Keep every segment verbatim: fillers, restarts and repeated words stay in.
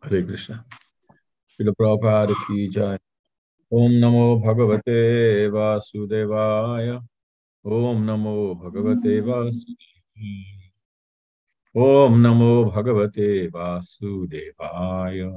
Hare Krishna. Srila Prabhupada ki jai. Om Namo Bhagavate Vasudevaya. Om Namo Bhagavate Vasudevaya. Om Namo Bhagavate Vasudevaya.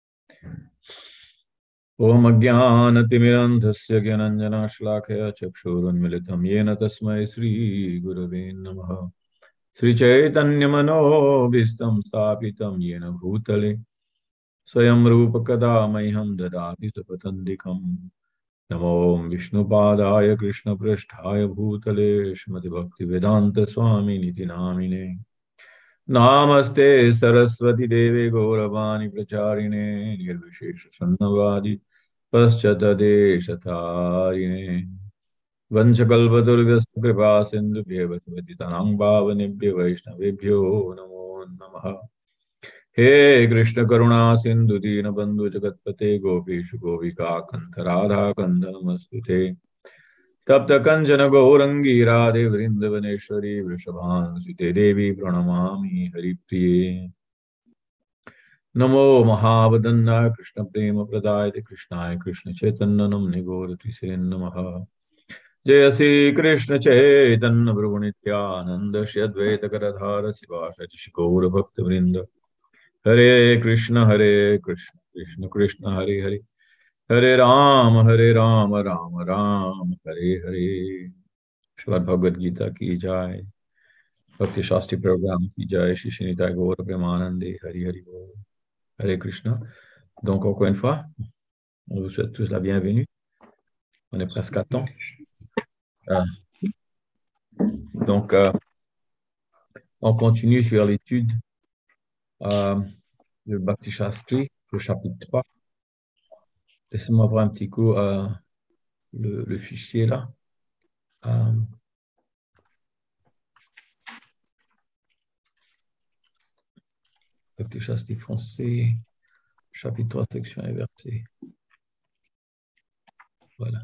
Om Ajnanatimirandhasya Gyananjana Shlakaya Chakshurunmilitam Yena Tasmai Sri Gurave Namaha. Sri Chaitanya Manobhistam Stapitam Yena Bhutale Swayam Rupa Kada Mayham Dadati Sapatandikam. Namo Vishnupadaya Krishna Prasthaya Bhutale Shrimati Bhakti Vedanta Swami Niti Namine. Namaste Saraswati Devi Gauravani Pracharine Nirvishesha Sannavadi Paschatadeshatarine Vanchakalpadurvyasta Kripa Sindhu Bhevati Tanang Bhavanibhyo Vaishnavibhyo Namo Namaha. He Krishna Karuna Sindhu Dina Bandhu Jagatpate Gopishu Govika Kantha Radha Kanda Namastute Tapta Kanchana Gaurangi Radhe Vrindavaneshwari Vrishabhanusute Devi Pranamami Haripriye Namo Mahavadanda Krishna Prema Pradayate Krishnaya Krishna Chaitanya Namne Gauratvise Namaha Jaya Sri Krishna Chaitanya Prabhu Nityananda Shri Advaita Garadhara Sivasati Shri Gaura Bhakta Vrinda Hare Krishna Hare Krishna Krishna Krishna Hare Hare Hare Ram Hare Ram Ram Ram Hare Hare. Srimad Bhagavad Gita ki jai. Bhakti Shastri Program ki jai. Shri Srinitaya Gaura Premanande Hari Hari Bol. Hare Krishna. Donc encore une fois, on vous souhaite tous la bienvenue. On est presque à temps. Euh, donc euh, on continue sur l'étude euh, de Bhakti Shastri, le chapitre trois. Laissez-moi voir un petit coup euh, le, le fichier là. Euh, Bhakti Shastri français, chapitre trois, section inversée. Voilà.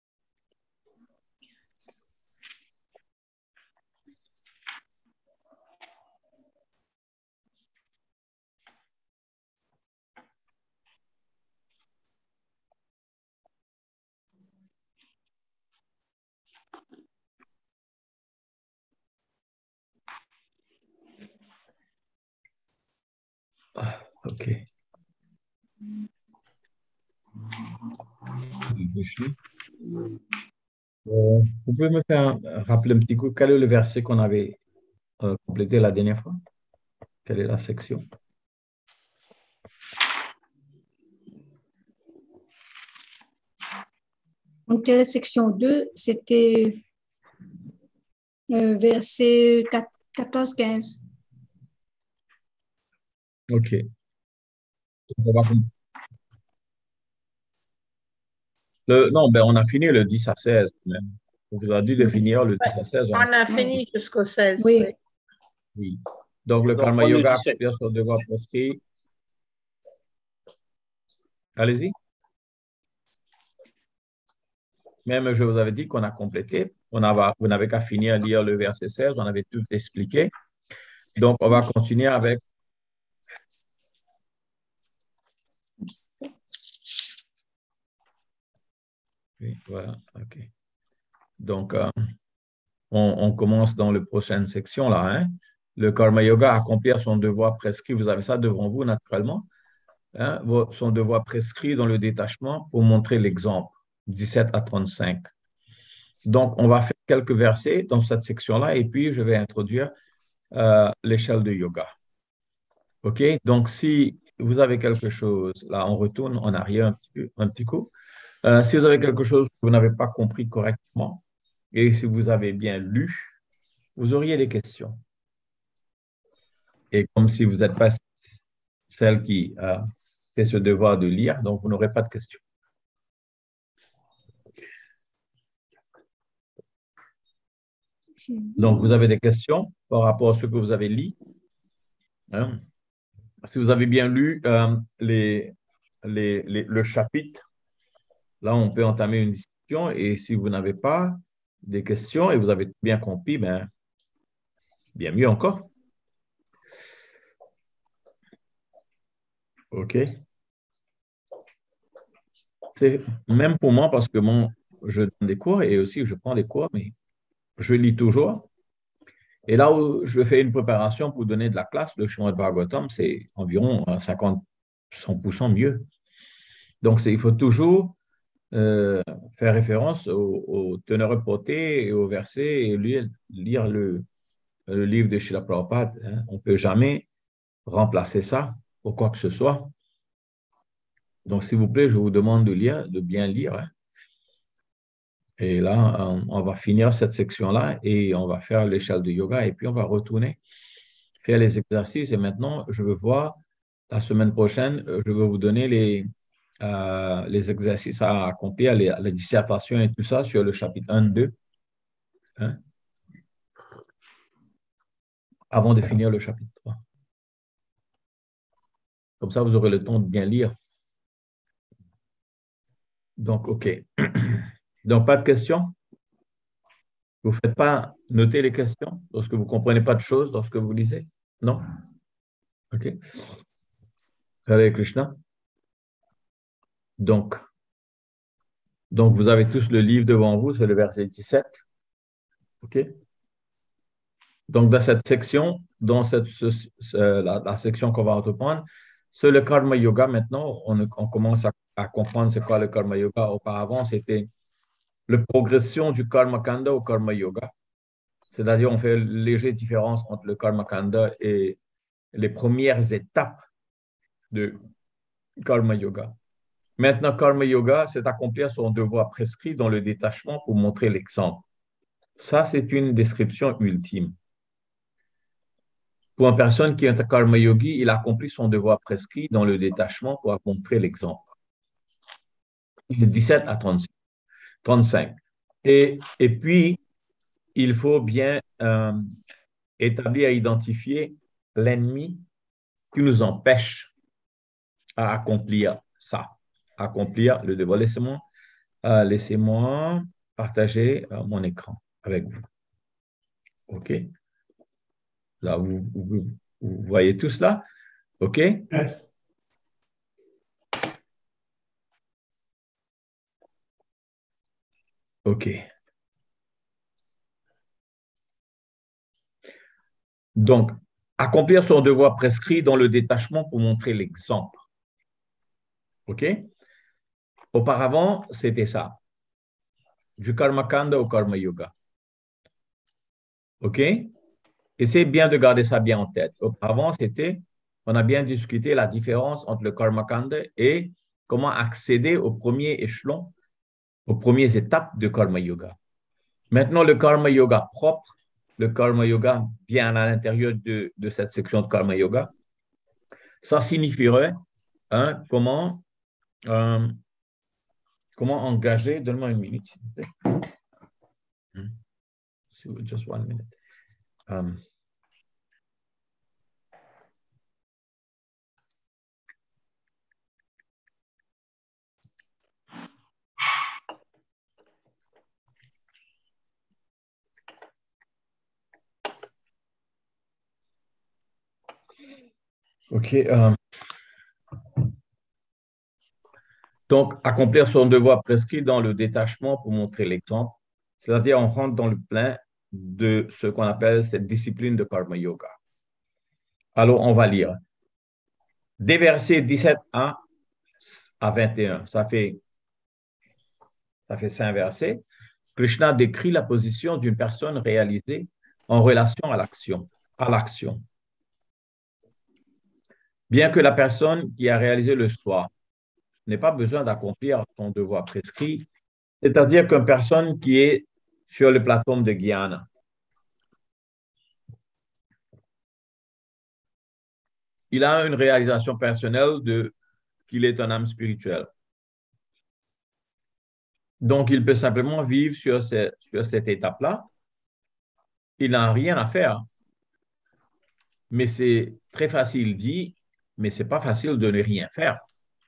Ah, ok. Euh, vous pouvez me faire rappeler un petit coup quel est le verset qu'on avait euh, complété la dernière fois? Quelle est la section? Donc, la section deux, c'était euh, verset quatorze quinze. Ok. On va... le, non, ben on a fini le dix à seize même. On vous a dit de finir le dix à seize. On a fini jusqu'au seize. Oui. Oui. Donc le Donc, Karma on Yoga le disait. accomplir son devoir prescrit. Allez-y. Même je vous avais dit qu'on a complété. On avait, vous n'avez qu'à finir à lire le verset seize. On avait tout expliqué. Donc on va continuer avec oui, voilà, ok. Donc, euh, on, on commence dans la prochaine section là. Hein? Le Karma Yoga, accomplir son devoir prescrit. Vous avez ça devant vous naturellement. Hein? Son devoir prescrit dans le détachement pour montrer l'exemple. dix-sept à trente-cinq. Donc, on va faire quelques versets dans cette section-là et puis je vais introduire euh, l'échelle de yoga. OK? Donc, si vous avez quelque chose, là, on retourne en arrière un petit, peu, un petit coup. Euh, si vous avez quelque chose que vous n'avez pas compris correctement et si vous avez bien lu, vous auriez des questions. Et comme si vous n'êtes pas celle qui a fait ce devoir de lire, donc vous n'aurez pas de questions. Donc, vous avez des questions par rapport à ce que vous avez lu. Hein? Si vous avez bien lu euh, les, les, les, le chapitre, là, on peut entamer une discussion. Et si vous n'avez pas des questions et vous avez bien compris, ben, bien mieux encore. OK? C'est même pour moi, parce que mon, je donne des cours et aussi je prends des cours, mais je lis toujours. Et là où je fais une préparation pour donner de la classe, le Srimad Bhagavatam, c'est environ cinquante à cent pour cent mieux. Donc, il faut toujours euh, faire référence aux, aux teneurs reportées et aux versets et lire, lire le, le livre de Srila Prabhupada. Hein. On ne peut jamais remplacer ça ou quoi que ce soit. Donc, s'il vous plaît, je vous demande de lire, de bien lire. Hein. Et là, on, on va finir cette section-là et on va faire l'échelle de yoga et puis on va retourner faire les exercices. Et maintenant, je veux voir la semaine prochaine, je vais vous donner les, euh, les exercices à accomplir, les, la dissertation et tout ça sur le chapitre un, deux, hein, avant de finir le chapitre trois. Comme ça, vous aurez le temps de bien lire. Donc, OK. Donc, pas de questions? Vous ne faites pas noter les questions lorsque vous ne comprenez pas de choses, lorsque vous lisez? Non? OK. Hare Krishna. Donc, donc, vous avez tous le livre devant vous, c'est le verset dix-sept. OK? Donc, dans cette section, dans cette, ce, ce, la, la section qu'on va reprendre, c'est le Karma Yoga. Maintenant, on, on commence à, à comprendre c'est quoi le Karma Yoga. Auparavant, c'était la progression du Karma Kanda au Karma Yoga. C'est-à-dire, on fait une légère différence entre le Karma Kanda et les premières étapes de Karma Yoga. Maintenant, Karma Yoga, c'est accomplir son devoir prescrit dans le détachement pour montrer l'exemple. Ça, c'est une description ultime. Pour une personne qui est un karma yogi, il accomplit son devoir prescrit dans le détachement pour montrer l'exemple. Il est dix-sept à trente-cinq. Et, et puis, il faut bien euh, établir et identifier l'ennemi qui nous empêche à accomplir ça, accomplir le devoir. Laissez-moi euh, laissez-moi partager euh, mon écran avec vous. OK? Là, vous, vous, vous voyez tout cela? OK? Yes. OK. Donc, accomplir son devoir prescrit dans le détachement pour montrer l'exemple. OK? Auparavant, c'était ça. Du Karma Kanda au Karma Yoga. OK? Essayez bien de garder ça bien en tête. Auparavant, c'était, on a bien discuté la différence entre le Karma Kanda et comment accéder au premier échelon, aux premières étapes de Karma Yoga. Maintenant, le Karma Yoga propre, le Karma Yoga bien à l'intérieur de, de cette section de Karma Yoga, ça signifierait hein, comment, euh, comment engager, donne-moi une minute, s'il vous plaît. Hmm. Just one minute. Um, OK. Um, donc, accomplir son devoir prescrit dans le détachement pour montrer l'exemple, c'est-à-dire on rentre dans le plein de ce qu'on appelle cette discipline de Karma Yoga. Alors, on va lire. Des versets dix-sept à, à vingt et un, ça fait, ça fait cinq versets. Krishna décrit la position d'une personne réalisée en relation à l'action, à l'action. Bien que la personne qui a réalisé le soi n'ait pas besoin d'accomplir son devoir prescrit, c'est-à-dire qu'une personne qui est sur le plateforme de Jnana, il a une réalisation personnelle de qu'il est un âme spirituelle. Donc, il peut simplement vivre sur, ce, sur cette étape-là. Il n'a rien à faire. Mais c'est très facile dit, mais ce n'est pas facile de ne rien faire.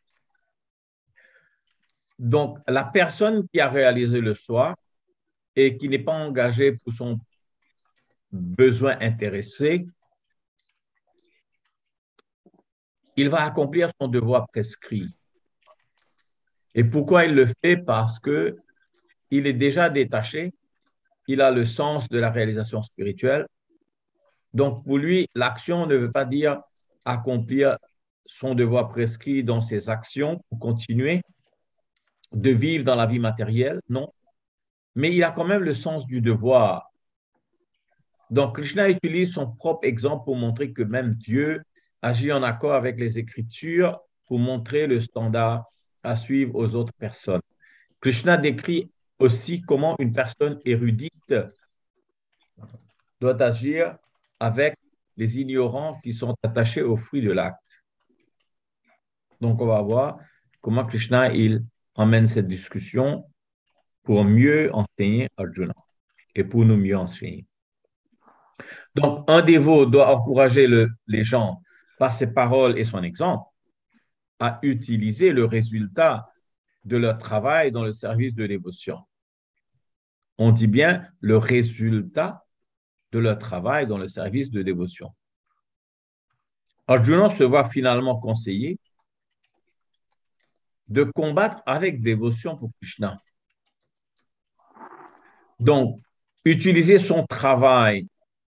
Donc, la personne qui a réalisé le soi et qui n'est pas engagée pour son besoin intéressé, il va accomplir son devoir prescrit. Et pourquoi il le fait? Parce que il est déjà détaché, il a le sens de la réalisation spirituelle. Donc, pour lui, l'action ne veut pas dire accomplir son devoir prescrit dans ses actions pour continuer de vivre dans la vie matérielle, non. Mais il a quand même le sens du devoir. Donc, Krishna utilise son propre exemple pour montrer que même Dieu agit en accord avec les Écritures pour montrer le standard à suivre aux autres personnes. Krishna décrit aussi comment une personne érudite doit agir avec les ignorants qui sont attachés au fruit de l'acte. Donc, on va voir comment Krishna il emmène cette discussion pour mieux enseigner Arjuna et pour nous mieux enseigner. Donc, un dévot doit encourager le, les gens par ses paroles et son exemple à utiliser le résultat de leur travail dans le service de dévotion. On dit bien le résultat de leur travail dans le service de dévotion. Arjuna se voit finalement conseillé de combattre avec dévotion pour Krishna. Donc, utiliser son travail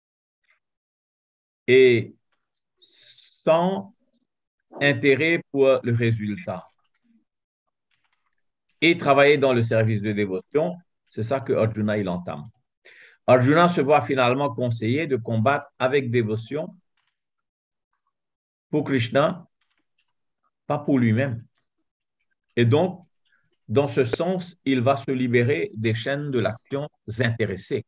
et sans intérêt pour le résultat et travailler dans le service de dévotion, c'est ça que Arjuna il entame. Arjuna se voit finalement conseillé de combattre avec dévotion pour Krishna, pas pour lui-même. Et donc, dans ce sens, il va se libérer des chaînes de l'action intéressée.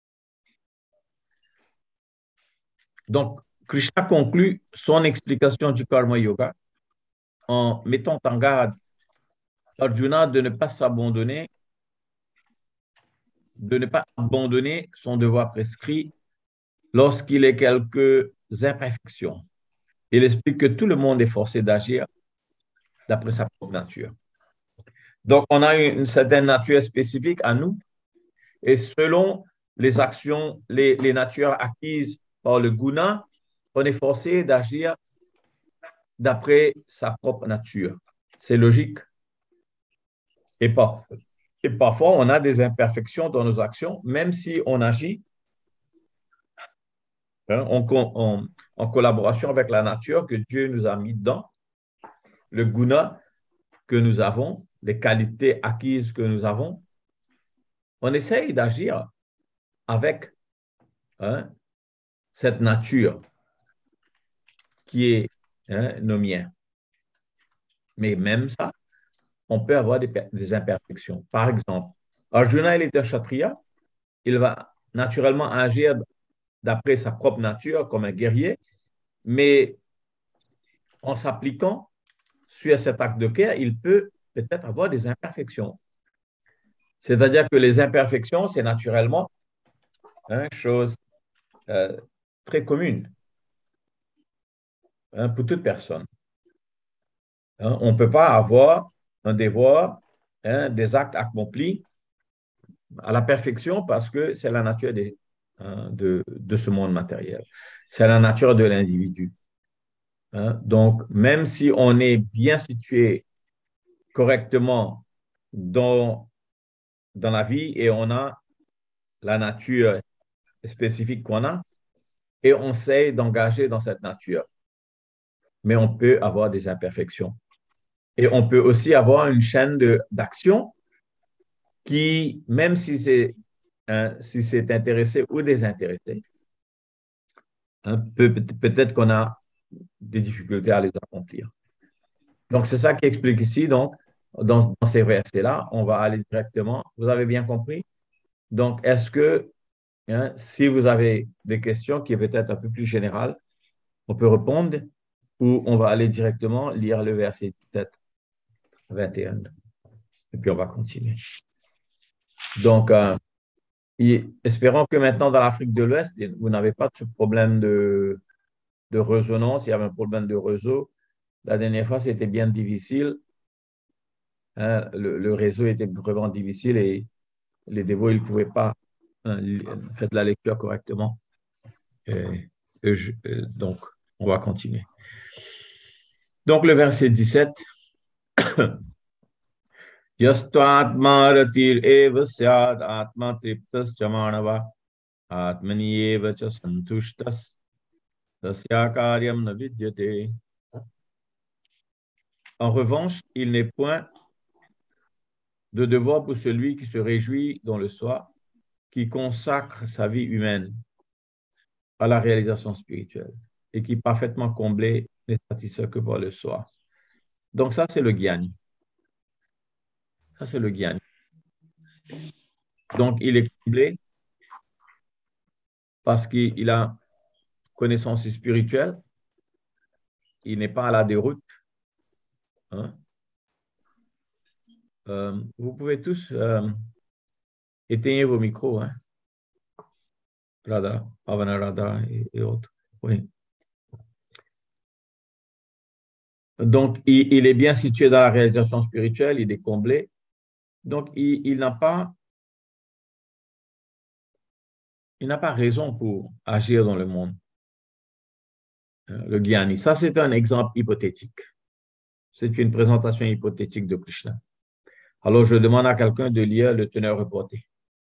Donc, Krishna conclut son explication du Karma Yoga en mettant en garde Arjuna de ne pas s'abandonner, de ne pas abandonner son devoir prescrit lorsqu'il y a quelques imperfections. Il explique que tout le monde est forcé d'agir d'après sa propre nature. Donc, on a une certaine nature spécifique à nous et selon les actions, les, les natures acquises par le guna, on est forcé d'agir d'après sa propre nature. C'est logique. Et, par, et parfois, on a des imperfections dans nos actions, même si on agit hein, en, en, en collaboration avec la nature que Dieu nous a mis dedans, le guna que nous avons, les qualités acquises que nous avons. On essaye d'agir avec hein, cette nature qui est hein, nos miens. Mais même ça, on peut avoir des, des imperfections. Par exemple, Arjuna, il est un kshatriya, il va naturellement agir d'après sa propre nature comme un guerrier, mais en s'appliquant sur cet acte de guerre, il peut peut-être avoir des imperfections. C'est-à-dire que les imperfections, c'est naturellement une chose euh, très commune hein, pour toute personne. Hein, on ne peut pas avoir un devoir, hein, des actes accomplis à la perfection parce que c'est la nature des, hein, de, de ce monde matériel. C'est la nature de l'individu. Hein, donc, même si on est bien situé correctement dans, dans la vie et on a la nature spécifique qu'on a, et on essaie d'engager dans cette nature. Mais on peut avoir des imperfections. Et on peut aussi avoir une chaîne d'action qui, même si c'est hein, si c'est intéressé ou désintéressé, hein, peut, peut-être qu'on a des difficultés à les accomplir. Donc, c'est ça qui explique ici. Donc, dans, dans ces versets-là, on va aller directement. Vous avez bien compris? Donc, est-ce que hein, si vous avez des questions qui est peut-être un peu plus générales, on peut répondre ou on va aller directement lire le verset peut-être vingt et un. Et puis, on va continuer. Donc, euh, et espérons que maintenant, dans l'Afrique de l'Ouest, vous n'avez pas de ce problème de, de résonance. Il y avait un problème de réseau. La dernière fois, c'était bien difficile. Hein, le, le réseau était vraiment difficile et les dévots, ils ne pouvaient pas hein, faire de la lecture correctement. Et, et je, et donc, on va continuer. Donc, le verset dix-sept. Yastvatma ratir eva syad atma triptas chamanava atmani eva cha santushtas tasya karyam na vidyate. En revanche, il n'est point de devoir pour celui qui se réjouit dans le soi, qui consacre sa vie humaine à la réalisation spirituelle et qui parfaitement comblé n'est satisfait que par le soi. Donc ça, c'est le gyani. Ça, c'est le gyani. Donc, il est comblé parce qu'il a connaissance spirituelle. Il n'est pas à la déroute. Hein? Euh, vous pouvez tous euh, éteindre vos micros. Hein? Radha, Pavana Radha et, et autres. Oui. Donc, il, il est bien situé dans la réalisation spirituelle, il est comblé. Donc, il, il n'a pas, il n'a pas raison pour agir dans le monde. Le Gyani. Ça, c'est un exemple hypothétique. C'est une présentation hypothétique de Krishna. Alors, je demande à quelqu'un de lire le teneur reporté.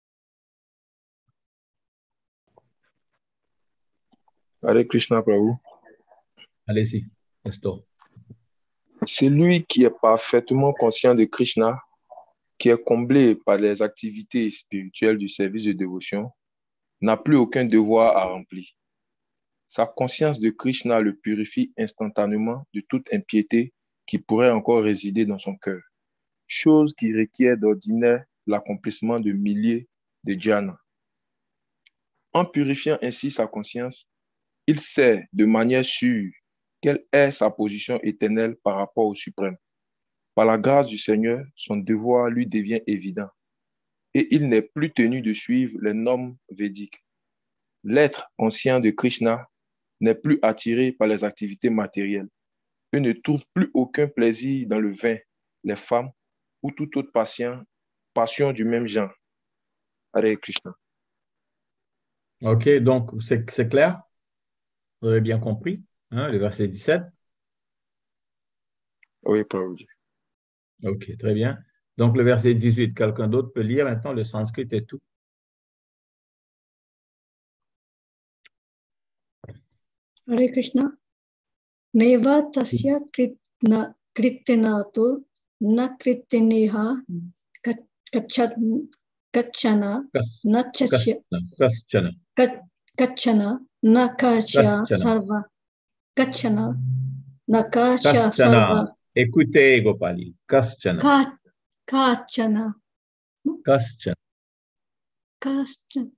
Hare Krishna Prabhu. Allez-y, Nestor. C'est lui qui est parfaitement conscient de Krishna, qui est comblé par les activités spirituelles du service de dévotion, n'a plus aucun devoir à remplir. Sa conscience de Krishna le purifie instantanément de toute impiété qui pourrait encore résider dans son cœur, chose qui requiert d'ordinaire l'accomplissement de milliers de dhyana. En purifiant ainsi sa conscience, il sait de manière sûre quelle est sa position éternelle par rapport au Suprême. Par la grâce du Seigneur, son devoir lui devient évident et il n'est plus tenu de suivre les normes védiques. L'être conscient de Krishna n'est plus attiré par les activités matérielles et ne trouve plus aucun plaisir dans le vin, les femmes ou toute autre passion, passion du même genre. Hare Krishna. OK, donc c'est c'est clair? Vous avez bien compris, hein, le verset dix-sept? Oui, Prabhuji. OK, très bien. Donc, le verset dix-huit, quelqu'un d'autre peut lire maintenant le sanskrit et tout. Hare Krishna. Neva tasya kritna kritinato na kritineha kachat kachana Kas, na chachya kaschana, kachana na kachya kaschana, sarva kachana na kachya kaschana. sarva Écoutez, Gopali, kaschana, ka kachana kaschana. kachana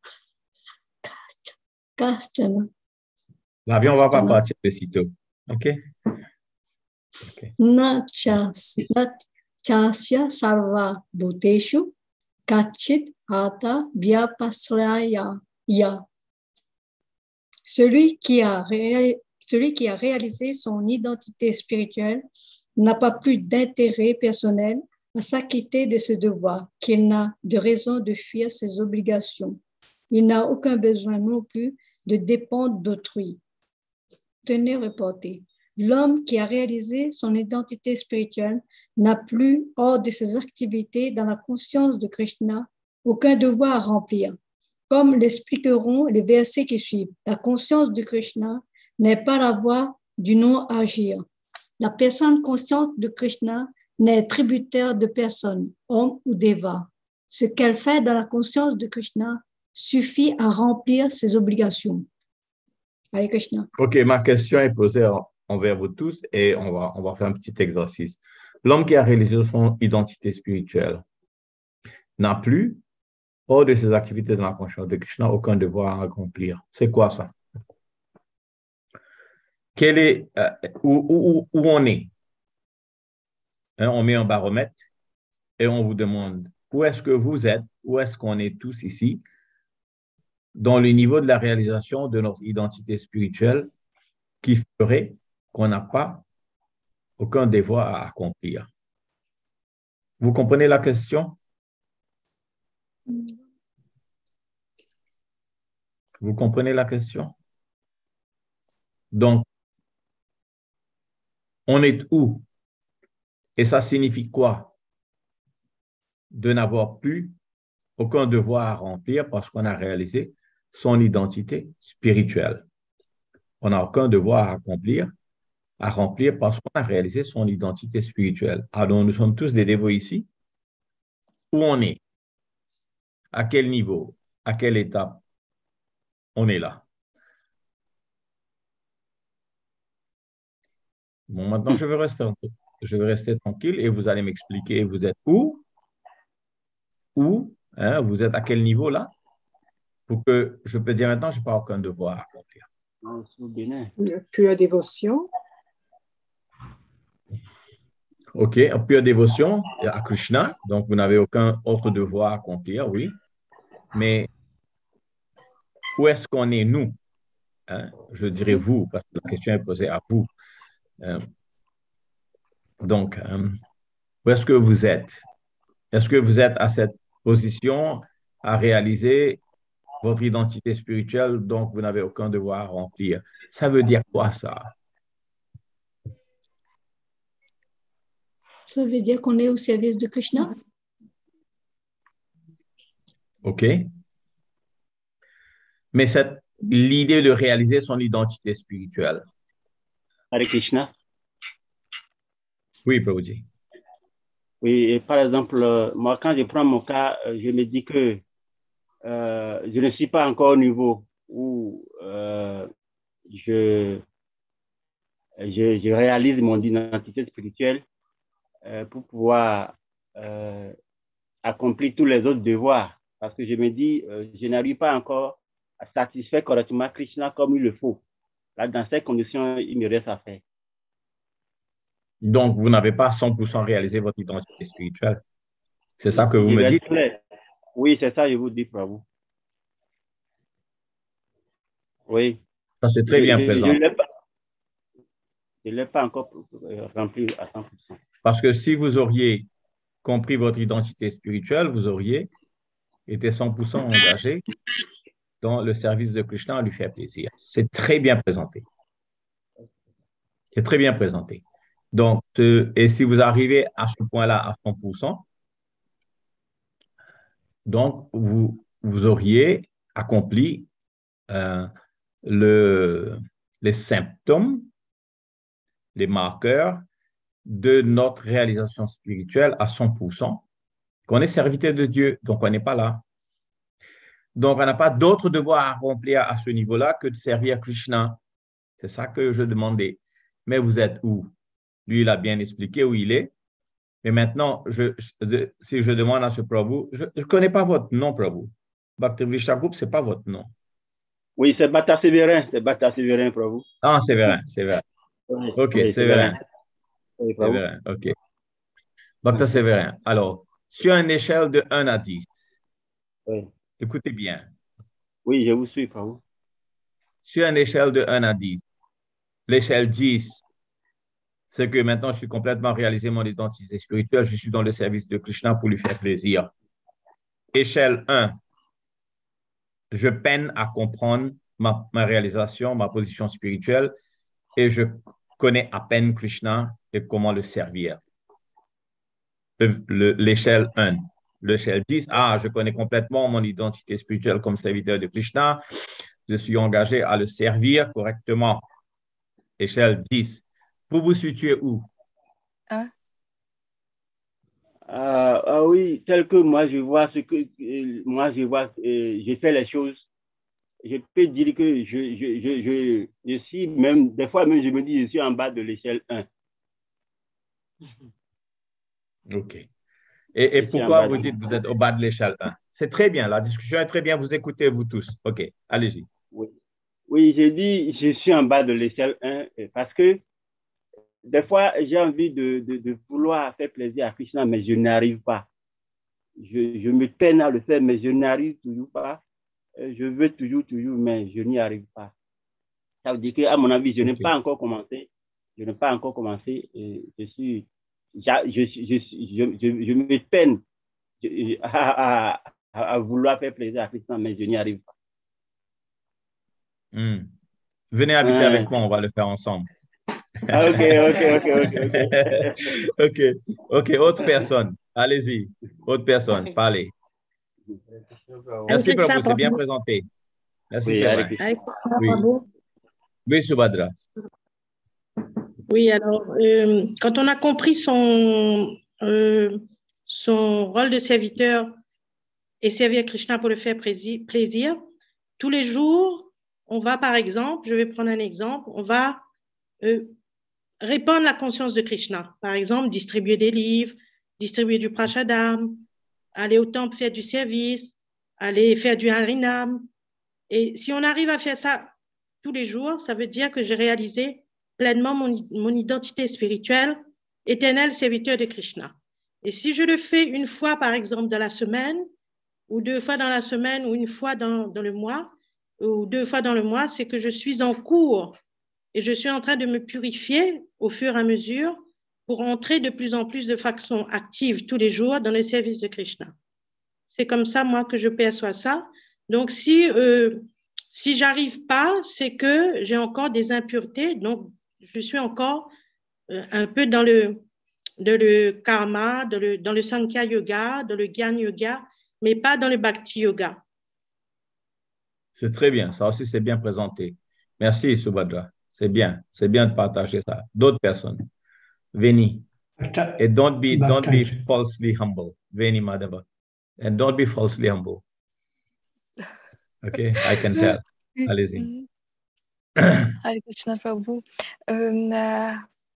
kachana. L'avion ne va pas partir de sitôt. OK? OK. Na chasya sarva bhuteshu kachit ata vyapasraya ya. Celui qui a ré... celui qui a réalisé son identité spirituelle n'a pas plus d'intérêt personnel à s'acquitter de ce devoir qu'il n'a de raison de fuir ses obligations. Il n'a aucun besoin non plus de dépendre d'autrui. Tenez reporté. L'homme qui a réalisé son identité spirituelle n'a plus, hors de ses activités dans la conscience de Krishna, aucun devoir à remplir. Comme l'expliqueront les versets qui suivent, la conscience de Krishna n'est pas la voie du non-agir. La personne consciente de Krishna n'est tributaire de personne, homme ou déva. Ce qu'elle fait dans la conscience de Krishna suffit à remplir ses obligations. Hare Krishna. OK, ma question est posée en, envers vous tous et on va, on va faire un petit exercice. L'homme qui a réalisé son identité spirituelle n'a plus, hors de ses activités dans la conscience de Krishna, aucun devoir à accomplir. C'est quoi ça? Quel est, euh, où, où, où on est? Hein, on met un baromètre et on vous demande où est-ce que vous êtes, où est-ce qu'on est tous ici, dans le niveau de la réalisation de notre identité spirituelle qui ferait qu'on n'a pas aucun devoir à accomplir. Vous comprenez la question? Vous comprenez la question? Donc, On est où? Et ça signifie quoi? De n'avoir plus aucun devoir à remplir parce qu'on a réalisé son identité spirituelle. On n'a aucun devoir à accomplir, à remplir parce qu'on a réalisé son identité spirituelle. Alors, nous sommes tous des dévots ici. Où on est? À quel niveau? À quelle étape? On est là. Bon, maintenant, je vais rester, je vais rester tranquille et vous allez m'expliquer, vous êtes où? Où? Hein, vous êtes à quel niveau là? Pour que je peux dire maintenant, je n'ai pas aucun devoir à accomplir. Pure dévotion. OK, en pure dévotion à Krishna, donc vous n'avez aucun autre devoir à accomplir, oui. Mais où est-ce qu'on est, nous? Hein? Je dirais vous, parce que la question est posée à vous. Euh, donc, euh, où est-ce que vous êtes? Est-ce que vous êtes à cette position à réaliser votre identité spirituelle, donc vous n'avez aucun devoir à remplir? Ça veut dire quoi, ça? Ça veut dire qu'on est au service de Krishna. OK. Mais cette, l'idée de réaliser son identité spirituelle. Hare Krishna. Oui, Prabhuji. Oui, et par exemple, euh, moi, quand je prends mon cas, euh, je me dis que euh, je ne suis pas encore au niveau où euh, je, je, je réalise mon identité spirituelle euh, pour pouvoir euh, accomplir tous les autres devoirs. Parce que je me dis, euh, je n'arrive pas encore à satisfaire correctement Krishna comme il le faut. Là, dans ces conditions, il me reste à faire. Donc, vous n'avez pas cent pour cent réalisé votre identité spirituelle. C'est ça que vous me dites? Oui, c'est ça, je vous dis, Prabhu. Oui. Ça, c'est très bien présent. Je ne l'ai pas encore rempli à cent pour cent. Parce que si vous auriez compris votre identité spirituelle, vous auriez été cent pour cent engagé dans le service de Krishna à lui faire plaisir. C'est très bien présenté. C'est très bien présenté. Donc, et si vous arrivez à ce point-là à cent pour cent, donc vous, vous auriez accompli euh, le, les symptômes, les marqueurs de notre réalisation spirituelle à cent pour cent, qu'on est serviteur de Dieu, donc on n'est pas là. Donc, on n'a pas d'autre devoir à remplir à ce niveau-là que de servir Krishna. C'est ça que je demandais. Mais vous êtes où? Lui, il a bien expliqué où il est. Mais maintenant, je, je, si je demande à ce Prabhu, je ne connais pas votre nom, Prabhu. Bhakti Vishakoup, ce n'est pas votre nom. Oui, c'est Bhatta Sévérin. C'est Bhatta Sévérin, Prabhu. Ah, c'est vrai, c'est vrai. Oui, OK, oui, c'est vrai. Oui, c'est vrai, OK. Bhakta Sévérin. Alors, sur une échelle de un à dix, oui. Écoutez bien. Oui, je vous suis, Prabhu. Sur une échelle de un à dix, l'échelle dix, c'est que maintenant je suis complètement réalisé mon identité spirituelle, je suis dans le service de Krishna pour lui faire plaisir. Échelle un, je peine à comprendre ma, ma réalisation, ma position spirituelle et je connais à peine Krishna et comment le servir. L'échelle un. L'échelle dix, ah, je connais complètement mon identité spirituelle comme serviteur de Krishna, je suis engagé à le servir correctement. Échelle dix. Vous vous situez où? Ah. Euh, ah oui, tel que moi je vois ce que euh, moi je vois, euh, j'ai fait les choses. Je peux dire que je, je, je, je, je suis même, des fois même je me dis je suis en bas de l'échelle un. OK. Et, et pourquoi vous dites que vous êtes au bas de l'échelle un? C'est très bien, la discussion est très bien, vous écoutez vous tous. OK, allez-y. Oui, oui, j'ai dit je suis en bas de l'échelle un parce que des fois j'ai envie de, de, de vouloir faire plaisir à Krishna, mais je n'arrive pas. Je, je me peine à le faire, mais je n'arrive toujours pas. Je veux toujours, toujours, mais je n'y arrive pas. Ça veut dire qu'à mon avis, je n'ai okay. pas encore commencé. Je n'ai pas encore commencé. Et je suis, je, je, je, je, je, je me peine à, à, à vouloir faire plaisir à Christ, mais je n'y arrive pas. Hmm. Venez habiter euh, avec moi, on va le faire ensemble. Ah, ok, ok, ok, ok, ok. Ok, ok, autre personne. Allez-y, autre personne, parlez. Hare Merci, Krishna, Prabhu, c'est bien Prabhu. présenté. Merci, Oui, c'est Hare vrai. Krishna. Hare Krishna, Oui, Prabhu. oui, Subhadra. Oui, alors, euh, quand on a compris son, euh, son rôle de serviteur et servir Krishna pour le faire plaisir, plaisir, tous les jours, on va, par exemple, je vais prendre un exemple, on va euh, répandre la conscience de Krishna. Par exemple, distribuer des livres, distribuer du prashadam, aller au temple faire du service, aller faire du harinam. Et si on arrive à faire ça tous les jours, ça veut dire que j'ai réalisé pleinement mon, mon identité spirituelle, éternel serviteur de Krishna. Et si je le fais une fois, par exemple, dans la semaine, ou deux fois dans la semaine, ou une fois dans, dans le mois, ou deux fois dans le mois, c'est que je suis en cours et je suis en train de me purifier au fur et à mesure pour entrer de plus en plus de façon active tous les jours dans le service de Krishna. C'est comme ça, moi, que je perçois ça. Donc, si, euh, si j'arrive pas, c'est que j'ai encore des impuretés. Donc, je suis encore euh, un peu dans le, dans le karma, dans le, dans le Sankhya Yoga, dans le Gyan Yoga, mais pas dans le Bhakti Yoga. C'est très bien, ça aussi c'est bien présenté. Merci, Subhadra. C'est bien, c'est bien de partager ça. D'autres personnes. Veni. Et don't be, don't be falsely humble. Veni Madhava. And don't be falsely humble. Okay, I can tell. Allez-y. Hare Krishna Prabhu. Euh, euh,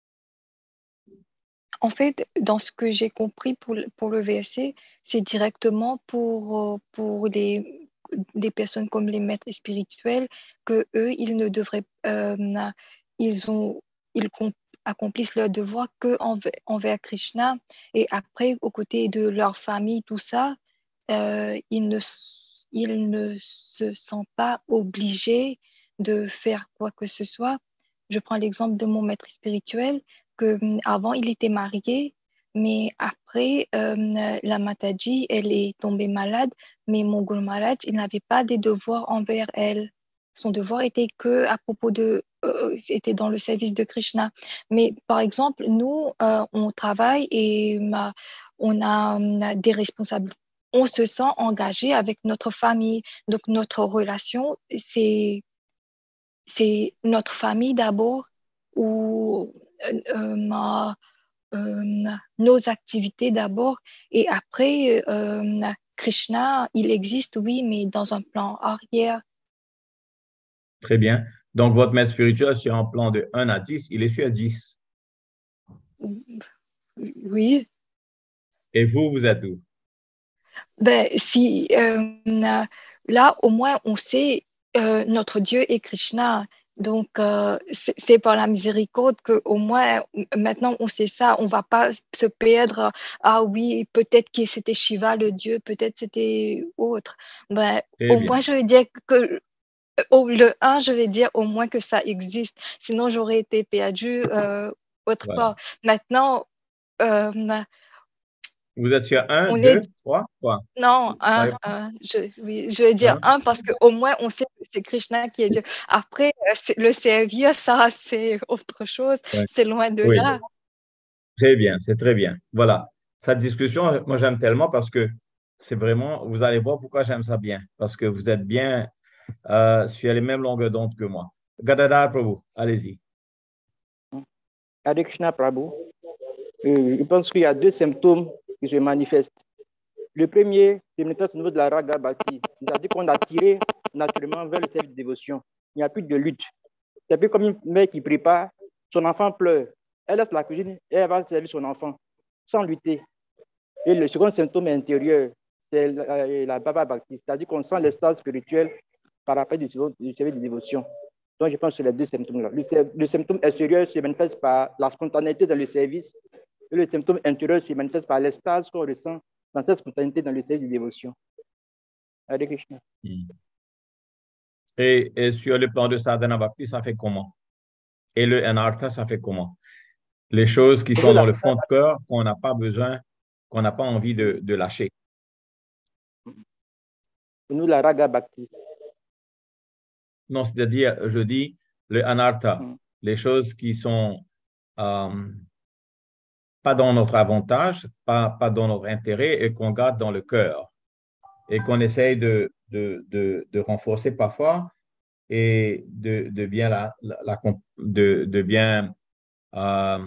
en fait, dans ce que j'ai compris pour, le- pour le V S C, c'est directement pour, euh, pour les, des personnes comme les maîtres spirituels que eux, ils ne devraient, euh, ils ont, ils com- accomplissent leur devoir que envers, envers Krishna et après, aux côtés de leur famille, tout ça, euh, ils ne, s- ils ne se sentent pas obligés de faire quoi que ce soit. Je prends l'exemple de mon maître spirituel que hum, avant il était marié, mais après euh, la Mataji, elle est tombée malade, mais mon Guru Maharaj, il n'avait pas des devoirs envers elle. Son devoir était que à propos de, euh, était dans le service de Krishna. Mais par exemple, nous, euh, on travaille et ma- on a, on a des responsabilités. On se sent engagé avec notre famille. Donc notre relation, c'est c'est notre famille d'abord ou euh, euh, ma- euh, nos activités d'abord et après euh, Krishna, il existe, oui, mais dans un plan arrière. Très bien. Donc, votre maître spirituel, sur un plan de un à dix, il est sur dix. Oui. Et vous, vous êtes où? Ben, si euh, là, au moins, on sait euh, notre Dieu est Krishna. Donc, euh, c'est c'est par la miséricorde qu'au moins, maintenant, on sait ça. On va pas se perdre. Ah oui, peut-être que c'était Shiva, le Dieu, peut-être c'était autre. Ben, Très au bien. moins, je vais dire que au, le un, je vais dire au moins que ça existe. Sinon, j'aurais été perdue euh, autre Voilà. part. Maintenant, euh, Vous êtes sur un, on deux, est trois, quoi? non, un, Soyez- un. Je, oui, je vais dire un. un parce qu'au moins on sait que c'est Krishna qui est Dieu. Après, euh, c'est- le servir, ça, c'est autre chose. Ouais. C'est loin de Oui, là. très bien, c'est très bien. Voilà. Cette discussion, moi, j'aime tellement parce que c'est vraiment, vous allez voir pourquoi j'aime ça bien. Parce que vous êtes bien euh, sur les mêmes longueurs d'onde que moi. Gadadhar Prabhu, allez-y. Hare Krishna Prabhu, euh, je pense qu'il y a deux symptômes qui se manifestent. Le premier se manifeste au niveau de la Raga Bhakti, c'est-à-dire qu'on a tiré naturellement vers le service de dévotion. Il n'y a plus de lutte. C'est un peu comme une mère qui prépare, son enfant pleure. Elle laisse la cuisine et elle va servir son enfant sans lutter. Et le second symptôme intérieur, c'est la, la Baba Bhakti, c'est-à-dire qu'on sent l'estat spirituel par rapport du service de dévotion. Donc, je pense que c'est les deux symptômes-là. Le, le symptôme extérieur se manifeste par la spontanéité dans le service et le symptôme intérieur se manifeste par l'extase qu'on ressent dans cette spontanéité dans le service de dévotion. Hare Krishna. Et, et sur le plan de Sadhana Bhakti, ça fait comment? Et le Anartha, ça fait comment? Les choses qui sont dans le fond de cœur qu'on n'a pas besoin, qu'on n'a pas envie de, de lâcher. Nous, la Raga Bhakti. Non, c'est-à-dire, je dis le Anartha, Mm. les choses qui sont euh, pas dans notre avantage, pas, pas dans notre intérêt et qu'on garde dans le cœur et qu'on essaye de, de, de, de renforcer parfois et de, de bien, la, la, la de, de bien, euh,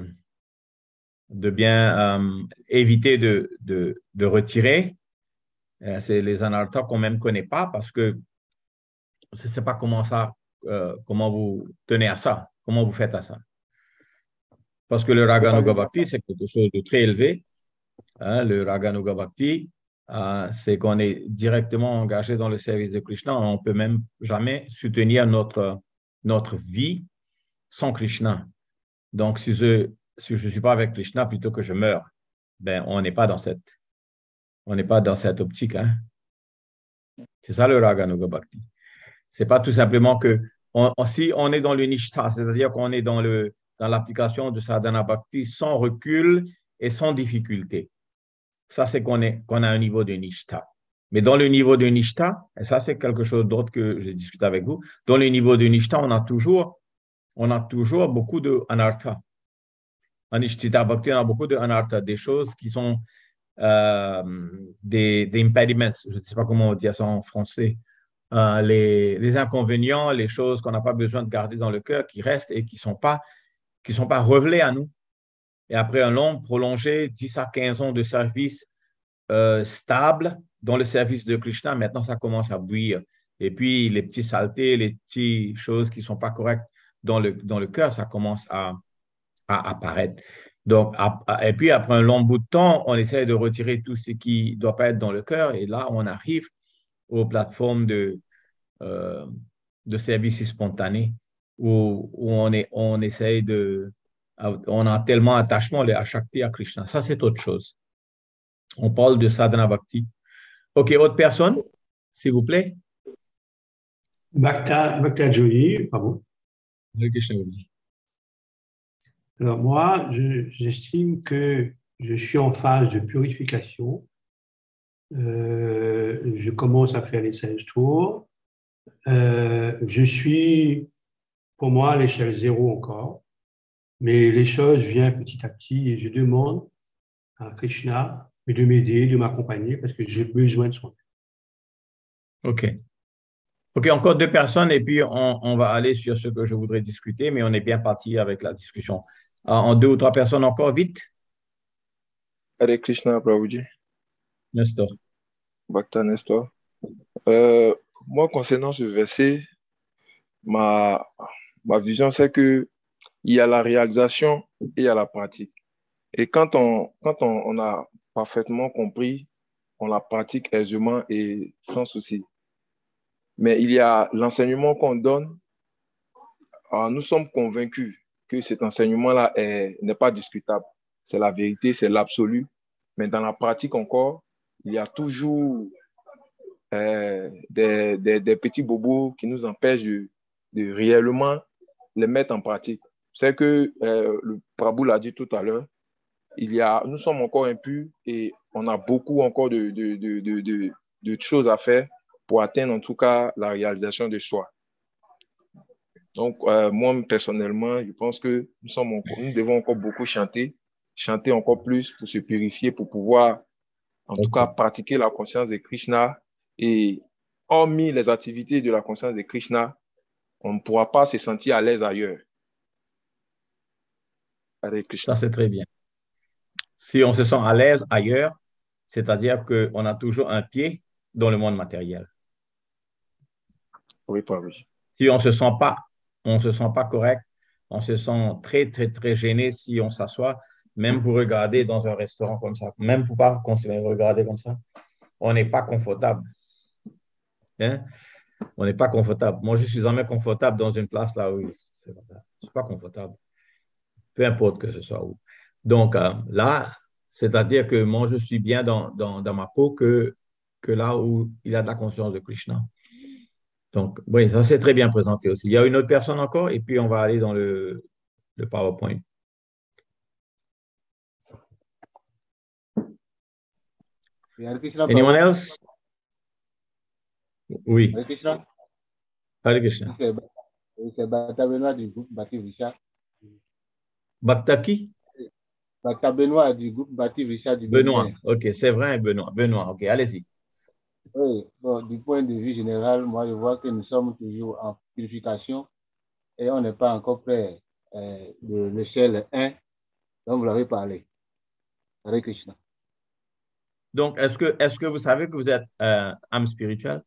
de bien euh, éviter de, de, de retirer. Euh, c'est les anarthas qu'on même connaît pas parce que je ne sais pas comment ça, euh, comment vous tenez à ça, comment vous faites à ça. Parce que le Raganuga Bhakti, c'est quelque chose de très élevé. Hein, le Raganuga Bhakti, euh, c'est qu'on est directement engagé dans le service de Krishna. On ne peut même jamais soutenir notre, notre vie sans Krishna. Donc, si je si je ne suis pas avec Krishna, plutôt que je meurs, ben, on n'est pas dans cette, on n'est pas dans cette optique. Hein. C'est ça le Raganuga Bhakti. Ce n'est pas tout simplement que on, si on est dans le Nishta, c'est-à-dire qu'on est dans le dans l'application de Sadhana Bhakti sans recul et sans difficulté. Ça, c'est qu'on est qu'on a un niveau de Nishta. Mais dans le niveau de Nishta, et ça, c'est quelque chose d'autre que je discute avec vous, dans le niveau de Nishta, on a toujours, on a toujours beaucoup de anartha. En Nishtita Bhakti, on a beaucoup de anartha, des choses qui sont euh, des, des impediments, je ne sais pas comment on dit ça en français, euh, les, les inconvénients, les choses qu'on n'a pas besoin de garder dans le cœur, qui restent et qui ne sont pas, qui sont pas révélées à nous. Et après un long prolongé, dix à quinze ans de service euh, stable dans le service de Krishna, maintenant ça commence à bouillir. Et puis les petits saletés, les petites choses qui ne sont pas correctes dans le, dans le cœur, ça commence à, à apparaître. Donc, à, à, et puis après un long bout de temps, on essaie de retirer tout ce qui ne doit pas être dans le cœur. Et là, on arrive aux plateformes de, euh, de services spontanés où, où on, est, on essaye de... On a tellement attachement à Shakti, à Krishna. Ça, c'est autre chose. On parle de sadhana bhakti. OK, autre personne, s'il vous plaît. Bhakta, Bhakta Joyi, pardon. Alors moi, je, j'estime que je suis en phase de purification. Euh, je commence à faire les seize tours. Euh, je suis, pour moi, à l'échelle zéro encore. Mais les choses viennent petit à petit et je demande à Krishna de m'aider, de m'accompagner parce que j'ai besoin de son aide. OK. OK, encore deux personnes et puis on, on va aller sur ce que je voudrais discuter, mais on est bien parti avec la discussion. En deux ou trois personnes encore, vite. Hare Krishna, Prabhuji. Nestor. Bhakta Nestor. Euh, moi, concernant ce verset, ma, ma vision, c'est que il y a la réalisation et il y a la pratique. Et quand on, quand on, on a parfaitement compris, on la pratique aisément et sans souci. Mais il y a l'enseignement qu'on donne. Alors nous sommes convaincus que cet enseignement-là n'est pas discutable. C'est la vérité, c'est l'absolu. Mais dans la pratique encore, il y a toujours euh, des, des, des petits bobos qui nous empêchent de, de réellement les mettre en pratique. C'est que euh, le Prabhu l'a dit tout à l'heure, il y a, nous sommes encore impurs et on a beaucoup encore de, de, de, de, de, de choses à faire pour atteindre en tout cas la réalisation de soi. Donc, euh, moi, personnellement, je pense que nous, sommes encore, nous devons encore beaucoup chanter, chanter encore plus pour se purifier, pour pouvoir, en okay. tout cas, pratiquer la conscience de Krishna. Et hormis les activités de la conscience de Krishna, on ne pourra pas se sentir à l'aise ailleurs. Avec Krishna. Ça, c'est très bien. Si on se sent à l'aise ailleurs, c'est-à-dire qu'on a toujours un pied dans le monde matériel. Oui, pas oui. Si on ne se sent pas on ne se sent pas correct, on se sent très, très, très gêné si on s'assoit, même pour regarder dans un restaurant comme ça, même pour pas continuer à regarder comme ça, on n'est pas confortable. Hein? On n'est pas confortable. Moi, je suis jamais confortable dans une place là où je ne suis pas confortable. Peu importe que ce soit où. Donc euh, là, c'est-à-dire que moi, je suis bien dans, dans, dans ma peau que, que là où il y a de la conscience de Krishna. Donc, oui, ça s'est très bien présenté aussi. Il y a une autre personne encore, et puis on va aller dans le, le PowerPoint. Anyone else? Oui. Hare Krishna. Hare Krishna. C'est Bhakta Benoît du groupe Bhakti Visha. Bhakta qui? Bhakta Benoît du groupe Bhakti Richard du Benoît. Bénin. Ok, c'est vrai, Benoît. Benoît, ok, allez-y. Oui, bon, du point de vue général, moi je vois que nous sommes toujours en purification et on n'est pas encore près euh, de l'échelle un dont vous l'avez parlé. Hare Krishna. Donc, est-ce que, est-ce que vous savez que vous êtes euh, âme spirituelle?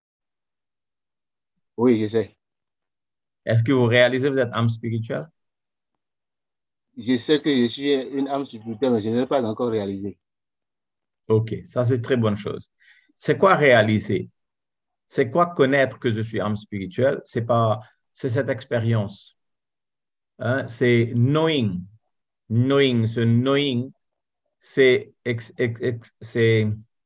Oui, je sais. Est-ce que vous réalisez que vous êtes âme spirituelle? Je sais que je suis une âme spirituelle, mais je ne l'ai pas encore réalisé. Ok, ça c'est une très bonne chose. C'est quoi réaliser? C'est quoi connaître que je suis âme spirituelle? C'est pas, c'est cette expérience. Hein? C'est knowing. Knowing, ce knowing, c'est ex, ex, ex, c'est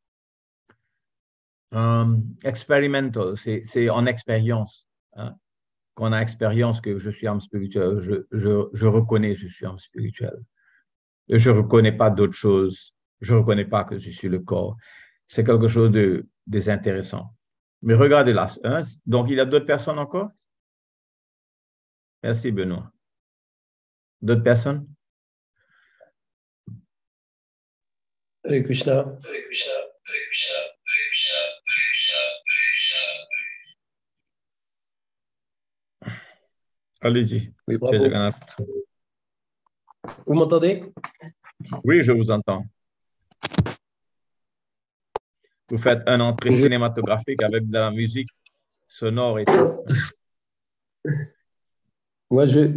um, experimental, c'est en expérience. Hein? Qu'on a expérience que je suis âme spirituelle, je, je, je reconnais que je suis âme spirituelle. Et je ne reconnais pas d'autres choses. Je ne reconnais pas que je suis le corps. C'est quelque chose de désintéressant. Mais regardez là. Hein? Donc, il y a d'autres personnes encore? Merci, Benoît. D'autres personnes? Hare Krishna. Allez-y. Oui, bravo. Vous m'entendez? Oui, je vous entends. Vous faites un entrée cinématographique avec de la musique sonore et tout. Moi, je,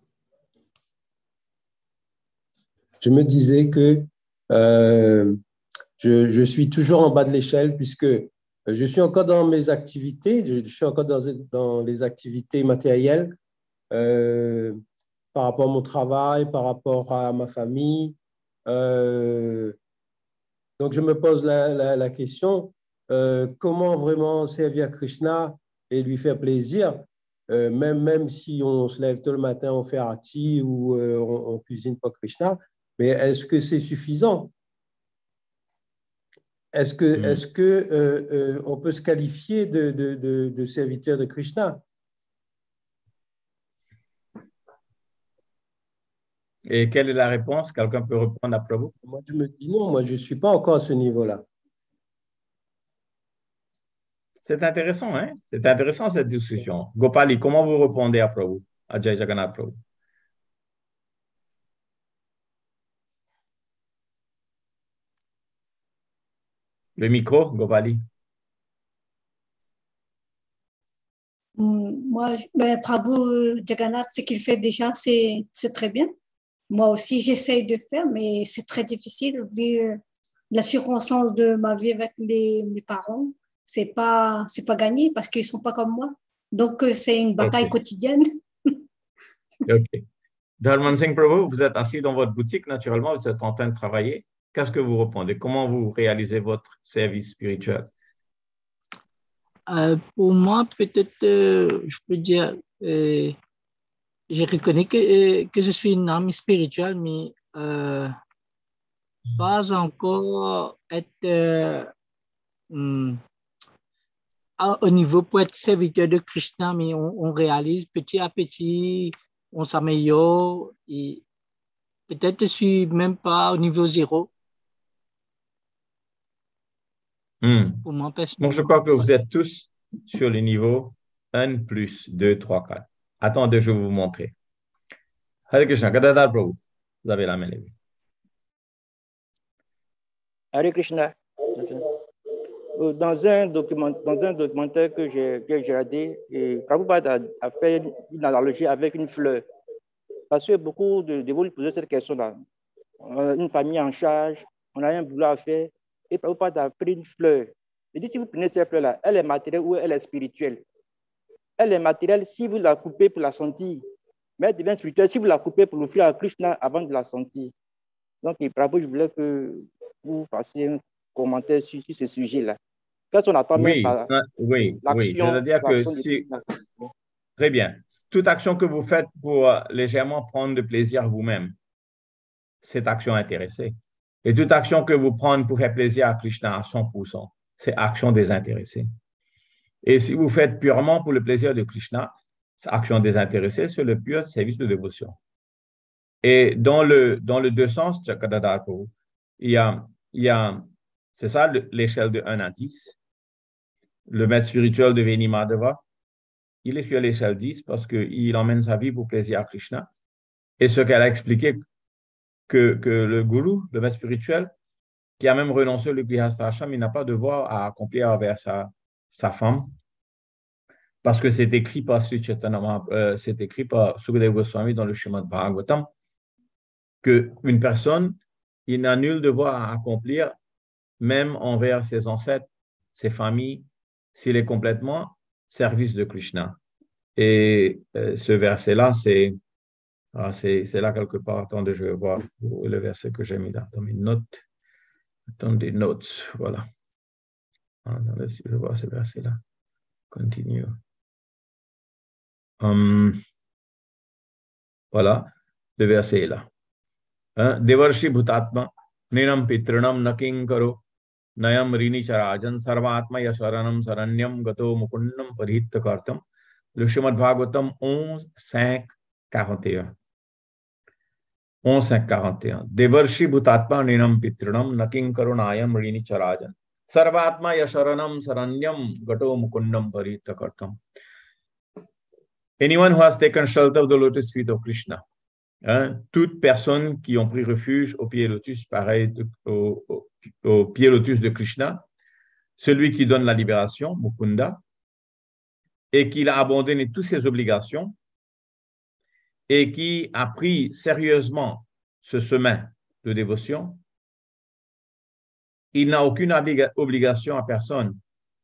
je me disais que euh, je, je suis toujours en bas de l'échelle puisque je suis encore dans mes activités, je, je suis encore dans, dans les activités matérielles euh, par rapport à mon travail, par rapport à ma famille. Euh, donc, je me pose la, la, la question, euh, comment vraiment servir Krishna et lui faire plaisir, euh, même, même si on se lève tôt le matin, on fait arati ou euh, on, on cuisine pour Krishna, mais est-ce que c'est suffisant? Est-ce que, mmh. est-ce que euh, euh, on peut se qualifier de, de, de, de serviteur de Krishna? Et quelle est la réponse? Quelqu'un peut répondre après vous? Moi, je me dis non, moi, je ne suis pas encore à ce niveau-là. C'est intéressant, hein? C'est intéressant cette discussion. Gopali, comment vous répondez après vous, à Jai Jagannath Prabhu? Le micro, Gopali. Moi, ben, Prabhu Jagannath, ce qu'il fait déjà, c'est très bien. Moi aussi, j'essaye de faire, mais c'est très difficile vu la circonstance de ma vie avec les, mes parents. C'est pas, c'est pas gagné parce qu'ils sont pas comme moi. Donc, c'est une bataille okay. quotidienne. OK. Dharman Singh Prabhu, vous êtes assis dans votre boutique, naturellement, vous êtes en train de travailler. Qu'est-ce que vous répondez? Comment vous réalisez votre service spirituel? Euh, pour moi, peut-être, euh, je peux dire, euh, je reconnais que, euh, que je suis une âme spirituelle, mais euh, pas encore être euh, hum, au niveau pour être serviteur de Krishna, mais on, on réalise petit à petit, on s'améliore et peut-être je suis même pas au niveau zéro. Hmm. Pour moi, Donc, je crois que vous êtes tous sur le niveau un plus deux, trois, quatre. Attendez, je vais vous montrer. Hare Krishna, Gadadhar Prabhu, vous avez la main levée. Hare Krishna. Dans un, document, dans un documentaire que j'ai regardé, Prabhupada a, a fait une analogie avec une fleur. Parce que beaucoup de dévots posaient cette question-là. Une famille en charge, on a un boulot à faire, et Prabhupada a pris une fleur. Il dit, si vous prenez cette fleur-là, elle est matérielle ou elle est spirituelle? Elle est matérielle si vous la coupez pour la sentir, mais elle devient spirituelle si vous la coupez pour l'offrir à Krishna avant de la sentir. Donc, Prabhu, je voulais que vous fassiez un commentaire sur, sur ce sujet-là. Qu'est-ce qu'on attend oui, même par oui, oui. C'est-à-dire que si... Très bien. Toute action que vous faites pour légèrement prendre de plaisir vous-même, c'est action intéressée. Et toute action que vous prenez pour faire plaisir à Krishna à cent pour cent, c'est action désintéressée. Et si vous faites purement pour le plaisir de Krishna, action désintéressée, c'est le pur service de dévotion. Et dans le, dans le deux sens, il y a, il y a c'est ça l'échelle de un à dix. Le maître spirituel de Veni Madhava, il est sur l'échelle dix parce qu'il emmène sa vie pour plaisir à Krishna. Et ce qu'elle a expliqué, que, que le gourou, le maître spirituel, qui a même renoncé au Grihastha-ashram, il n'a pas de devoir à accomplir envers sa, sa femme, parce que c'est écrit par Sri Chaitanya, euh, c'est écrit par Sukadeva Goswami dans le Srimad Bhagavatam, qu'une personne, il n'a nul devoir à accomplir, même envers ses ancêtres, ses familles, s'il est complètement service de Krishna. Et euh, ce verset-là, c'est ah, c'est là quelque part. Attendez, je vais voir le verset que j'ai mis là, dans mes notes. Attendez, notes, voilà. Attendez, je vais voir ce verset-là. Continue. Um, voilà, le verset est là. Hein? Devarshi Bhutatma, Ninam Pitranam Nakinkaro, Nayam Rini Charajan, Sarvatma Yasharanam Saranyam Gato Mukundam Parhitta Kartam. Le Srimad Bhagavatam onze, cinq, quarante et un. onze, cinq, quarante et un. Devarshi Bhutatma Ninam Pitranam Nakinkaro Nayam Rini Charajan. Sarvatma Yasharanam Saranyam Gato Mukundam Parhitta Kartam. Anyone who has taken shelter of the lotus feet of Krishna. Hein, toute personne qui ont pris refuge au pied lotus, pareil de, au, au, au pied lotus de Krishna, celui qui donne la libération, Mukunda, et qui a abandonné toutes ses obligations et qui a pris sérieusement ce chemin de dévotion, il n'a aucune obliga obligation à personne,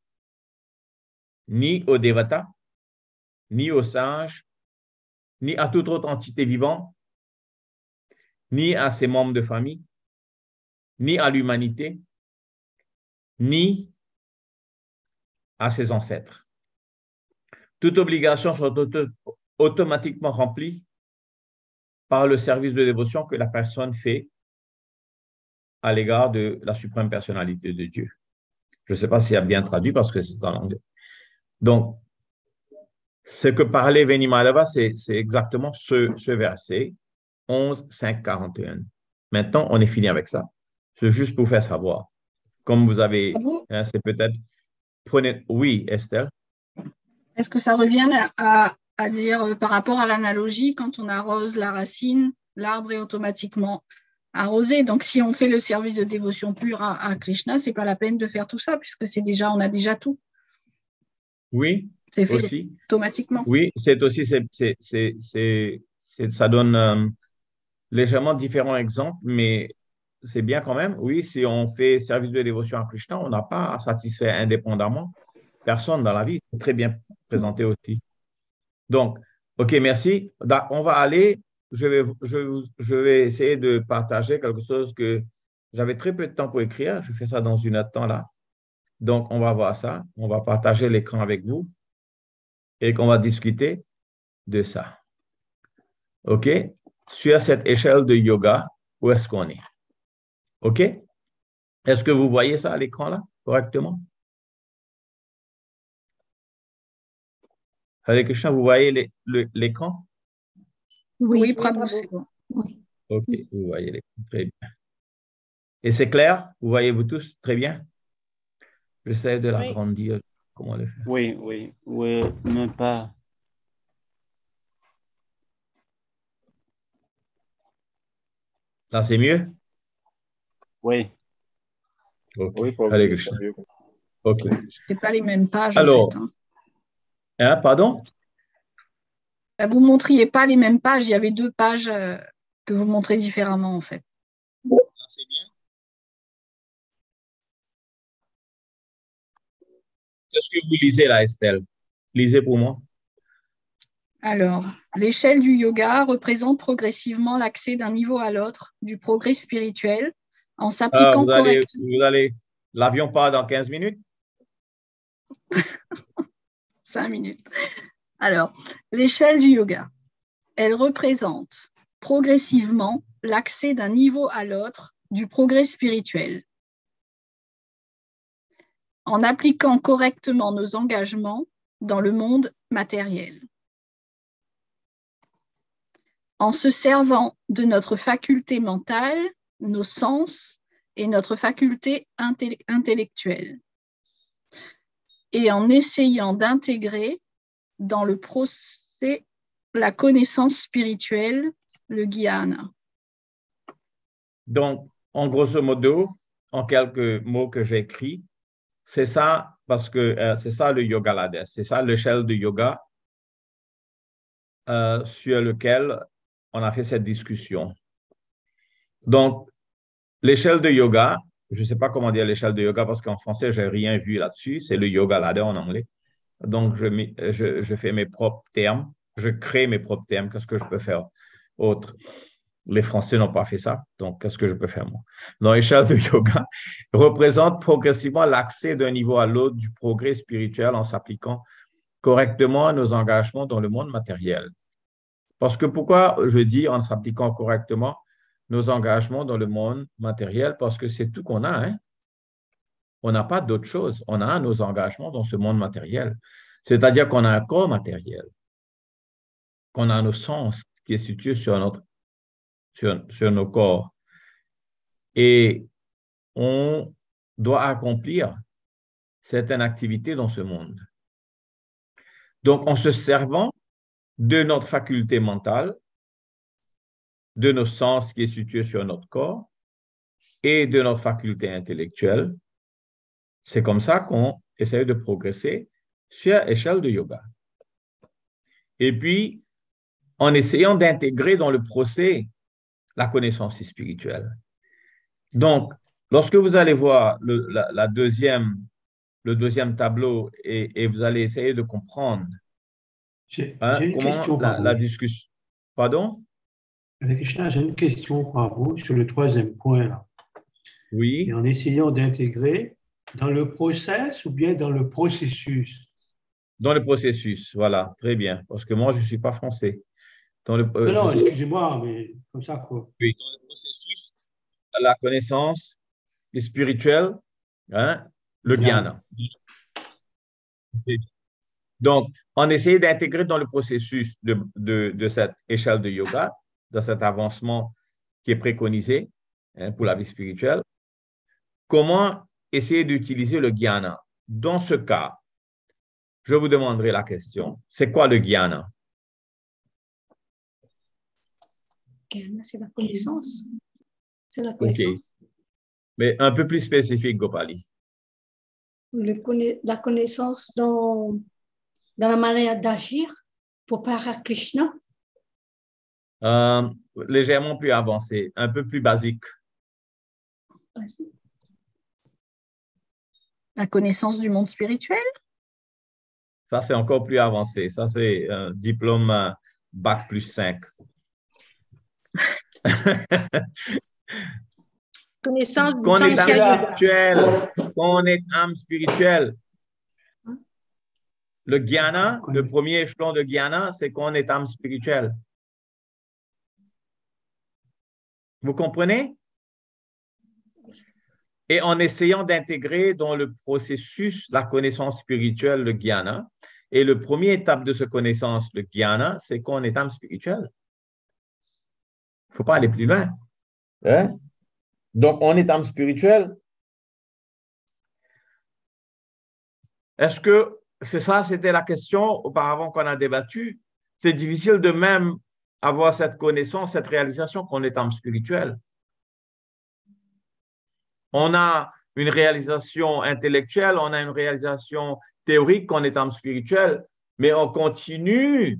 ni au Devata, ni aux sages, ni à toute autre entité vivante, ni à ses membres de famille, ni à l'humanité, ni à ses ancêtres. Toute obligation soit auto automatiquement remplie par le service de dévotion que la personne fait à l'égard de la suprême personnalité de Dieu. Je ne sais pas s'il y a bien traduit parce que c'est en anglais. Donc, ce que parlait Veni Madhava, c'est exactement ce, ce verset, onze, cinq, quarante et un. Maintenant, on est fini avec ça. C'est juste pour faire savoir. Comme vous avez, hein, c'est peut-être, prenez, oui, Esther. Est-ce que ça revient à, à dire, euh, par rapport à l'analogie, quand on arrose la racine, l'arbre est automatiquement arrosé. Donc, si on fait le service de dévotion pure à, à Krishna, c'est pas la peine de faire tout ça, puisque c'est déjà, on a déjà tout. Oui, c'est fait aussi. automatiquement. Oui, c'est aussi, c'est, c'est, c'est, c'est, ça donne euh, légèrement différents exemples, mais c'est bien quand même. Oui, si on fait service de dévotion à Krishna, on n'a pas à satisfaire indépendamment personne dans la vie. C'est très bien présenté aussi. Donc, OK, merci. On va aller, je vais, je, je vais essayer de partager quelque chose que j'avais très peu de temps pour écrire. Je fais ça dans une heure de temps là. Donc, on va voir ça. On va partager l'écran avec vous et qu'on va discuter de ça. OK? Sur cette échelle de yoga, où est-ce qu'on est? OK? Est-ce que vous voyez ça à l'écran là, correctement? Hare Krishna, vous voyez l'écran? Oui, oui, Prabhu, c'est bon. Oui. OK, vous voyez l'écran, très bien. Et c'est clair? Vous voyez vous tous très bien? J'essaie de l'agrandir. Oui. Comment le faire? Oui, oui, oui, même pas. Là, c'est mieux? Oui. OK. Oui, Hare Krishna. OK. C'est pas les mêmes pages. Alors, en fait, hein. Hein, pardon? Vous ne montriez pas les mêmes pages. Il y avait deux pages euh, que vous montrez différemment, en fait. C'est bien. Qu'est-ce que vous lisez là, Estelle? Lisez pour moi. Alors, l'échelle du yoga représente progressivement l'accès d'un niveau à l'autre du progrès spirituel en s'appliquant ah, correctement. Vous allez, l'avion part dans quinze minutes? Cinq minutes. Alors, l'échelle du yoga, elle représente progressivement l'accès d'un niveau à l'autre du progrès spirituel en appliquant correctement nos engagements dans le monde matériel. en se servant de notre faculté mentale, nos sens et notre faculté inté- intellectuelle, et en essayant d'intégrer dans le procès la connaissance spirituelle, le jnana. Donc, en grosso modo, en quelques mots que j'ai écrits, c'est ça, parce que euh, c'est ça le yoga Hades, c'est ça l'échelle de yoga euh, sur lequel on a fait cette discussion. Donc, l'échelle de yoga, je ne sais pas comment dire l'échelle de yoga parce qu'en français, je n'ai rien vu là-dessus, c'est le yoga ladder en anglais. Donc, je, je, je fais mes propres termes, je crée mes propres termes, qu'est-ce que je peux faire autre? Les Français n'ont pas fait ça, donc qu'est-ce que je peux faire moi? Donc, l'échelle de yoga représente progressivement l'accès d'un niveau à l'autre du progrès spirituel en s'appliquant correctement à nos engagements dans le monde matériel. Parce que pourquoi je dis en s'appliquant correctement nos engagements dans le monde matériel? Parce que c'est tout qu'on a. Hein? On n'a pas d'autre chose. On a nos engagements dans ce monde matériel. C'est-à-dire qu'on a un corps matériel, qu'on a nos sens qui est situé sur, notre, sur, sur nos corps. Et on doit accomplir certaines activités dans ce monde. Donc, en se servant de notre faculté mentale, de nos sens qui est situé sur notre corps et de notre faculté intellectuelle, c'est comme ça qu'on essaie de progresser sur l'échelle de yoga. Et puis, en essayant d'intégrer dans le procès la connaissance spirituelle. Donc, lorsque vous allez voir le, la, la deuxième, le deuxième tableau et, et vous allez essayer de comprendre J'ai hein, une comment question, la, la discussion... Pardon? Avec Krishna, j'ai une question pour vous sur le troisième point. Là. Oui. Et en essayant d'intégrer dans le process ou bien dans le processus? Dans le processus, voilà, très bien. Parce que moi, je ne suis pas français. Dans le, euh, non, non, je... excusez-moi, mais comme ça, quoi. Oui, dans le processus, la connaissance spirituelle, hein, le jnana. Donc, on essaie d'intégrer dans le processus de, de, de cette échelle de yoga, dans cet avancement qui est préconisé hein, pour la vie spirituelle, comment essayer d'utiliser le jnana. Dans ce cas, je vous demanderai la question, c'est quoi le jnana? Jnana, c'est la connaissance. C'est la connaissance. Okay. Mais un peu plus spécifique, Gopali. Le conna la connaissance dans, dans la manière d'agir pour parler à Krishna. Euh, légèrement plus avancé, un peu plus basique. La connaissance du monde spirituel? Ça, c'est encore plus avancé. Ça, c'est un diplôme euh, bac plus cinq. Connaissance du qu'on est sens âme spirituelle, qu'on est âme spirituelle. Le jnana, le premier échelon de jnana, c'est qu'on est âme spirituelle. Vous comprenez? Et en essayant d'intégrer dans le processus la connaissance spirituelle, le jnana, et le premier étape de cette connaissance, le jnana, c'est qu'on est âme spirituelle. Il ne faut pas aller plus loin. Hein? Donc, on est âme spirituelle. Est-ce que c'est ça, c'était la question auparavant qu'on a débattu? C'est difficile de même avoir cette connaissance, cette réalisation qu'on est âme spirituelle. On a une réalisation intellectuelle, on a une réalisation théorique qu'on est âme spirituelle, mais on continue,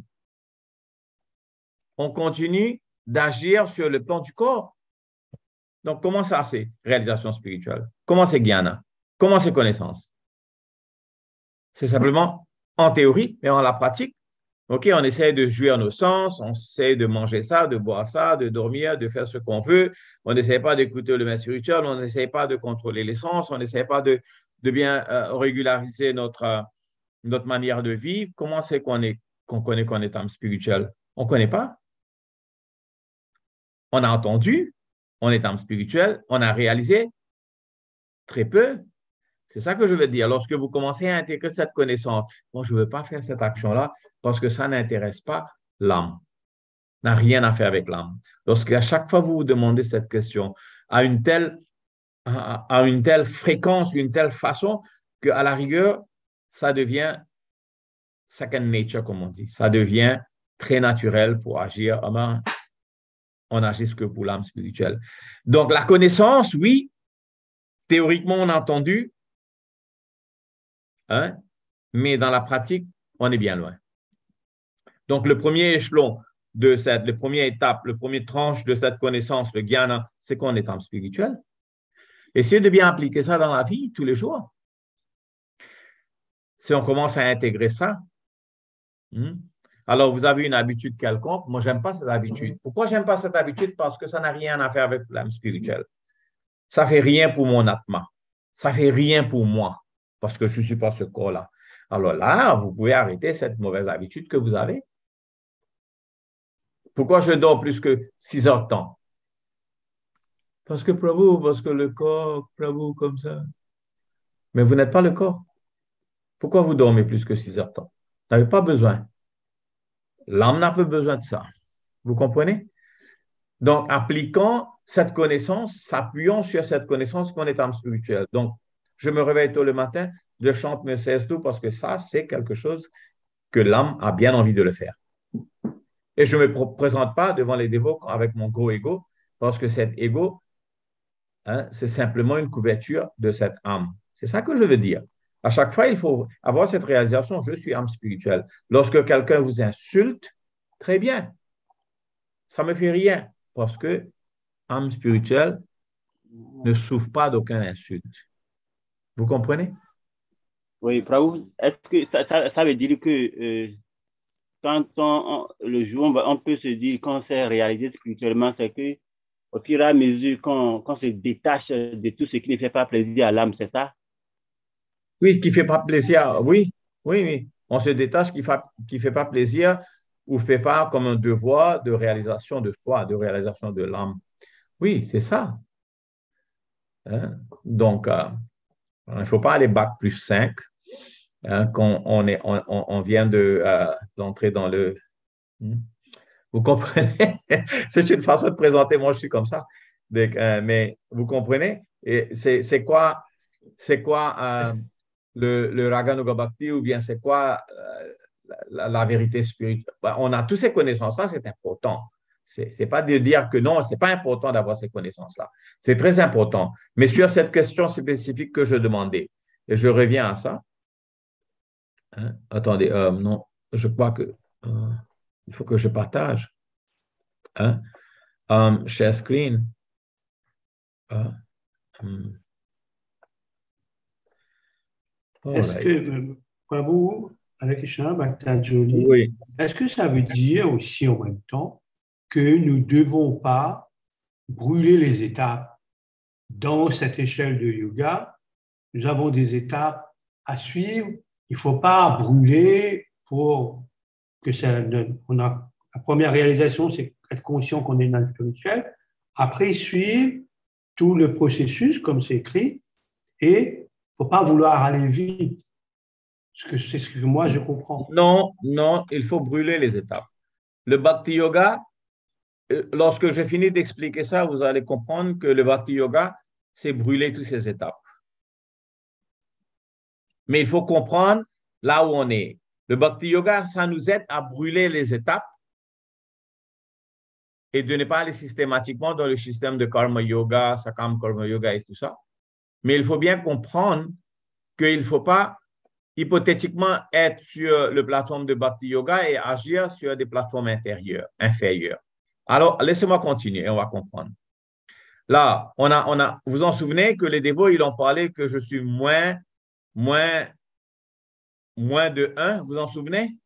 on continue d'agir sur le plan du corps. Donc, comment ça, c'est réalisation spirituelle? Comment c'est jnana? Comment c'est connaissance? C'est simplement en théorie, mais en la pratique. OK, on essaie de jouir nos sens, on essaie de manger ça, de boire ça, de dormir, de faire ce qu'on veut. On n'essaie pas d'écouter le maître spirituel, on n'essaie pas de contrôler les sens, on n'essaie pas de, de bien euh, régulariser notre, euh, notre manière de vivre. Comment c'est qu'on est, qu'on connaît qu'on est âme spirituelle? On ne connaît pas. On a entendu, on est âme spirituelle, on a réalisé très peu. C'est ça que je veux dire. Lorsque vous commencez à intégrer cette connaissance, moi, je ne veux pas faire cette action-là parce que ça n'intéresse pas l'âme. n'a rien à faire avec l'âme. Lorsqu'à chaque fois vous vous demandez cette question, à une telle, à, à une telle fréquence, une telle façon, qu'à la rigueur, ça devient second nature, comme on dit. Ça devient très naturel pour agir. Ah ben, on agit que pour l'âme spirituelle. Donc, la connaissance, oui, théoriquement, on a entendu, hein, mais dans la pratique, on est bien loin. Donc, le premier échelon de cette, le première étape, le premier tranche de cette connaissance, le jnana, c'est qu'on est âme spirituelle. Essayez de bien appliquer ça dans la vie tous les jours. Si on commence à intégrer ça, hmm, alors vous avez une habitude quelconque. Moi, je n'aime pas cette habitude. Pourquoi je n'aime pas cette habitude? Parce que ça n'a rien à faire avec l'âme spirituelle. Ça ne fait rien pour mon atma. Ça ne fait rien pour moi, parce que je ne suis pas ce corps-là. Alors là, vous pouvez arrêter cette mauvaise habitude que vous avez. Pourquoi je dors plus que six heures de temps? Parce que, Prabhu, parce que le corps, Prabhu, comme ça. Mais vous n'êtes pas le corps. Pourquoi vous dormez plus que six heures de temps? Vous n'avez pas besoin. L'âme n'a pas besoin de ça. Vous comprenez? Donc, appliquant cette connaissance, s'appuyant sur cette connaissance qu'on est âme spirituelle. Donc, je me réveille tôt le matin, je chante mes seize tours parce que ça, c'est quelque chose que l'âme a bien envie de le faire. Et je ne me présente pas devant les dévots avec mon gros ego, parce que cet ego, hein, c'est simplement une couverture de cette âme. C'est ça que je veux dire. À chaque fois, il faut avoir cette réalisation, je suis âme spirituelle. Lorsque quelqu'un vous insulte, très bien. Ça ne me fait rien, parce que âme spirituelle ne souffre pas d'aucune insulte. Vous comprenez? Oui, Prabhu, est-ce que ça, ça, ça veut dire que euh, quand on, on, le jour, on, on peut se dire qu'on s'est réalisé spirituellement, c'est que au fur et à mesure qu'on qu'on se détache de tout ce qui ne fait pas plaisir à l'âme, c'est ça? Oui, qui ne fait pas plaisir. Oui, oui, oui. On se détache qui ne fait, qui fait pas plaisir ou fait pas comme un devoir de réalisation de soi, de réalisation de l'âme. Oui, c'est ça. Hein? Donc, euh, il ne faut pas aller bac plus cinq hein, quand on, est, on, on vient de, euh, d'entrer dans le... Vous comprenez? C'est une façon de présenter, moi je suis comme ça. Donc, euh, mais vous comprenez? Et c'est, c'est quoi, c'est quoi euh, le, le Raga Nuga Bhakti ou bien c'est quoi euh, la, la vérité spirituelle? Ben, on a toutes ces connaissances-là, c'est important. Ce n'est pas de dire que non, ce n'est pas important d'avoir ces connaissances-là. C'est très important. Mais sur cette question spécifique que je demandais, et je reviens à ça. Hein? Attendez, euh, non, je crois que euh, il faut que je partage. Hein? Um, share screen. Uh, um. Est-ce right. que, Prabhu, avec Krishna, Bhakta Joli, oui. Est-ce que ça veut dire aussi en même temps que nous ne devons pas brûler les étapes dans cette échelle de yoga? Nous avons des étapes à suivre. Il ne faut pas brûler pour que ça. On a, la première réalisation, c'est être conscient qu'on est dans le spirituel. Après, suivre tout le processus, comme c'est écrit, et il ne faut pas vouloir aller vite. C'est ce que moi, je comprends. Non, non, il faut brûler les étapes. Le Bhakti Yoga, lorsque j'ai fini d'expliquer ça, vous allez comprendre que le Bhakti Yoga, c'est brûler toutes ces étapes. Mais il faut comprendre là où on est. Le Bhakti Yoga, ça nous aide à brûler les étapes et de ne pas aller systématiquement dans le système de Karma Yoga, Sakam Karma Yoga et tout ça. Mais il faut bien comprendre qu'il ne faut pas hypothétiquement être sur la plateforme de Bhakti Yoga et agir sur des plateformes intérieures, inférieures. Alors, laissez-moi continuer et on va comprendre. Là, on a, on a, vous vous en souvenez que les dévots, ils ont parlé que je suis moins, moins, moins de un, vous vous en souvenez?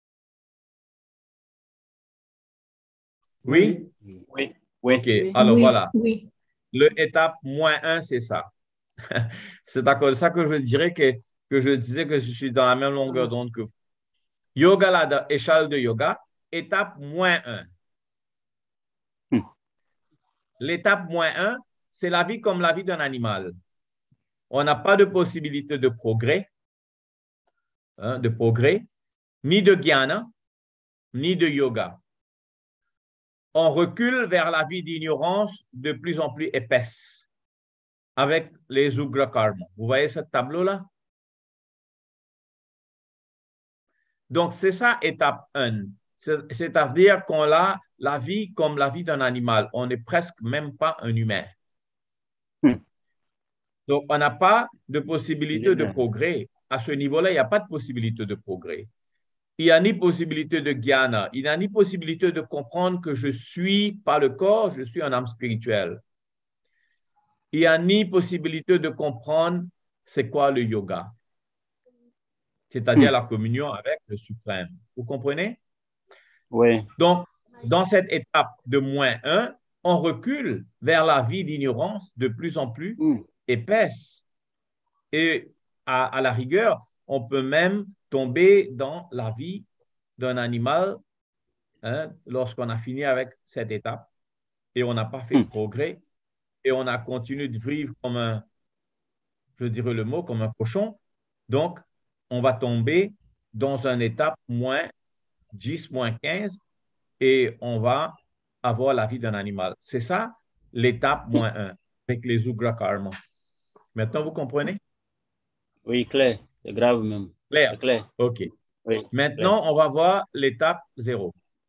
Oui? Oui. Oui. OK, alors oui, voilà. Oui. Le étape moins un, c'est ça. C'est à cause de ça que je dirais que, que je disais que je suis dans la même longueur d'onde que vous. Yoga, là, échelle de yoga, étape moins un. Hmm. L'étape moins un, c'est la vie comme la vie d'un animal. On n'a pas de possibilité de progrès, hein, de progrès, ni de jnana, ni de yoga. on recule vers la vie d'ignorance de plus en plus épaisse avec les Ugra Karma. Vous voyez ce tableau-là? Donc, c'est ça, étape un. C'est-à-dire qu'on a la vie comme la vie d'un animal. On n'est presque même pas un humain. Hmm. Donc, on n'a pas de possibilité de progrès. À ce niveau-là, il n'y a pas de possibilité de progrès. Il n'y a ni possibilité de jnana, il n'y a ni possibilité de comprendre que je suis pas le corps, je suis un âme spirituelle. Il n'y a ni possibilité de comprendre c'est quoi le yoga, c'est-à-dire hmm. la communion avec le suprême. Vous comprenez? Oui. Donc, dans cette étape de moins un, on recule vers la vie d'ignorance de plus en plus hmm. épaisse. Et à, à la rigueur, on peut même tomber dans la vie d'un animal hein, lorsqu'on a fini avec cette étape et on n'a pas fait de progrès et on a continué de vivre comme un, je dirais le mot, comme un cochon. Donc, on va tomber dans une étape moins dix, moins quinze et on va avoir la vie d'un animal. C'est ça l'étape moins un avec les Ugra Karma. Maintenant, vous comprenez? Oui, clair. C'est grave même. Clair. clair. OK. Oui, Maintenant, clair. On va voir l'étape zéro.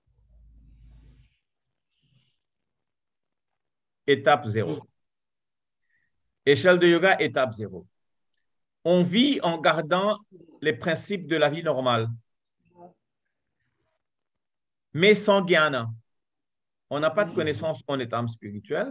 Étape zéro. Échelle de yoga, étape zéro. On vit en gardant les principes de la vie normale, mais sans jnana. On n'a pas de connaissance en état spirituel.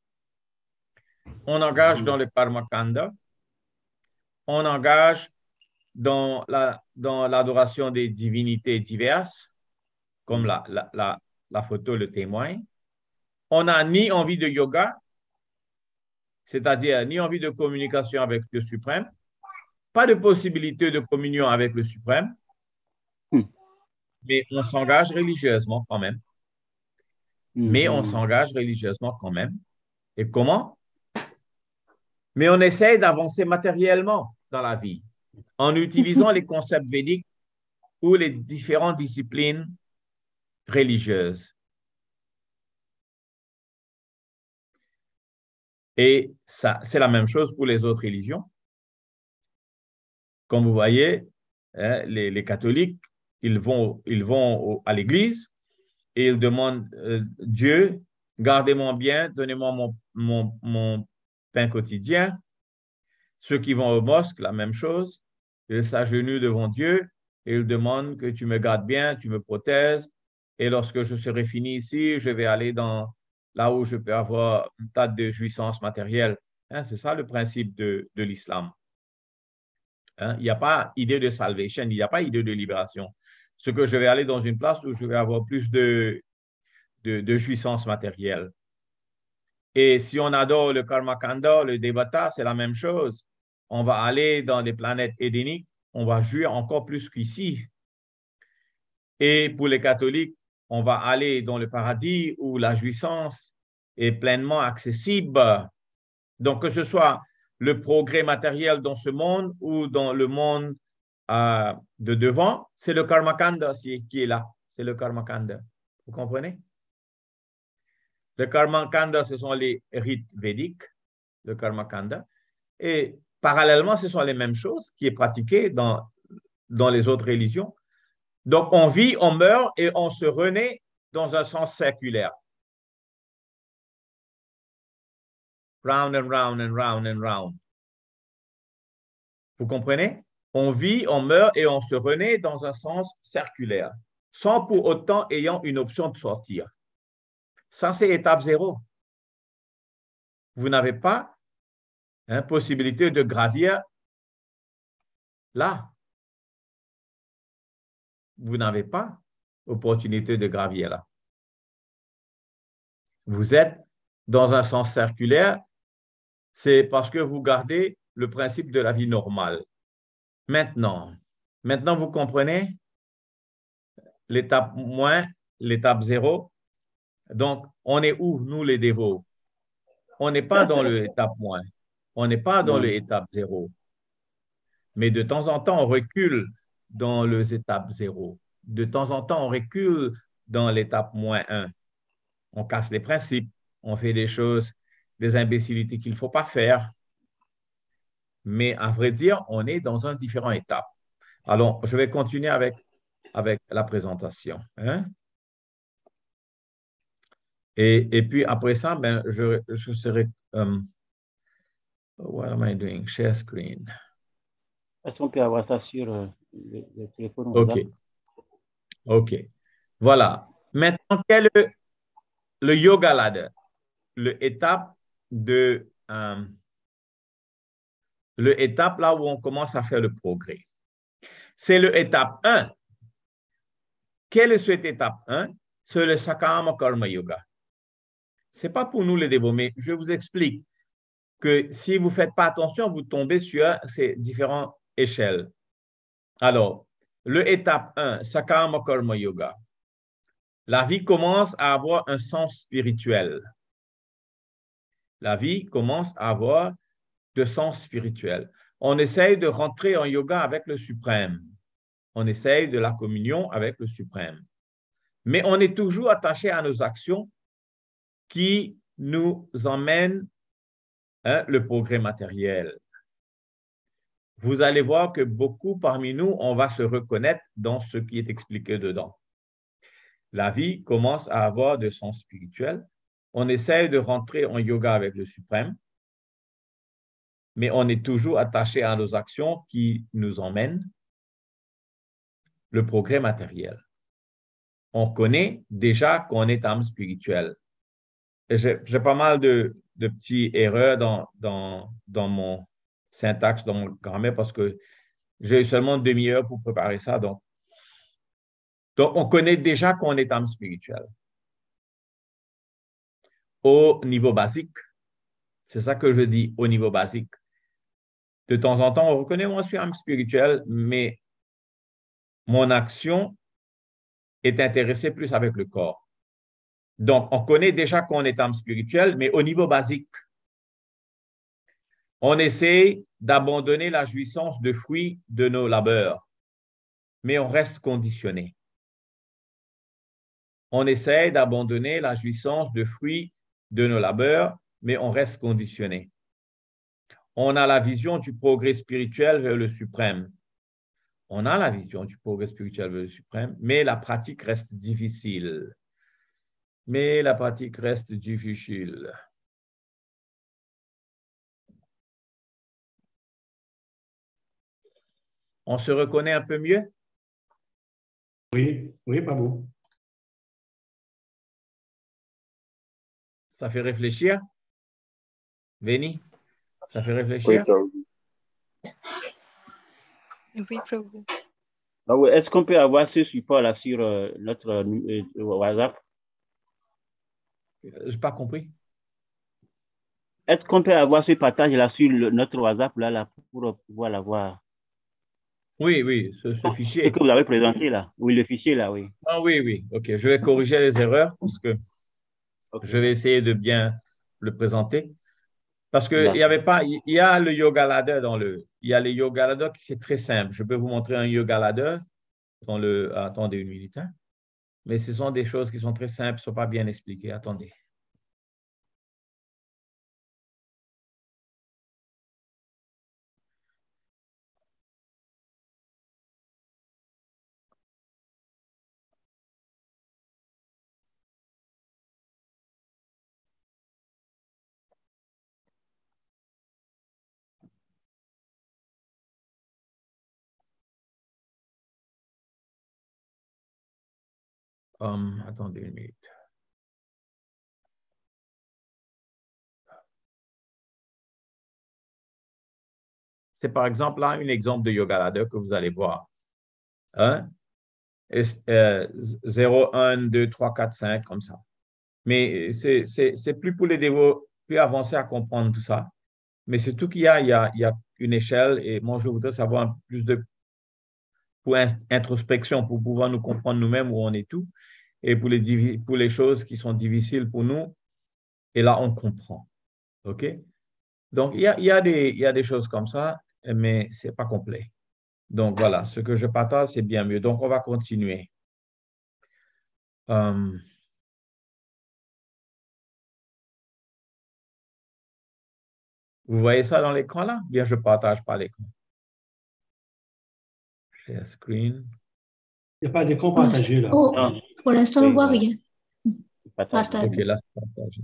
On engage dans le karma kanda. On engage dans la, dans l'adoration des divinités diverses, comme la, la, la, la photo le témoigne. On n'a ni envie de yoga, c'est-à-dire ni envie de communication avec le suprême, pas de possibilité de communion avec le suprême, hmm. mais on s'engage religieusement quand même. Hmm. Mais on s'engage religieusement quand même. Et comment? Mais on essaie d'avancer matériellement dans la vie en utilisant les concepts védiques ou les différentes disciplines religieuses. Et ça, c'est la même chose pour les autres religions. Comme vous voyez, hein, les, les catholiques, ils vont, ils vont au, à l'église et ils demandent euh, Dieu, gardez-moi bien, donnez-moi mon, mon, mon pain quotidien. Ceux qui vont au mosque, la même chose. Ils s'agenouillent devant Dieu et ils demandent que tu me gardes bien, tu me protèges. Et lorsque je serai fini ici, je vais aller dans là où je peux avoir un tas de jouissances matérielles. Hein, c'est ça le principe de, de l'islam. Hein, il n'y a pas idée de salvation, il n'y a pas idée de libération. Ce que je vais aller dans une place où je vais avoir plus de, de, de jouissances matérielles. Et si on adore le karma kanda, le devata, c'est la même chose. On va aller dans des planètes édéniques, on va jouir encore plus qu'ici. Et pour les catholiques, on va aller dans le paradis où la jouissance est pleinement accessible. Donc, que ce soit le progrès matériel dans ce monde ou dans le monde euh, de devant, c'est le karma kanda qui est là. C'est le karma kanda. Vous comprenez? Le karma kanda, ce sont les rites védiques, le karma kanda. Et parallèlement, ce sont les mêmes choses qui est pratiquées dans, dans les autres religions. Donc, on vit, on meurt et on se renaît dans un sens circulaire. Round and round and round and round. Vous comprenez? On vit, on meurt et on se renaît dans un sens circulaire, sans pour autant ayant une option de sortir. Ça, c'est étape zéro. Vous n'avez pas hein, possibilité de gravir là. Vous n'avez pas opportunité de gravir là. Vous êtes dans un sens circulaire, c'est parce que vous gardez le principe de la vie normale. Maintenant, maintenant vous comprenez l'étape moins, l'étape zéro. Donc, on est où, nous les dévots? On n'est pas dans l'étape moins, on n'est pas dans l'étape zéro. Mais de temps en temps, on recule dans les étapes zéro. De temps en temps, on recule dans l'étape moins un. on casse les principes, on fait des choses, des imbécilités qu'il ne faut pas faire. Mais à vrai dire, on est dans une différente étape. Alors, je vais continuer avec, avec la présentation. Hein? Et, et puis après ça, ben, je, je serai... Um, what am I doing? Share screen. Est-ce qu'on peut avoir ça sur euh, le, le téléphone? OK. OK. Voilà. Maintenant, quel est le, le yoga ladder? L'étape de... Um, l'étape là où on commence à faire le progrès. C'est l'étape un. Quelle est cette étape un? C'est le Sakama Karma Yoga. Ce n'est pas pour nous les dévots, mais je vous explique que si vous ne faites pas attention, vous tombez sur ces différentes échelles. Alors, l'étape un, Sakama Karma Yoga. La vie commence à avoir un sens spirituel. La vie commence à avoir de sens spirituel. On essaye de rentrer en yoga avec le suprême. On essaye de la communion avec le suprême. Mais on est toujours attaché à nos actions qui nous emmènent hein, le progrès matériel. Vous allez voir que beaucoup parmi nous, on va se reconnaître dans ce qui est expliqué dedans. La vie commence à avoir de sens spirituel. On essaye de rentrer en yoga avec le suprême, mais on est toujours attaché à nos actions qui nous emmènent le progrès matériel. On connaît déjà qu'on est âme spirituelle. J'ai pas mal de, de petites erreurs dans, dans, dans mon syntaxe, dans mon grammaire, parce que j'ai eu seulement une demi-heure pour préparer ça. Donc, donc, on connaît déjà qu'on est âme spirituelle. Au niveau basique, c'est ça que je dis, au niveau basique. De temps en temps, on reconnaît, moi, je suis âme spirituelle, mais mon action est intéressée plus avec le corps. Donc, on connaît déjà qu'on est âme spirituelle, mais au niveau basique, on essaie d'abandonner la jouissance de fruits de nos labeurs, mais on reste conditionné. On essaie d'abandonner la jouissance de fruits de nos labeurs, mais on reste conditionné. On a la vision du progrès spirituel vers le suprême. On a la vision du progrès spirituel vers le suprême, mais la pratique reste difficile. Mais la pratique reste difficile. On se reconnaît un peu mieux? Oui, oui, pas bon. Ça fait réfléchir? Veni, ça fait réfléchir? Oui, oui, Prabhu. Ah oui, est-ce qu'on peut avoir ce support-là sur euh, notre euh, WhatsApp? Je n'ai pas compris. Est-ce qu'on peut avoir ce partage-là sur le, notre WhatsApp là, là, pour pouvoir l'avoir? Oui, oui, ce, ce fichier. Ce que vous avez présenté là. Oui, le fichier là, oui. Ah oui, oui. OK, je vais corriger les erreurs parce que okay. Je vais essayer de bien le présenter. Parce qu'il n'y avait pas, il y a le yoga ladder dans le, il y a le yoga ladder qui c'est très simple. Je peux vous montrer un yoga ladder dans le, attendez une minute, hein. Mais ce sont des choses qui sont très simples, ne sont pas bien expliquées. Attendez. Um, attendez une minute. C'est par exemple là un exemple de yoga ladder que vous allez voir. Hein? Euh, zéro, un, deux, trois, quatre, cinq, comme ça. Mais c'est plus pour les dévots plus avancés à comprendre tout ça. Mais c'est tout qu'il y a, il y a, il y a une échelle et moi, je voudrais savoir un peu plus de pour introspection, pour pouvoir nous comprendre nous-mêmes où on est tout. Et pour les, pour les choses qui sont difficiles pour nous, et là, on comprend. OK? Donc, il y a, il y a, des, il y a des choses comme ça, mais ce n'est pas complet. Donc, voilà, ce que je partage, c'est bien mieux. Donc, on va continuer. Um, Vous voyez ça dans l'écran là? Bien, je ne partage pas l'écran. Share screen. Il n'y a pas d'écran partagé là. Oh, pour l'instant, on ne voit rien. Partage. Ok, là, c'est partagé.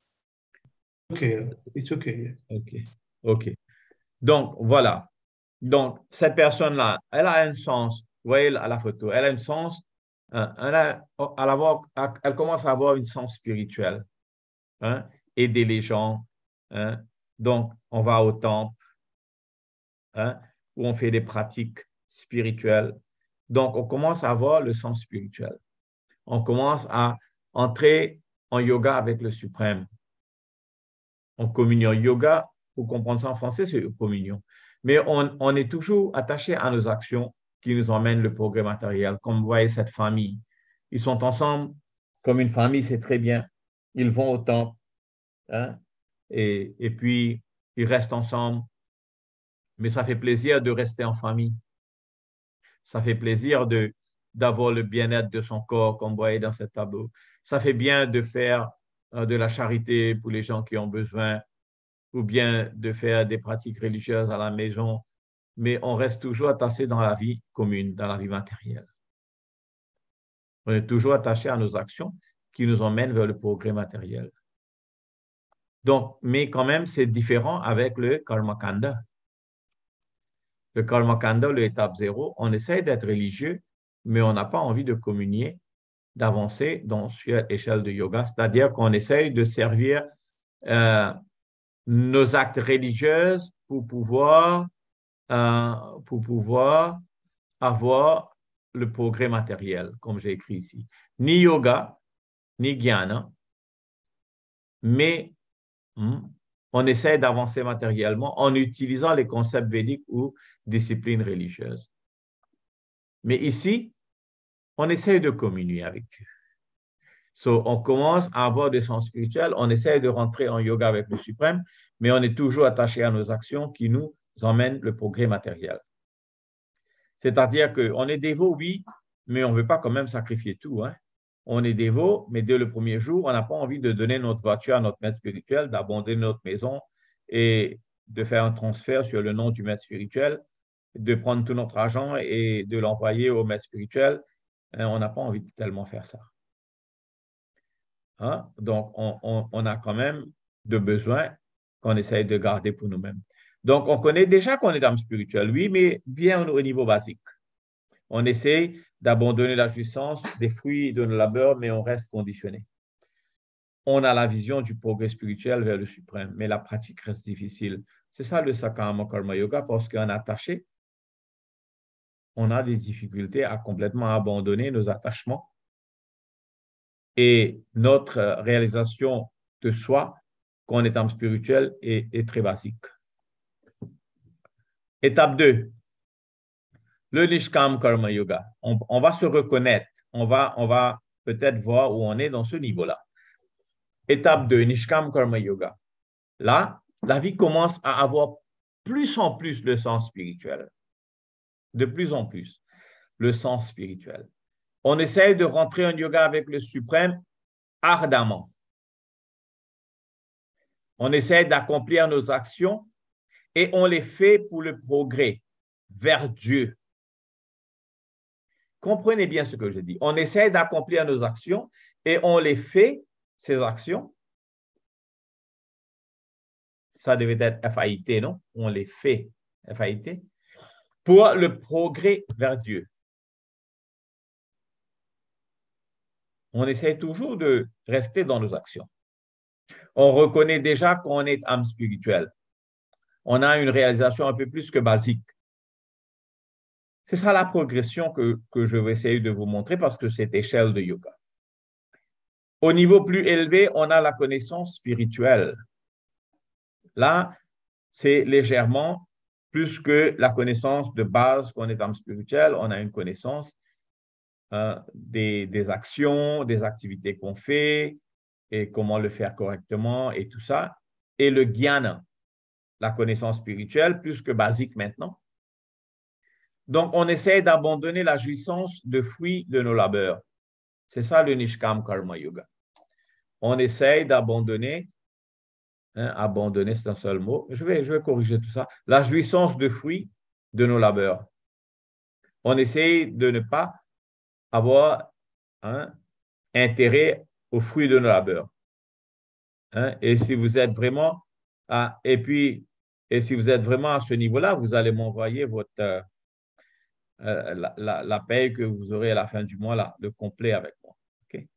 Ok, it's okay. Ok, ok. Donc, voilà. Donc, cette personne-là, elle a un sens. Vous voyez à la photo, elle a un sens. Hein, elle, a, elle, avoir, elle commence à avoir un sens spirituel. Hein, aider les gens. Hein. Donc, on va au temple, hein, où on fait des pratiques spirituelles. Donc, on commence à avoir le sens spirituel. On commence à entrer en yoga avec le suprême. En communion. Yoga, pour comprendre ça en français, c'est communion. Mais on, on est toujours attaché à nos actions qui nous emmènent le progrès matériel. Comme vous voyez cette famille, ils sont ensemble comme une famille, c'est très bien. Ils vont au temple, hein, et, et puis ils restent ensemble. Mais ça fait plaisir de rester en famille. Ça fait plaisir de, d'avoir le bien-être de son corps, comme vous voyez dans ce tableau. Ça fait bien de faire euh, de la charité pour les gens qui ont besoin, ou bien de faire des pratiques religieuses à la maison, mais on reste toujours attaché dans la vie commune, dans la vie matérielle. On est toujours attaché à nos actions qui nous emmènent vers le progrès matériel. Donc, mais quand même, c'est différent avec le Karma Kanda. Le Karma Kanda, l'étape zéro, on essaie d'être religieux, mais on n'a pas envie de communier, d'avancer dans cette échelle de yoga, c'est-à-dire qu'on essaye de servir euh, nos actes religieux pour pouvoir, euh, pour pouvoir avoir le progrès matériel, comme j'ai écrit ici. Ni yoga, ni jnana, mais hmm, on essaie d'avancer matériellement en utilisant les concepts védiques ou disciplines religieuses. Mais ici, on essaie de communier avec Dieu. So, on commence à avoir des sens spirituels, on essaie de rentrer en yoga avec le suprême, mais on est toujours attaché à nos actions qui nous emmènent le progrès matériel. C'est-à-dire qu'on est dévot, oui, mais on ne veut pas quand même sacrifier tout. Hein. On est dévot, mais dès le premier jour, on n'a pas envie de donner notre voiture à notre maître spirituel, d'abandonner notre maison et de faire un transfert sur le nom du maître spirituel, de prendre tout notre argent et de l'envoyer au maître spirituel. On n'a pas envie de tellement faire ça. Hein? Donc, on, on, on a quand même de besoins qu'on essaye de garder pour nous-mêmes. Donc, on connaît déjà qu'on est âme spirituelle, oui, mais bien au niveau basique. On essaie d'abandonner la jouissance des fruits de nos labeurs, mais on reste conditionné. On a la vision du progrès spirituel vers le suprême, mais la pratique reste difficile. C'est ça le Sakama Karma Yoga, parce qu'en attaché, on a des difficultés à complètement abandonner nos attachements et notre réalisation de soi, qu'on est âme spirituelle, est, est très basique. Étape deux, le Nishkam Karma Yoga. On, on va se reconnaître, on va, on va peut-être voir où on est dans ce niveau-là. Étape deux, Nishkam Karma Yoga. Là, la vie commence à avoir plus en plus le sens spirituel. De plus en plus, le sens spirituel. On essaye de rentrer en yoga avec le suprême ardemment. On essaie d'accomplir nos actions et on les fait pour le progrès vers Dieu. Comprenez bien ce que je dis. On essaie d'accomplir nos actions et on les fait, ces actions. Ça devait être F A I T, non? On les fait, F A I T, pour le progrès vers Dieu. On essaie toujours de rester dans nos actions. On reconnaît déjà qu'on est âme spirituelle. On a une réalisation un peu plus que basique. C'est ça la progression que, que je vais essayer de vous montrer parce que c'est échelle de yoga. Au niveau plus élevé, on a la connaissance spirituelle. Là, c'est légèrement plus que la connaissance de base qu'on est âme spirituelle. On a une connaissance euh, des, des actions, des activités qu'on fait et comment le faire correctement et tout ça. Et le jnana, la connaissance spirituelle, plus que basique maintenant. Donc, on essaie d'abandonner la jouissance de fruits de nos labeurs. C'est ça le Nishkam Karma Yoga. On essaie d'abandonner Hein, abandonner, c'est un seul mot. Je vais, je vais corriger tout ça. La jouissance de fruits de nos labeurs. On essaye de ne pas avoir hein, intérêt aux fruits de nos labeurs. Hein, et si vous êtes vraiment à, et puis, et si vous êtes vraiment à ce niveau-là, vous allez m'envoyer votre euh, euh, la, la, la paye que vous aurez à la fin du mois, là, le complet avec moi. Okay?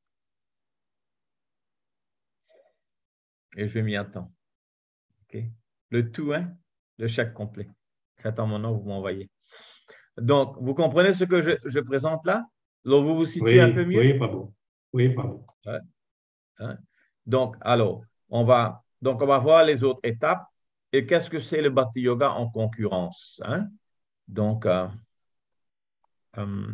Et je vais m'y attendre. Okay? Le tout, hein, le chèque complet. Attends mon nom, vous m'envoyez. Donc, vous comprenez ce que je, je présente là? Donc, vous vous situez oui, un peu mieux? Oui, pas bon. Oui, pas bon. Ouais. Hein? Donc, alors, on va, donc, on va voir les autres étapes. Et qu'est-ce que c'est le Bhakti Yoga en concurrence? Hein? Donc, euh, euh,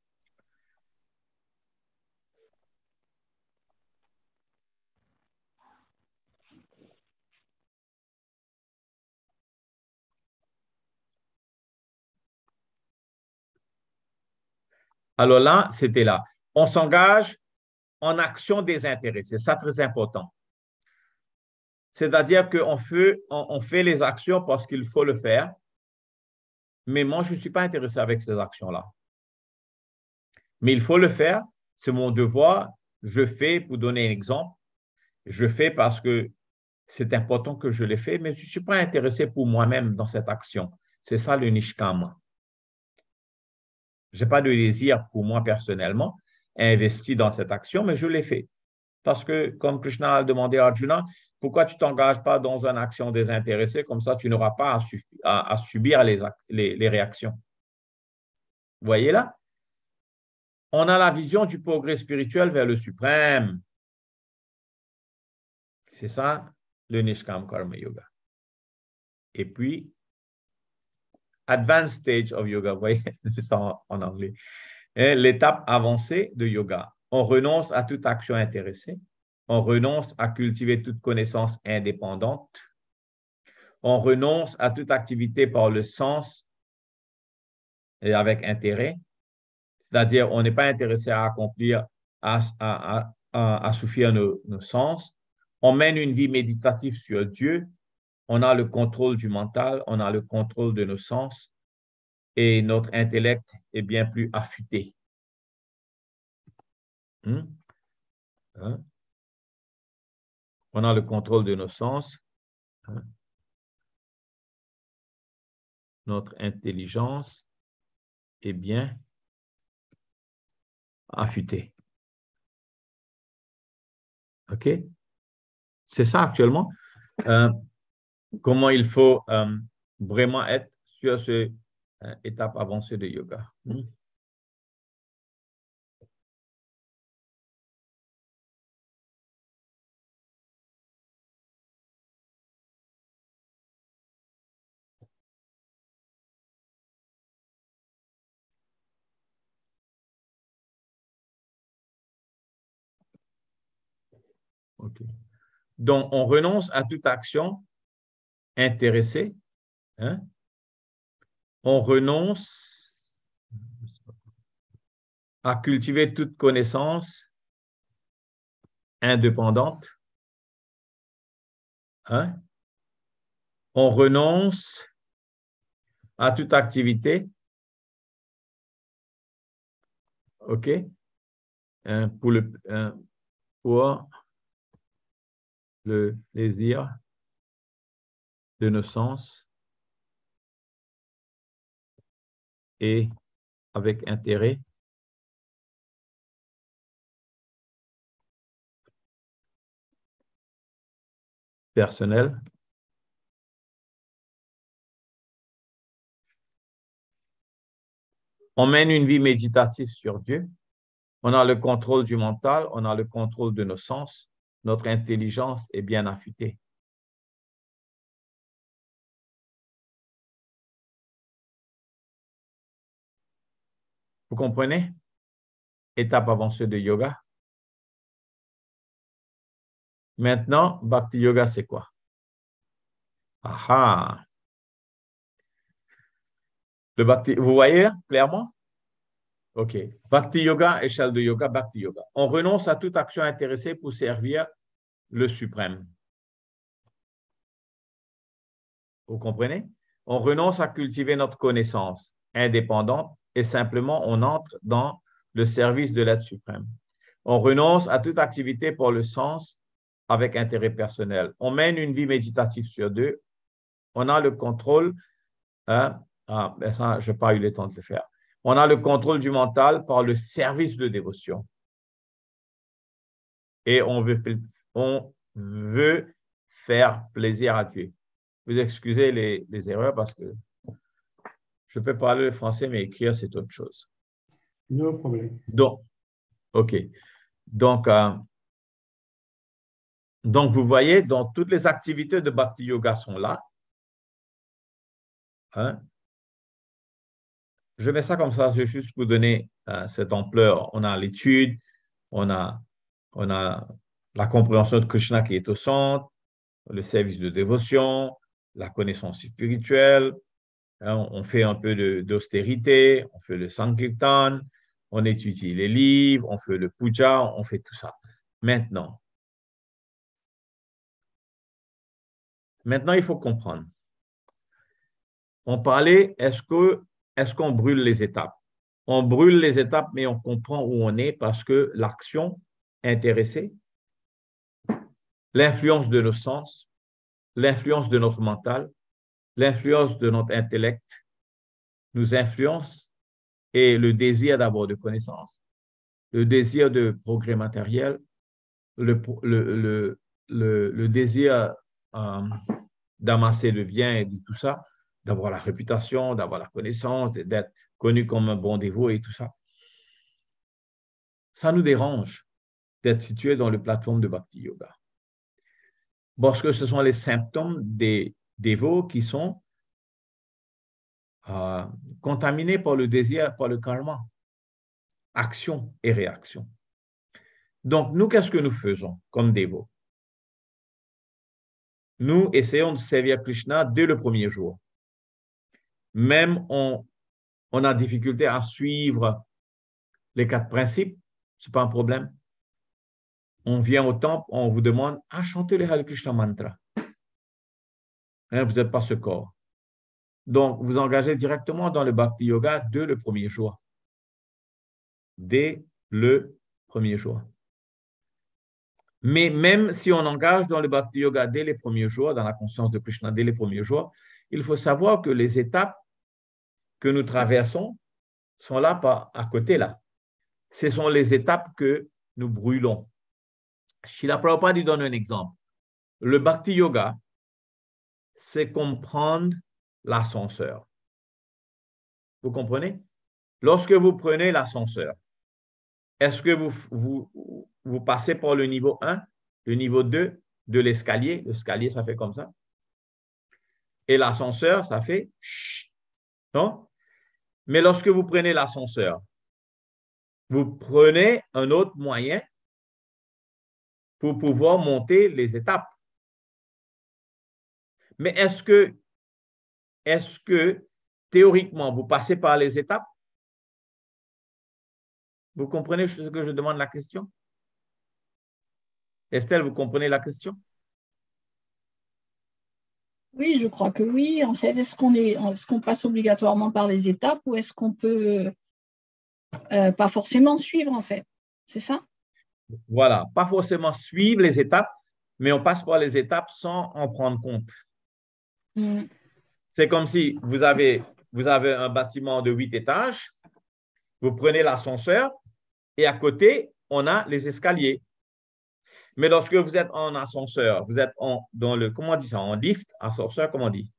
alors là, c'était là. On s'engage en action désintéressée. C'est ça très important. C'est-à-dire qu'on fait, on, on fait les actions parce qu'il faut le faire, mais moi, je ne suis pas intéressé avec ces actions-là. Mais il faut le faire, c'est mon devoir. Je fais, pour donner un exemple, je fais parce que c'est important que je le fais, mais je ne suis pas intéressé pour moi-même dans cette action. C'est ça le nishkama. Je n'ai pas de désir pour moi personnellement investi dans cette action, mais je l'ai fait. Parce que, comme Krishna a demandé à Arjuna, pourquoi tu ne t'engages pas dans une action désintéressée, comme ça tu n'auras pas à, su à, à subir les, les, les réactions. Vous voyez là? On a la vision du progrès spirituel vers le suprême. C'est ça, le Nishkam Karma Yoga. Et puis, Advanced Stage of Yoga, vous voyez, c'est ça en, en anglais. L'étape avancée de yoga. On renonce à toute action intéressée. On renonce à cultiver toute connaissance indépendante. On renonce à toute activité par le sens et avec intérêt. C'est-à-dire, on n'est pas intéressé à accomplir, à, à, à, à assouvir nos, nos sens. On mène une vie méditative sur Dieu. On a le contrôle du mental, on a le contrôle de nos sens et notre intellect est bien plus affûté. Hum? Hein? On a le contrôle de nos sens. Hein? Notre intelligence est bien affûtée. OK? C'est ça actuellement. Euh, comment il faut euh, vraiment être sur cette euh, étape avancée de yoga. Hmm? OK. Donc, on renonce à toute action intéressée. Hein? On renonce à cultiver toute connaissance indépendante. Hein? On renonce à toute activité. OK? Hein, pour le, hein, pour le plaisir de nos sens et avec intérêt. Personnel. On mène une vie méditative sur Dieu. On a le contrôle du mental, on a le contrôle de nos sens. Notre intelligence est bien affûtée. Vous comprenez? Étape avancée de yoga. Maintenant, Bhakti Yoga, c'est quoi? Ah, le Bhakti, vous voyez clairement? OK. Bhakti Yoga, échelle de yoga, Bhakti Yoga. On renonce à toute action intéressée pour servir le suprême. Vous comprenez? On renonce à cultiver notre connaissance indépendante et simplement on entre dans le service de l'être suprême. On renonce à toute activité pour le sens avec intérêt personnel. On mène une vie méditative sur deux. On a le contrôle, hein, ah, ben ça, je n'ai pas eu le temps de le faire. On a le contrôle du mental par le service de dévotion. Et on veut, on veut faire plaisir à Dieu. Vous excusez les, les erreurs parce que je peux parler le français, mais écrire, c'est autre chose. No problème. Donc, OK. Donc, euh, donc, vous voyez, donc, toutes les activités de Bhakti Yoga sont là. Hein? Je mets ça comme ça, c'est juste pour donner euh, cette ampleur. On a l'étude, on a, on a la compréhension de Krishna qui est au centre, le service de dévotion, la connaissance spirituelle. Hein, on fait un peu d'austérité, on fait le Sankirtan, on étudie les livres, on fait le puja, on fait tout ça. Maintenant, maintenant il faut comprendre. On parlait, est-ce que, est-ce qu'on brûle les étapes? On brûle les étapes, mais on comprend où on est parce que l'action intéressée, l'influence de nos sens, l'influence de notre mental, l'influence de notre intellect nous influence et le désir d'avoir de connaissances, le désir de progrès matériel, le, le, le, le, le désir euh, d'amasser le bien et de tout ça, d'avoir la réputation, d'avoir la connaissance, d'être connu comme un bon dévot et tout ça. Ça nous dérange d'être situé dans le plateforme de Bhakti Yoga. Parce que ce sont les symptômes des dévots qui sont euh, contaminés par le désir, par le karma, action et réaction. Donc, nous, qu'est-ce que nous faisons comme dévots? Nous essayons de servir Krishna dès le premier jour. Même on, on a difficulté à suivre les quatre principes, ce n'est pas un problème. On vient au temple, on vous demande à chanter le Hare Krishna mantra. Hein, vous n'êtes pas ce corps. Donc, vous engagez directement dans le Bhakti Yoga dès le premier jour. Dès le premier jour. Mais même si on engage dans le Bhakti Yoga dès les premiers jours, dans la conscience de Krishna dès les premiers jours, il faut savoir que les étapes que nous traversons sont là, pas à côté là. Ce sont les étapes que nous brûlons. Srila Prabhupada lui donne un exemple. Le Bhakti Yoga, c'est comprendre l'ascenseur. Vous comprenez? Lorsque vous prenez l'ascenseur, est-ce que vous, vous, vous passez par le niveau un, le niveau deux de l'escalier? L'escalier, ça fait comme ça. Et l'ascenseur, ça fait chut, non? Mais lorsque vous prenez l'ascenseur, vous prenez un autre moyen pour pouvoir monter les étapes. Mais est-ce que, est-ce que théoriquement, vous passez par les étapes? Vous comprenez ce que je demande la question? Estelle, vous comprenez la question? Oui, je crois que oui. En fait, est-ce qu'on est, est-ce qu'on passe obligatoirement par les étapes ou est-ce qu'on peut euh, pas forcément suivre, en fait? C'est ça? Voilà, pas forcément suivre les étapes, mais on passe par les étapes sans en prendre compte. Mm. C'est comme si vous avez, vous avez un bâtiment de huit étages, vous prenez l'ascenseur et à côté, on a les escaliers. Mais lorsque vous êtes en ascenseur, vous êtes en, dans le, comment on dit ça, en lift, ascenseur, comment on dit?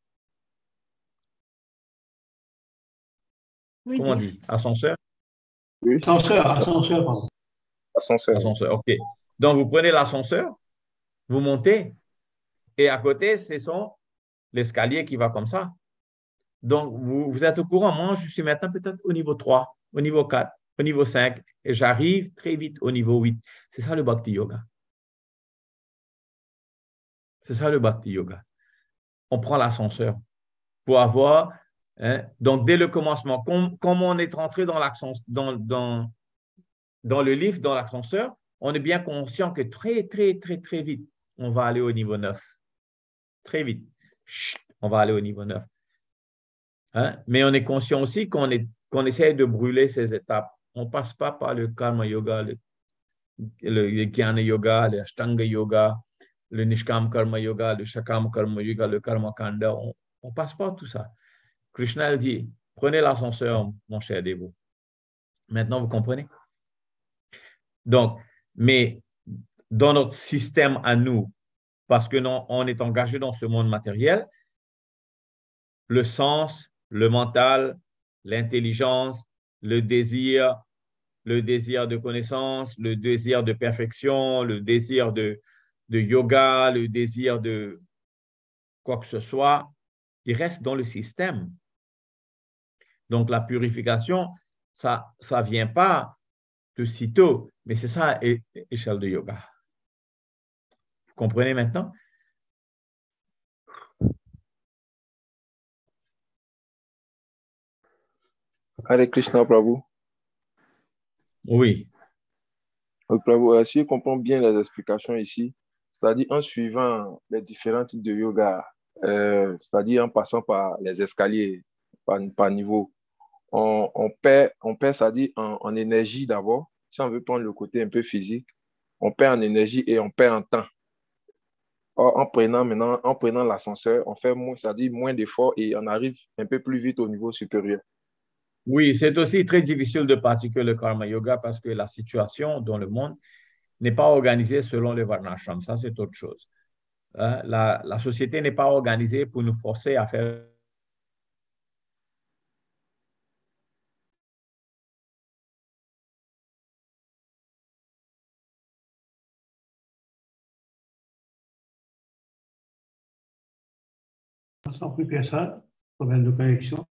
Oui, comment on dit? Ascenseur? Oui. Ascenseur, ascenseur, pardon. Ascenseur. Ascenseur, OK. Donc, vous prenez l'ascenseur, vous montez, et à côté, c'est son l'escalier qui va comme ça. Donc, vous, vous êtes au courant. Moi, je suis maintenant peut-être au niveau trois, au niveau quatre, au niveau cinq, et j'arrive très vite au niveau huit. C'est ça le Bhakti Yoga. C'est ça le Bhakti Yoga. On prend l'ascenseur pour avoir, hein, donc dès le commencement, comme, comme on est rentré dans, dans, dans, dans le lift, dans l'ascenseur, on est bien conscient que très, très, très, très vite, on va aller au niveau neuf. Très vite. Chut, on va aller au niveau neuf. Hein? Mais on est conscient aussi qu'on est, qu'on essaie de brûler ces étapes. On ne passe pas par le karma yoga, le, le, le jnana yoga, le ashtanga yoga, le nishkam karma yoga, le shakam karma yoga, le karma kanda. On ne passe pas tout ça. Krishna dit, prenez l'ascenseur, mon cher dévot. Maintenant, vous comprenez? Donc, mais dans notre système à nous, parce que non, on est engagé dans ce monde matériel, le sens, le mental, l'intelligence, le désir, le désir de connaissance, le désir de perfection, le désir de, de yoga, le désir de quoi que ce soit, il reste dans le système. Donc, la purification, ça ne vient pas de sitôt, mais c'est ça l'échelle de yoga. Vous comprenez maintenant? Hare Krishna, Prabhu. Oui. Oui, Prabhu, si je comprends bien les explications ici, c'est-à-dire en suivant les différents types de yoga, euh, c'est-à-dire en passant par les escaliers, par, par niveau, on, on perd, on perd c'est-à-dire en, en énergie d'abord. Si on veut prendre le côté un peu physique, on perd en énergie et on perd en temps. Or, en prenant maintenant, en prenant l'ascenseur, on fait moins, c'est-à-dire moins d'efforts et on arrive un peu plus vite au niveau supérieur. Oui, c'est aussi très difficile de pratiquer le karma yoga parce que la situation dans le monde n'est pas organisée selon le varnashram. Ça, c'est autre chose. Hein? La, la société n'est pas organisée pour nous forcer à faire Sans plus personne, problème de connexion.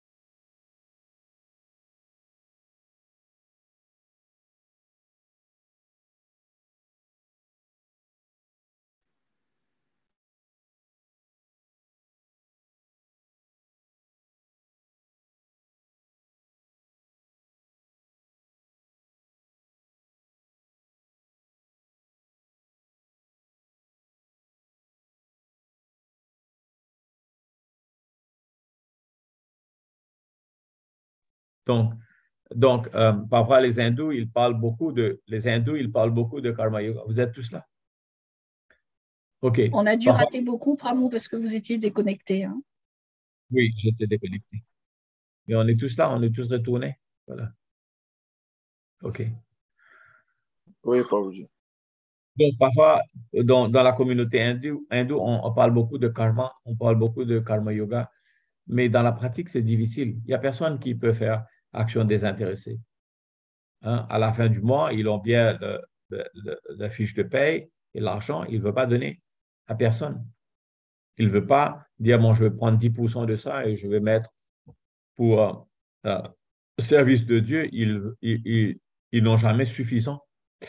Donc, donc euh, parfois les hindous, ils parlent beaucoup de les hindous, ils parlent beaucoup de karma yoga. Vous êtes tous là? OK. On a dû Parfois, rater beaucoup, Prabhu, parce que vous étiez déconnectés. Hein. oui, j'étais déconnecté. Mais on est tous là, on est tous retournés. Voilà. OK. Oui, Prabhuji. Donc, parfois, dans, dans la communauté hindoue, hindoue on, on parle beaucoup de karma, on parle beaucoup de karma yoga, mais dans la pratique, c'est difficile. Il n'y a personne qui peut faire action désintéressée. Hein? À la fin du mois, ils ont bien le, le, le, la fiche de paye et l'argent, il ne veut pas donner à personne. Il ne veut pas dire, bon, je vais prendre dix pour cent de ça et je vais mettre pour euh, euh, le service de Dieu. Ils, ils, ils, ils n'ont jamais suffisant.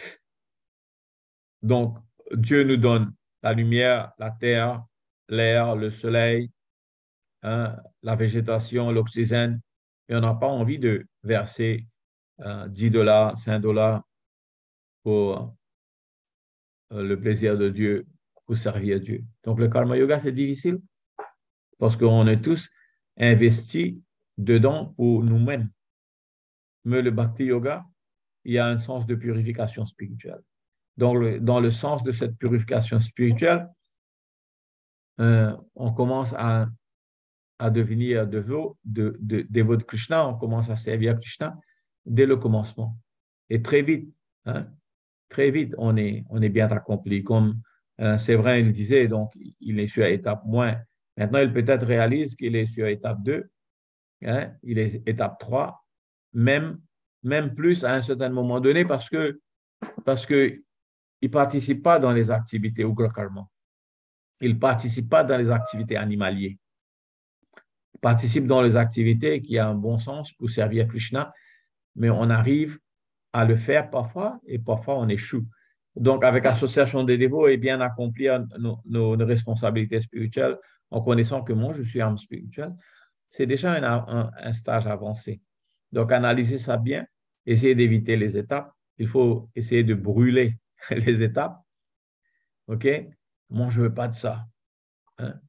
Donc, Dieu nous donne la lumière, la terre, l'air, le soleil, hein, la végétation, l'oxygène, et on n'a pas envie de verser euh, dix dollars, cinq dollars pour euh, le plaisir de Dieu, pour servir Dieu. Donc, le karma yoga, c'est difficile parce qu'on est tous investis dedans pour nous-mêmes. Mais le bhakti yoga, il y a un sens de purification spirituelle. Dans le, dans le sens de cette purification spirituelle, euh, on commence à, à devenir dévot de, de, dévot de Krishna, on commence à servir Krishna dès le commencement. Et très vite, hein, très vite, on est, on est bien accompli. Comme euh, Séverin il disait, donc il est sur étape moins. Maintenant, il peut-être réalise qu'il est sur étape deux, hein, il est étape trois, même, même plus à un certain moment donné parce que, parce que il ne participe pas dans les activités Ugra Karma. Il ne participe pas dans les activités animalières. Il participe dans les activités qui ont un bon sens pour servir Krishna, mais on arrive à le faire parfois et parfois on échoue. Donc, avec l'association des dévots et bien accomplir nos, nos, nos responsabilités spirituelles en connaissant que moi, je suis âme spirituelle, c'est déjà un, un, un stage avancé. Donc, analyser ça bien, essayer d'éviter les étapes. Il faut essayer de brûler les étapes. OK? Moi, je ne veux pas de ça. Hein?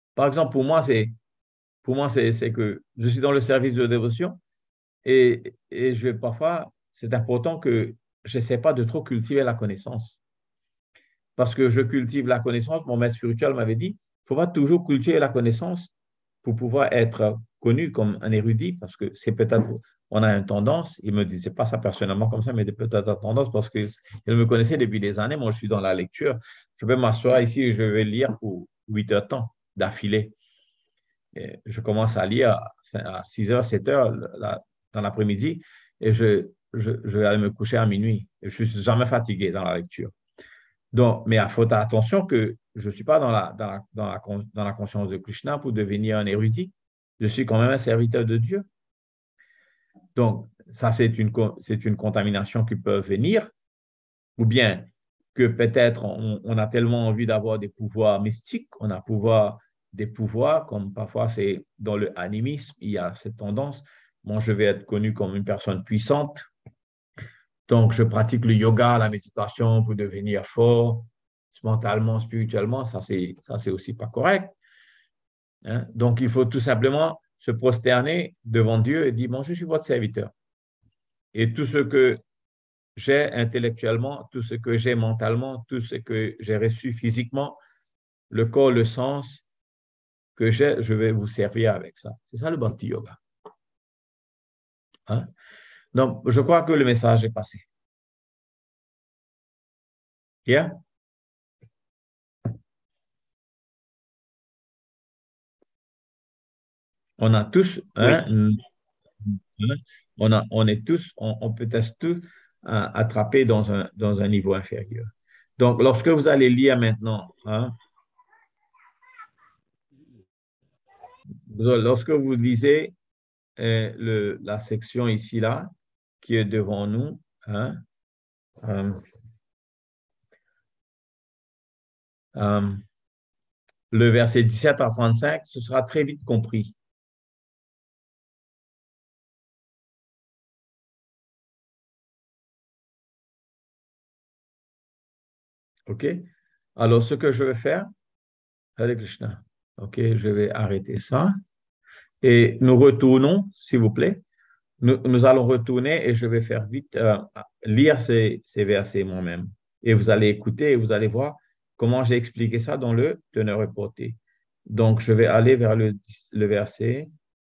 Par exemple, pour moi, c'est pour moi, c'est que je suis dans le service de dévotion et, et je parfois, c'est important que je n'essaie pas de trop cultiver la connaissance. Parce que je cultive la connaissance, mon maître spirituel m'avait dit, il ne faut pas toujours cultiver la connaissance pour pouvoir être connu comme un érudit, parce que c'est peut-être, on a une tendance, il me disait pas ça personnellement comme ça, mais peut-être une tendance parce qu'il me connaissait depuis des années, moi je suis dans la lecture, je vais m'asseoir ici et je vais lire pour huit heures de temps d'affilée. Et je commence à lire à six heures, sept heures dans l'après-midi et je, je, je vais aller me coucher à minuit. Et je ne suis jamais fatigué dans la lecture. Donc, mais il faut faire attention que je ne suis pas dans la, dans, la, dans, la, dans la conscience de Krishna pour devenir un érudit. Je suis quand même un serviteur de Dieu. Donc, ça, c'est une, c'est une contamination qui peut venir, ou bien que peut-être on, on a tellement envie d'avoir des pouvoirs mystiques, on a pouvoir, des pouvoirs, comme parfois c'est dans le animisme, il y a cette tendance, bon, je vais être connu comme une personne puissante, donc je pratique le yoga, la méditation pour devenir fort, mentalement, spirituellement, ça c'est, ça c'est aussi pas correct. Hein? Donc, il faut tout simplement se prosterner devant Dieu et dire, bon, je suis votre serviteur. Et tout ce que j'ai intellectuellement, tout ce que j'ai mentalement, tout ce que j'ai reçu physiquement, le corps, le sens que j'ai, je vais vous servir avec ça. C'est ça le Bhakti Yoga. Hein? Donc, je crois que le message est passé. Yeah? On a tous, hein, oui. on, a, on est tous, on, on peut être tous euh, attrapés dans un, dans un niveau inférieur. Donc, lorsque vous allez lire maintenant, hein, lorsque vous lisez euh, le, la section ici, là, qui est devant nous, hein, euh, euh, le verset dix-sept à trente-cinq, ce sera très vite compris. OK? Alors, ce que je vais faire, Hare Krishna. OK, je vais arrêter ça. Et nous retournons, s'il vous plaît. Nous, nous allons retourner et je vais faire vite euh, lire ces, ces versets moi-même. Et vous allez écouter et vous allez voir comment j'ai expliqué ça dans le teneur reporté. Donc, je vais aller vers le, le verset.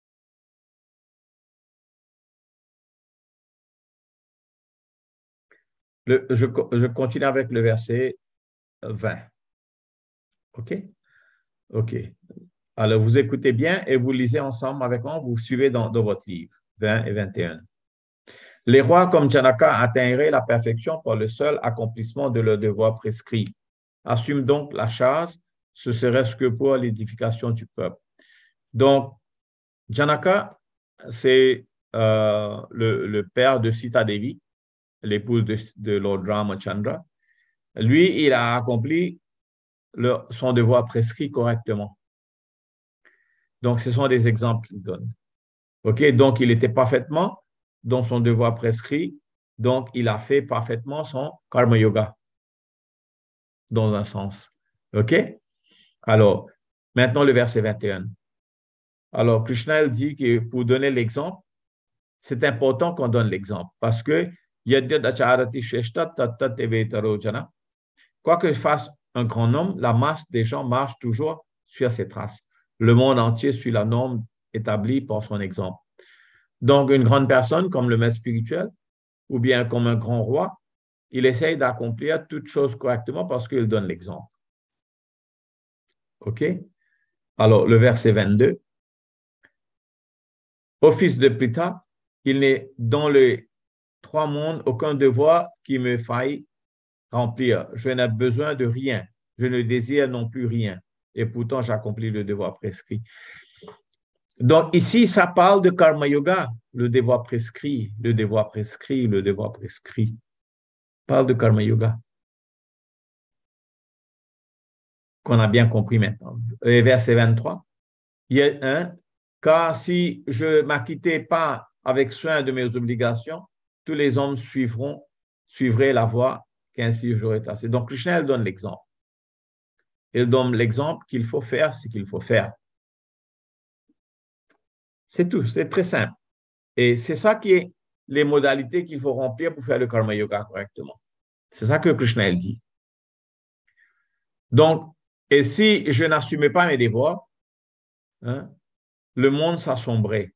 Le, je, je continue avec le verset vingt. OK? OK. Alors, vous écoutez bien et vous lisez ensemble avec moi, vous suivez dans, dans votre livre, vingt et vingt et un. Les rois comme Janaka atteindraient la perfection par le seul accomplissement de leur devoir prescrit. Assume donc la charge, ce serait-ce que pour l'édification du peuple. Donc, Janaka, c'est euh, le, le père de Sita Devi, l'épouse de, de Lord Ramachandra. Lui, il a accompli le, son devoir prescrit correctement. Donc, ce sont des exemples qu'il donne. OK? Donc, il était parfaitement dans son devoir prescrit. Donc, il a fait parfaitement son karma yoga, dans un sens. OK? Alors, maintenant, le verset vingt et un. Alors, Krishna dit que pour donner l'exemple, c'est important qu'on donne l'exemple parce que quoi que fasse un grand homme, la masse des gens marche toujours sur ses traces. Le monde entier suit la norme établie par son exemple. Donc, une grande personne comme le maître spirituel ou bien comme un grand roi, il essaye d'accomplir toutes choses correctement parce qu'il donne l'exemple. OK? Alors, le verset vingt-deux. Ô fils de Pritha, il n'est dans les trois mondes aucun devoir qui me faille remplir. Je n'ai besoin de rien. Je ne désire non plus rien. Et pourtant, j'accomplis le devoir prescrit. Donc, ici, ça parle de karma yoga, le devoir prescrit, le devoir prescrit, le devoir prescrit. Parle de karma yoga. Qu'on a bien compris maintenant. Et verset vingt-trois. Il y a un, car si je ne m'acquittais pas avec soin de mes obligations, tous les hommes suivront, suivraient la voie qu'ainsi j'aurais tracée. Donc, Krishna donne l'exemple. Il donne l'exemple qu'il faut faire ce qu'il faut faire. C'est tout, c'est très simple. Et c'est ça qui est les modalités qu'il faut remplir pour faire le karma yoga correctement. C'est ça que Krishna elle dit. Donc, et si je n'assumais pas mes devoirs, hein, le monde s'assombrait.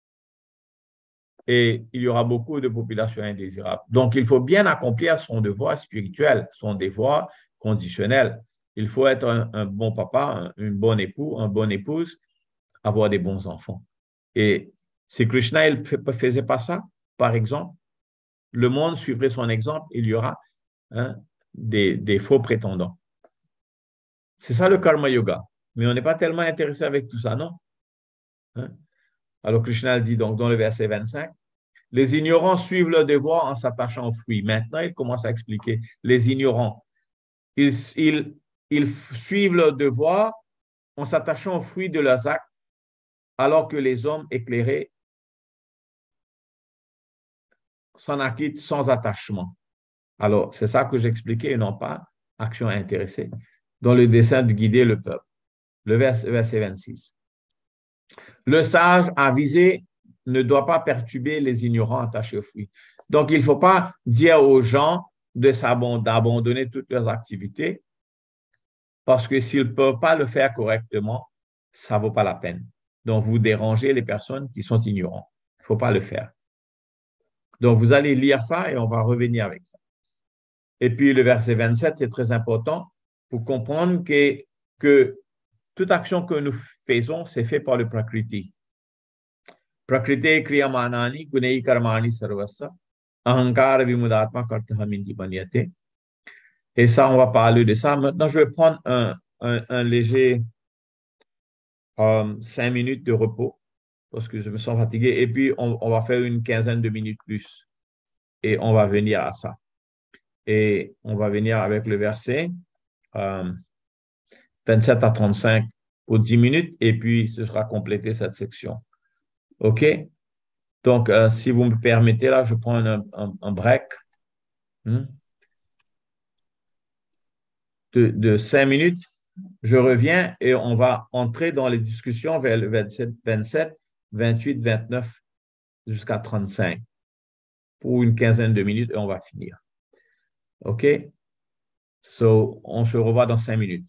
Et il y aura beaucoup de populations indésirables. Donc, il faut bien accomplir son devoir spirituel, son devoir conditionnel. Il faut être un, un bon papa, un, un bon époux, une bonne épouse, avoir des bons enfants. Et si Krishna ne faisait pas ça, par exemple, le monde suivrait son exemple, il y aura hein, des, des faux prétendants. C'est ça le karma yoga. Mais on n'est pas tellement intéressé avec tout ça, non? Hein? Alors Krishna dit donc dans le verset vingt-cinq, les ignorants suivent leur devoir en s'attachant aux fruits. Maintenant, il commence à expliquer les ignorants. Ils, ils, ils suivent leur devoir en s'attachant aux fruits de leurs actes, alors que les hommes éclairés s'en acquittent sans attachement. Alors, c'est ça que j'expliquais et non pas action intéressée, dans le dessein de guider le peuple. Le verset, verset vingt-six. Le sage avisé ne doit pas perturber les ignorants attachés aux fruits. Donc, il ne faut pas dire aux gens d'abandonner toutes leurs activités parce que s'ils ne peuvent pas le faire correctement, ça ne vaut pas la peine. Donc, vous dérangez les personnes qui sont ignorantes. Il ne faut pas le faire. Donc, vous allez lire ça et on va revenir avec ça. Et puis, le verset vingt-sept, c'est très important pour comprendre que, que toute action que nous faisons, c'est fait par le Prakriti. Prakriti kriyamanani gunei karmani sarvassa ahankara vimudatma kartaha minti banyate. Et ça, on va parler de ça. Maintenant, je vais prendre un, un, un léger euh, cinq minutes de repos parce que je me sens fatigué. Et puis, on, on va faire une quinzaine de minutes plus. Et on va venir à ça. Et on va venir avec le verset euh, vingt-sept à trente-cinq pour dix minutes. Et puis, ce sera complété cette section. OK? Donc, euh, si vous me permettez, là, je prends un, un, un break hmm, de, de cinq minutes. Je reviens et on va entrer dans les discussions vers le vingt-sept, vingt-sept, vingt-huit, vingt-neuf jusqu'à trente-cinq pour une quinzaine de minutes et on va finir. OK? So, on se revoit dans cinq minutes.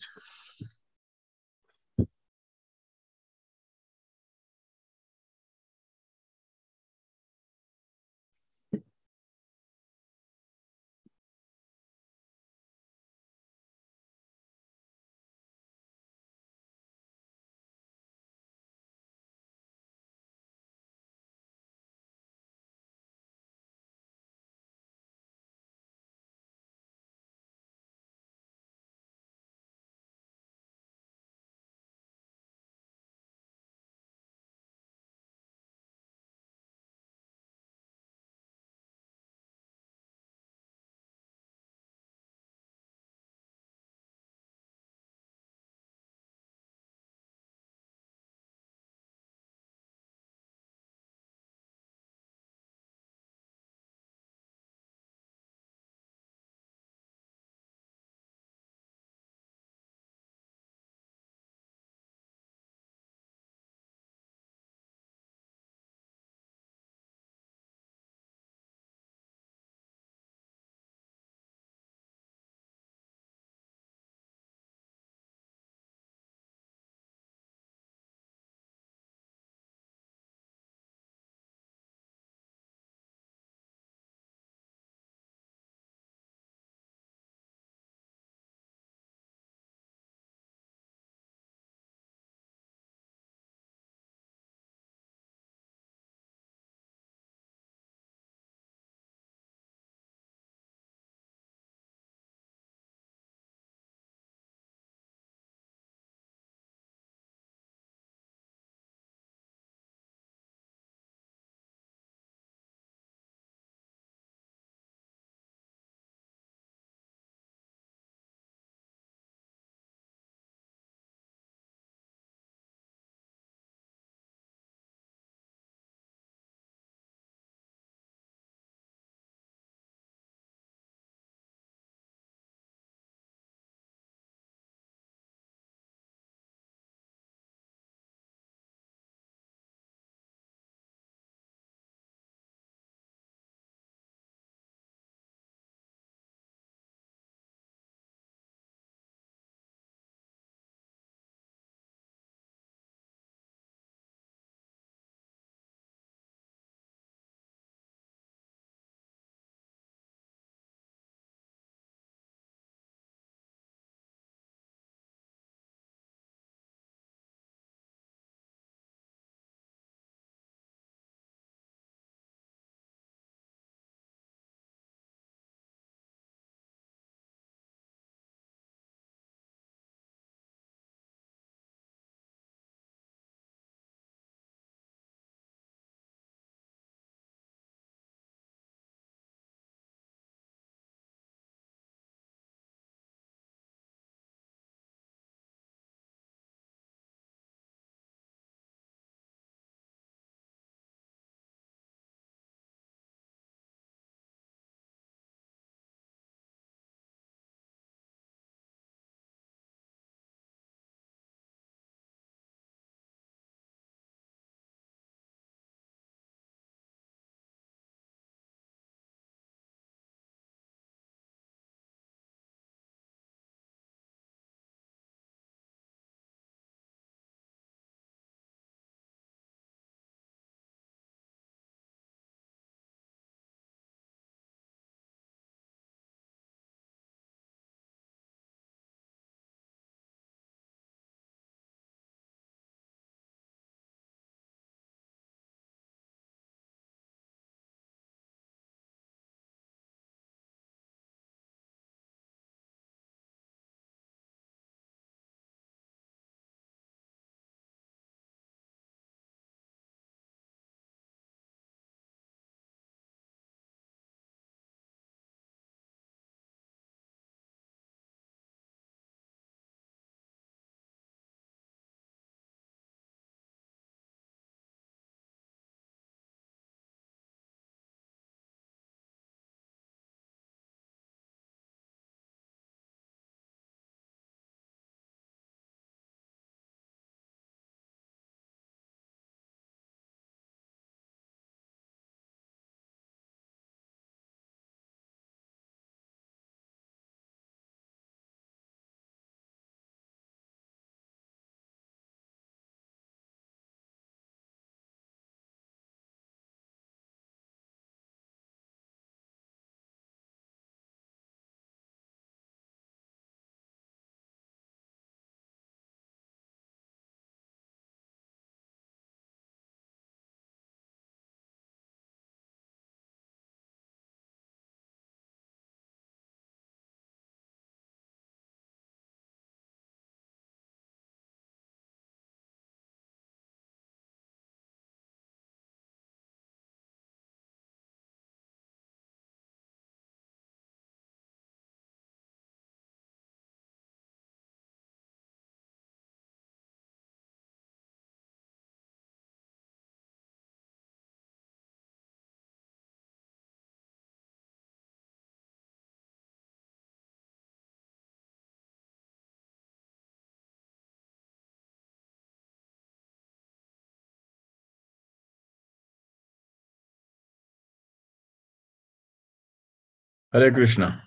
Hare Krishna.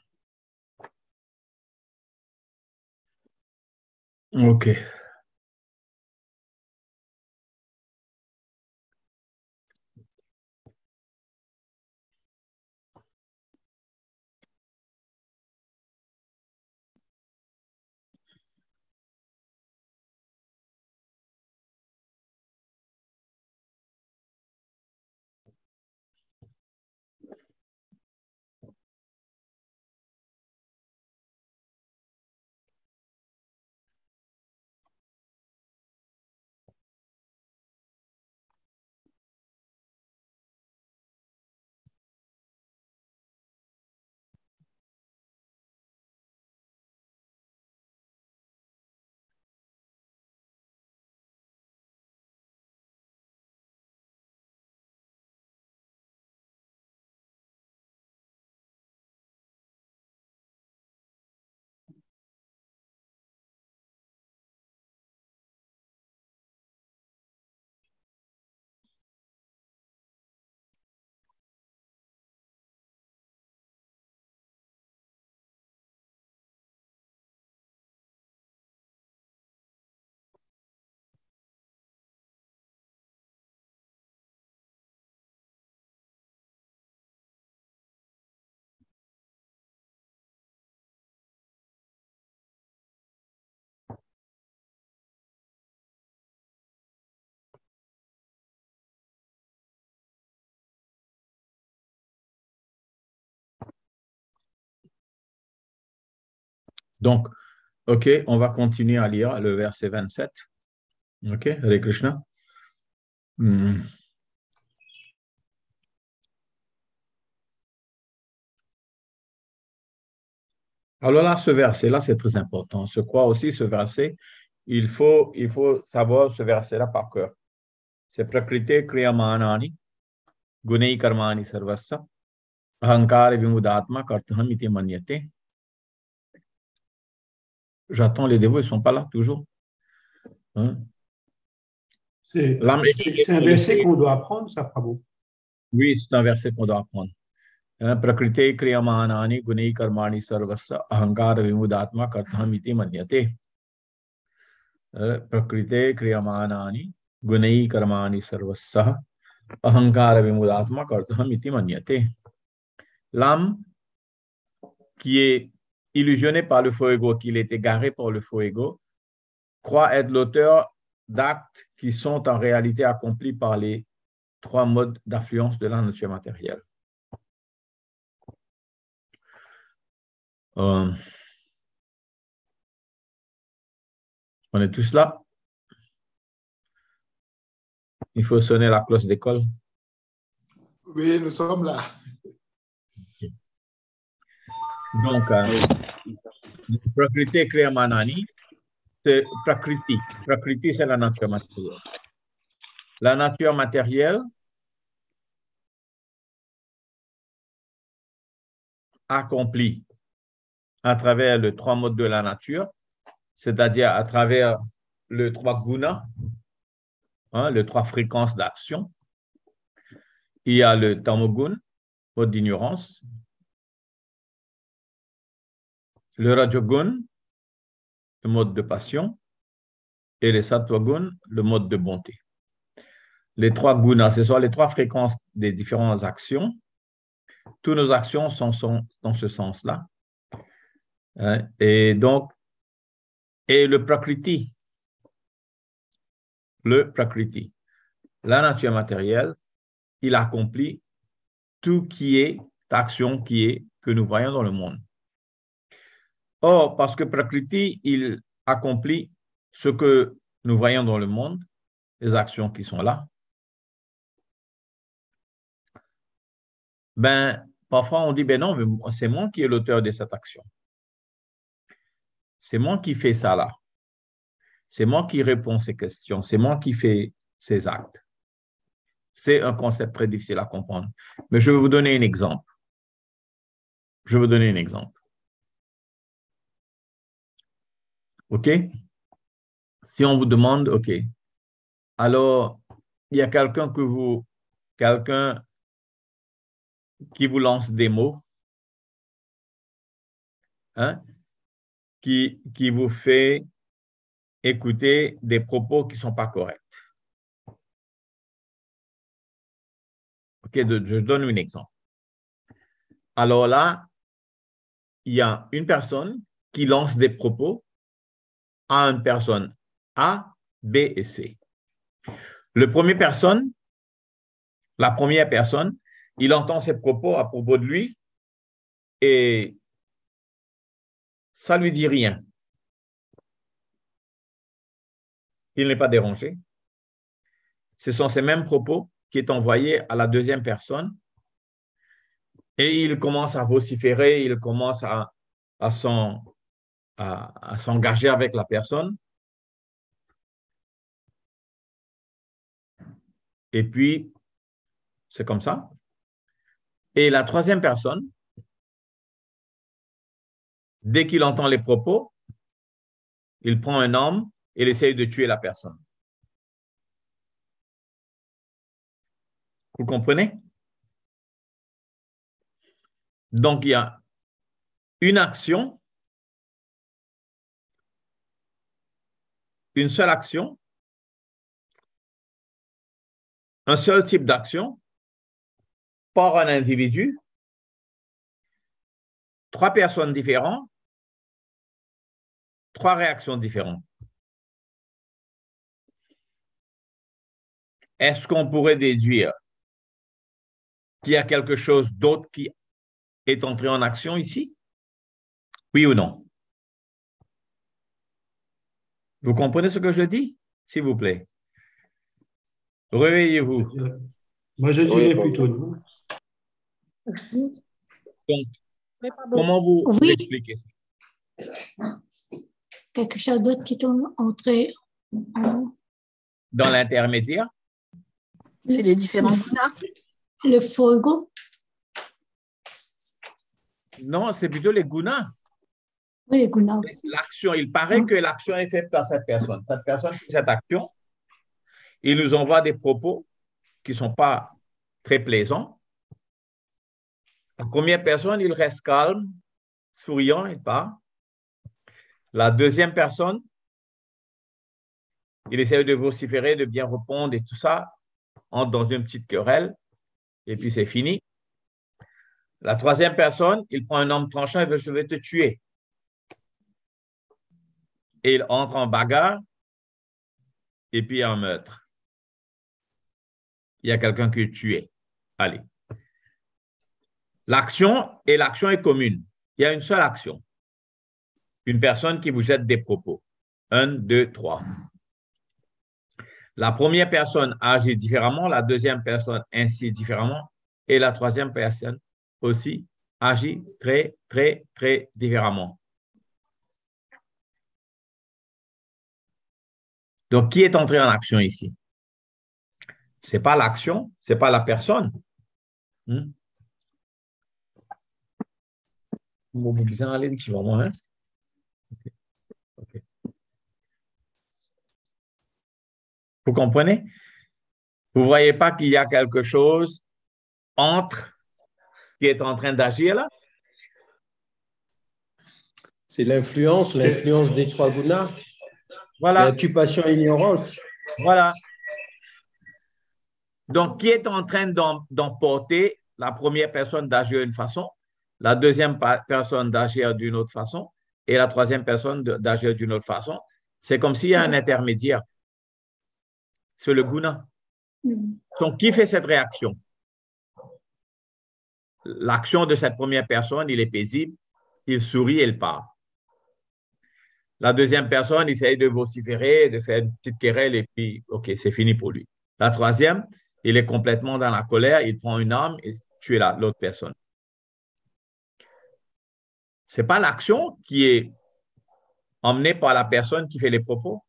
Ok. Donc, ok, on va continuer à lire le verset vingt-sept. Ok, Hare Krishna. Hmm. Alors là, ce verset-là, c'est très important. Je crois aussi ce verset, il faut, il faut savoir ce verset-là par cœur. C'est Prakrite Kriyamanani, Gunei Karmani Sarvassa, Ahankara Vimudatma Kartaham iti Manyate. J'attends les dévots, ils ne sont pas là toujours. Hein? C'est un verset qu'on doit apprendre, ça, Prabhu. Oui, c'est un verset qu'on doit apprendre. Prakrite Kriyamanani, Gunei Karmani Sarvassa, Ahankara Vimudatma Kartaham iti Manyate. Prakrite Kriyamanani, Gunei Karmani Sarvassa, Ahankara Vimudatma Kartaham iti Manyate. L'âme qui est illusionné par le faux ego, qu'il est égaré par le faux ego, croit être l'auteur d'actes qui sont en réalité accomplis par les trois modes d'affluence de la nature matérielle. Euh, on est tous là? Il faut sonner la cloche d'école. Oui, nous sommes là. Donc, euh, Prakriti Kriyamanani, c'est Prakriti. Prakriti, c'est la nature matérielle. La nature matérielle accomplie à travers les trois modes de la nature, c'est-à-dire à travers les trois gunas, hein, les trois fréquences d'action. Il y a le tamogun, mode d'ignorance, le rajogun, le mode de passion, et le sattvagun, le mode de bonté. Les trois gunas, ce sont les trois fréquences des différentes actions. Toutes nos actions sont, sont dans ce sens-là. Hein, et donc, et le prakriti, le prakriti, la nature matérielle, il accomplit tout qui est action qui est que nous voyons dans le monde. Or, parce que prakriti, il accomplit ce que nous voyons dans le monde, les actions qui sont là, ben, parfois on dit, ben non, mais c'est moi qui est l'auteur de cette action. C'est moi qui fais ça là. C'est moi qui réponds à ces questions. C'est moi qui fais ces actes. C'est un concept très difficile à comprendre. Mais je vais vous donner un exemple. Je vais vous donner un exemple. OK? Si on vous demande, OK, alors, il y a quelqu'un que vous, quelqu'un qui vous lance des mots hein, qui, qui vous fait écouter des propos qui ne sont pas corrects. Ok, de, je donne un exemple. Alors là, il y a une personne qui lance des propos à une personne A, B et C. Le premier personne, la première personne, il entend ces propos à propos de lui et ça ne lui dit rien. Il n'est pas dérangé. Ce sont ces mêmes propos qui sont envoyés à la deuxième personne et il commence à vociférer, il commence à, à s'engager avec la personne. Et puis, c'est comme ça. Et la troisième personne, dès qu'il entend les propos, il prend un arme et il essaye de tuer la personne. Vous comprenez? Donc, il y a une action, une seule action, un seul type d'action par un individu, trois personnes différentes, trois réactions différentes. Est-ce qu'on pourrait déduire qu'il y a quelque chose d'autre qui est entré en action ici? Oui ou non? Vous comprenez ce que je dis? S'il vous plaît. Réveillez-vous. Moi, je dirais oui, plutôt non. Donc, comment vous, oui. vous expliquez ça? Quelque chose d'autre qui est entré en... Dans l'intermédiaire? C'est les différents gunas. Le fuego? Non, c'est plutôt les gunas. Oui, les gunas aussi. L'action, il paraît que l'action est faite par cette personne. Cette personne fait cette action, il nous envoie des propos qui ne sont pas très plaisants. La première personne, il reste calme, souriant, il part. La deuxième personne, il essaie de vociférer, de bien répondre et tout ça, entre dans une petite querelle, et puis c'est fini. La troisième personne, il prend un homme tranchant et veut « je vais te tuer ». Et il entre en bagarre, et puis il y a un meurtre. Il y a quelqu'un qui est tué. Allez. L'action, et l'action est commune. Il y a une seule action. Une personne qui vous jette des propos. Un, deux, trois. La première personne agit différemment, la deuxième personne ainsi différemment, et la troisième personne aussi agit très, très, très différemment. Donc, qui est entré en action ici? Ce n'est pas l'action, ce n'est pas la personne. Hmm? Vous comprenez? Vous ne voyez pas qu'il y a quelque chose entre qui est en train d'agir là? C'est l'influence, l'influence des trois gunas. Voilà. L'occupation et ignorance. Voilà. Donc, qui est en train d'emporter la première personne d'agir d'une façon, la deuxième personne d'agir d'une autre façon et la troisième personne d'agir d'une autre façon? C'est comme s'il y a un intermédiaire. C'est le guna. Donc, qui fait cette réaction? L'action de cette première personne, il est paisible, il sourit et il part. La deuxième personne, il essaye de vociférer, de faire une petite querelle et puis, OK, c'est fini pour lui. La troisième, il est complètement dans la colère, il prend une arme et tue l'autre personne. Ce n'est pas l'action qui est emmenée par la personne qui fait les propos.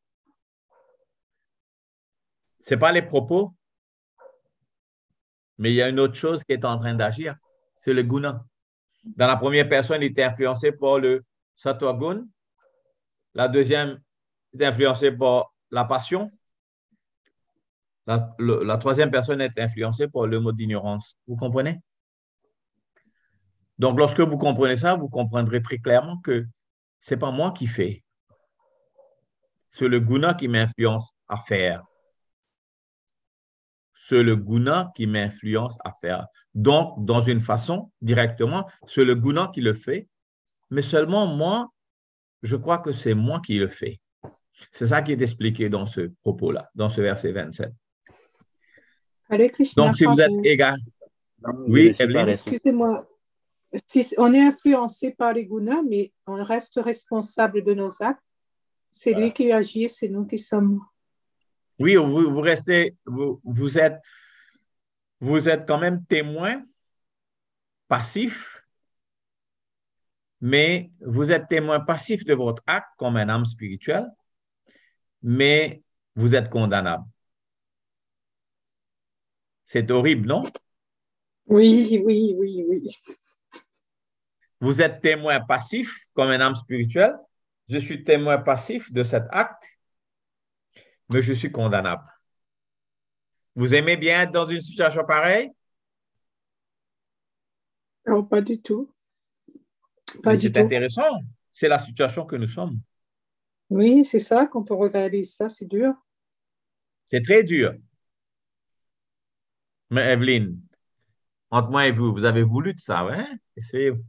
Ce n'est pas les propos, mais il y a une autre chose qui est en train d'agir, c'est le guna. Dans la première personne, il était influencé par le sattva-gun. La deuxième est influencée par la passion. La, le, la troisième personne est influencée par le mot d'ignorance. Vous comprenez? Donc, lorsque vous comprenez ça, vous comprendrez très clairement que ce n'est pas moi qui fais. C'est le guna qui m'influence à faire. C'est le guna qui m'influence à faire. Donc, dans une façon, directement, c'est le guna qui le fait, mais seulement moi, je crois que c'est moi qui le fais. C'est ça qui est expliqué dans ce propos-là, dans ce verset vingt-sept. Hare Krishna, Donc, si vous êtes Prabhu. égal. Oui, Evelyne? Excusez-moi. Si on est influencé par les gunas, mais on reste responsable de nos actes. C'est lui qui agit, c'est nous qui sommes. Oui, vous, vous restez, vous, vous êtes, vous êtes quand même témoin passif, mais vous êtes témoin passif de votre acte comme un âme spirituelle, mais vous êtes condamnable. C'est horrible, non? Oui, oui, oui, oui. Vous êtes témoin passif comme un âme spirituelle. Je suis témoin passif de cet acte, mais je suis condamnable. Vous aimez bien être dans une situation pareille? Non, pas du tout. Pas Mais du c'est tout. intéressant. C'est la situation que nous sommes. Oui, c'est ça. Quand on réalise ça, c'est dur. C'est très dur. Mais Evelyne, entre moi et vous, vous avez voulu de ça, hein? Essayez-vous.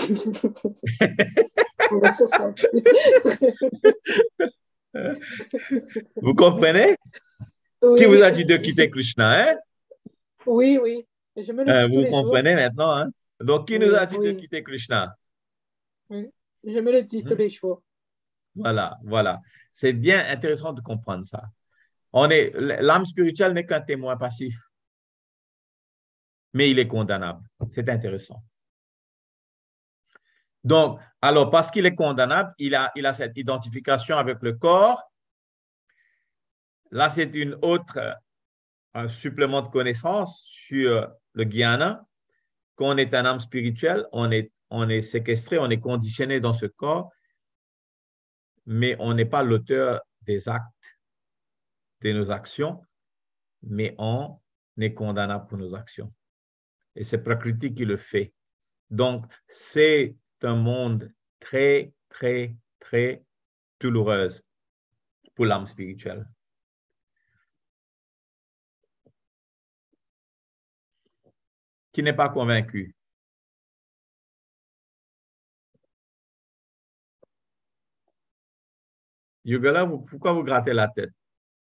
Vous comprenez? Oui. Qui vous a dit de quitter Krishna, hein? Oui, oui. Je me le dis Euh, tous vous les jours. comprenez maintenant, hein? Donc, qui Oui, nous a dit oui. de quitter Krishna? Oui. Je me le dis tous les jours. Voilà, voilà. C'est bien intéressant de comprendre ça. On est, l'âme spirituelle n'est qu'un témoin passif, mais il est condamnable. C'est intéressant. Donc, alors, parce qu'il est condamnable, il a, il a cette identification avec le corps. Là, c'est une autre, un supplément de connaissance sur le jnana. Quand on est un âme spirituelle, on est, on est séquestré, on est conditionné dans ce corps, mais on n'est pas l'auteur des actes, de nos actions, mais on est condamnable pour nos actions. Et c'est Prakriti qui le fait. Donc, c'est un monde très, très, très douloureux pour l'âme spirituelle. Qui n'est pas convaincu? Yugala, vous, pourquoi vous grattez la tête?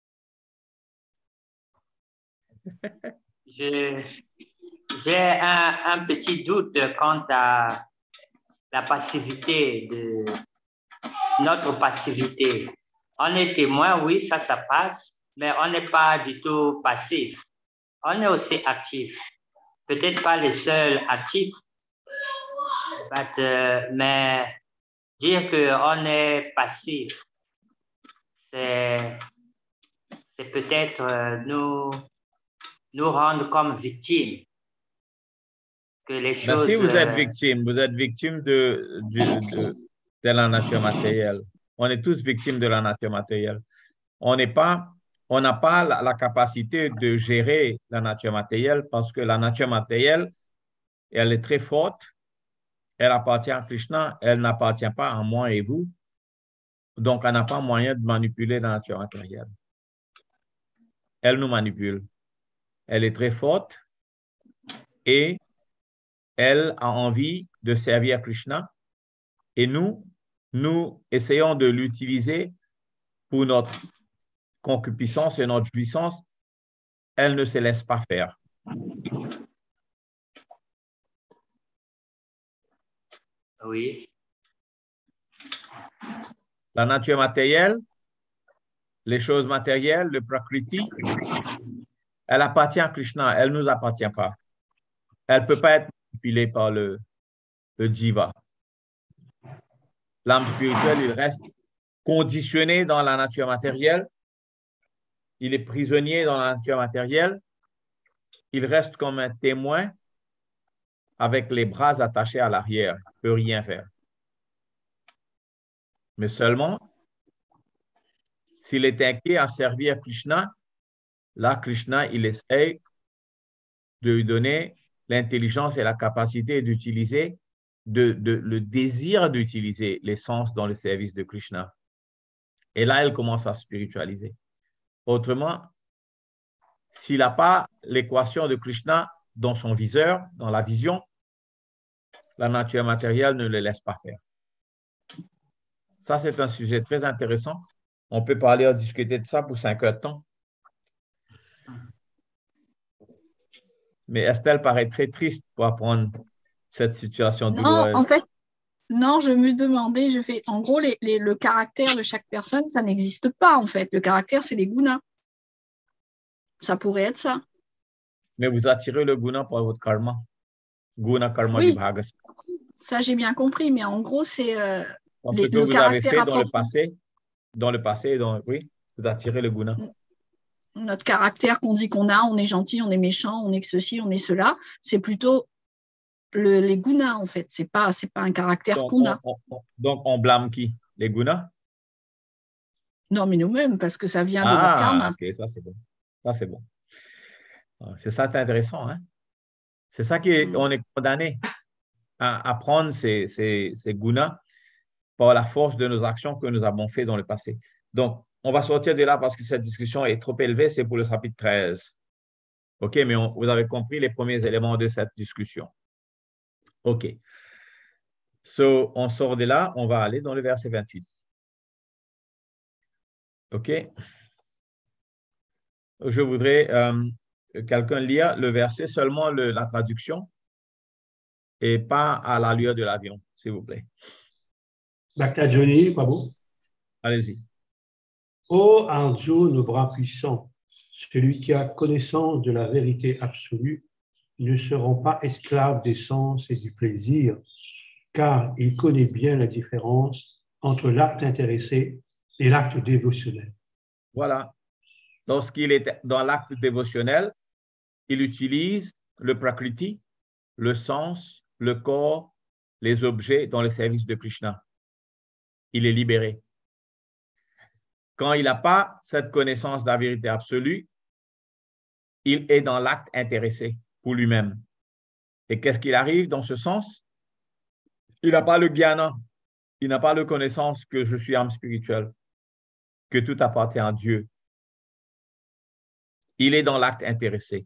Je, j'ai un, un petit doute quant à la passivité, de notre passivité. On est témoin, oui, ça, ça passe, mais on n'est pas du tout passif. On est aussi actif. Peut-être pas les seuls actifs, but, euh, mais dire qu'on est passif, c'est, c'est peut-être euh, nous, nous rendre comme victimes. Que les Ben, choses, si vous êtes euh, victime, vous êtes victime de, de, de, de la nature matérielle. On est tous victimes de la nature matérielle. On n'est pas, on n'a pas la, la capacité de gérer la nature matérielle parce que la nature matérielle, elle est très forte. Elle appartient à Krishna. Elle n'appartient pas à moi et vous. Donc, on n'a pas moyen de manipuler la nature matérielle. Elle nous manipule. Elle est très forte et elle a envie de servir Krishna et nous, nous essayons de l'utiliser pour notre concupiscence et notre jouissance. Elle ne se laisse pas faire. oui, La nature matérielle, les choses matérielles, le prakriti, elle appartient à Krishna, elle ne nous appartient pas. Elle ne peut pas être manipulée par le, le jiva. L'âme spirituelle, il reste conditionné dans la nature matérielle. Il est prisonnier dans la nature matérielle. Il reste comme un témoin avec les bras attachés à l'arrière. Il ne peut rien faire. Mais seulement, s'il est inquiet à servir Krishna, là, Krishna, il essaie de lui donner l'intelligence et la capacité d'utiliser de, de, le désir d'utiliser les sens dans le service de Krishna. Et là, elle commence à spiritualiser. Autrement, s'il n'a pas l'équation de Krishna dans son viseur, dans la vision, la nature matérielle ne le laisse pas faire. Ça, c'est un sujet très intéressant. On peut parler et discuter de ça pour cinq heures de temps. Mais Estelle paraît très triste pour apprendre cette situation Non, douloureuse. en fait, non, je me demandais, je fais, en gros, les, les, le caractère de chaque personne, ça n'existe pas, en fait. Le caractère, c'est les gunas. Ça pourrait être ça. Mais vous attirez le guna par votre karma. Guna karma Oui, vibhagas. ça j'ai bien compris, mais en gros, c'est euh, Dans les- ce que le vous avez caractère fait dans le apporté. passé, dans le passé, dans, oui, vous attirez le guna. Notre caractère qu'on dit qu'on a, on est gentil, on est méchant, on est que ceci, on est cela, c'est plutôt le, les gunas, en fait. C'est pas, c'est pas un caractère Donc qu'on on, a. on- on- donc, on blâme qui? Les gunas? Non, mais nous-mêmes, parce que ça vient de notre Ah, karma. ok, ça c'est bon. Ça c'est bon. Ah, c'est ça, c'est intéressant, hein? C'est ça qu'on est condamné à apprendre ces, ces, ces gunas par la force de nos actions que nous avons faites dans le passé. Donc, on va sortir de là parce que cette discussion est trop élevée, c'est pour le chapitre treize. OK, mais on- vous avez compris les premiers éléments de cette discussion. OK. So, on sort de là, on va aller dans le verset vingt-huit. OK. Je voudrais euh, quelqu'un lire le verset, seulement le- la traduction et pas à la lueur de l'avion, s'il vous plaît. Bhakta Johnny, Prabhu. Allez-y. Ô Arjuna, bras puissant, celui qui a connaissance de la vérité absolue ne seront pas esclaves des sens et du plaisir, car il connaît bien la différence entre l'acte intéressé et l'acte dévotionnel. Voilà. Lorsqu'il est dans l'acte dévotionnel, il utilise le prakriti, le sens, le corps, les objets dans le service de Krishna. Il est libéré. Quand il n'a pas cette connaissance de la vérité absolue, il est dans l'acte intéressé pour lui-même. Et qu'est-ce qu'il arrive dans ce sens? Il n'a pas le jnana, il n'a pas la connaissance que je suis âme spirituelle, que tout appartient à Dieu. Il est dans l'acte intéressé.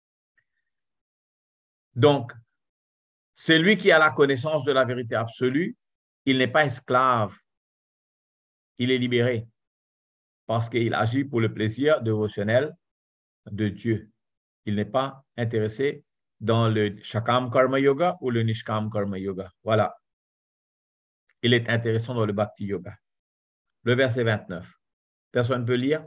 Donc, celui qui a la connaissance de la vérité absolue, il n'est pas esclave, il est libéré parce qu'il agit pour le plaisir dévotionnel de Dieu. Il n'est pas intéressé dans le Shakam Karma Yoga ou le Nishkam Karma Yoga. Voilà. Il est intéressant dans le Bhakti Yoga. Le verset vingt-neuf. Personne ne peut lire?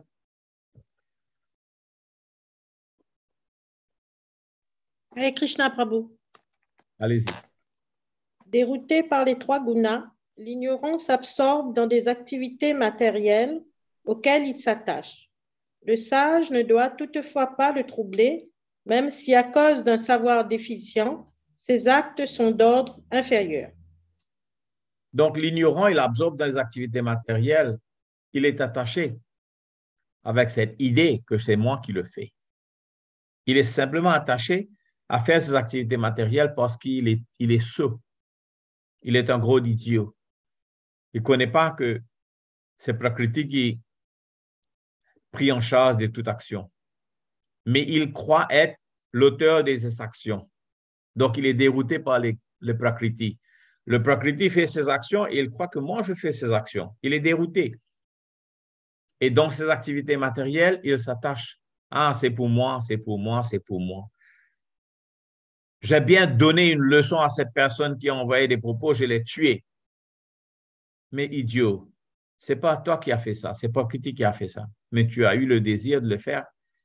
Hare Krishna Prabhu. Allez-y. Dérouté par les trois gunas, l'ignorant s'absorbe dans des activités matérielles auxquelles il s'attache. Le sage ne doit toutefois pas le troubler, même si à cause d'un savoir déficient, ses actes sont d'ordre inférieur. Donc, l'ignorant, il absorbe dans les activités matérielles. Il est attaché avec cette idée que c'est moi qui le fais. Il est simplement attaché à faire ses activités matérielles parce qu'il est, il est sot. Il est un gros idiot. Il ne connaît pas que c'est Prakriti qui est pris en charge de toute action. Mais il croit être l'auteur de ces actions. Donc, il est dérouté par les, le Prakriti. Le Prakriti fait ses actions et il croit que moi, je fais ses actions. Il est dérouté. Et dans ses activités matérielles, il s'attache. Ah, c'est pour moi, c'est pour moi, c'est pour moi. J'ai bien donné une leçon à cette personne qui a envoyé des propos, je l'ai tué. Mais idiot, ce n'est pas toi qui as fait ça, c'est pas Prakriti qui a fait ça. Mais tu as eu le désir de le faire.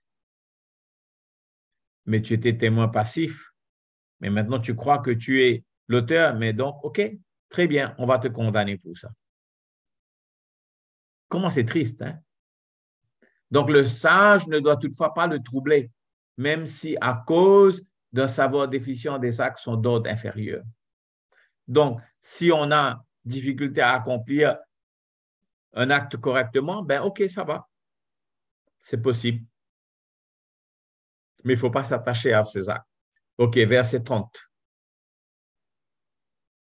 Mais tu étais témoin passif. Mais maintenant, tu crois que tu es l'auteur. Mais donc, OK, très bien, on va te condamner pour ça. Comment c'est triste, hein? Donc, le sage ne doit toutefois pas le troubler, même si à cause d'un savoir déficient, des actes sont d'ordre inférieur. Donc, si on a difficulté à accomplir un acte correctement, ben OK, ça va. C'est possible. Mais il ne faut pas s'attacher à ces actes. OK, verset trente.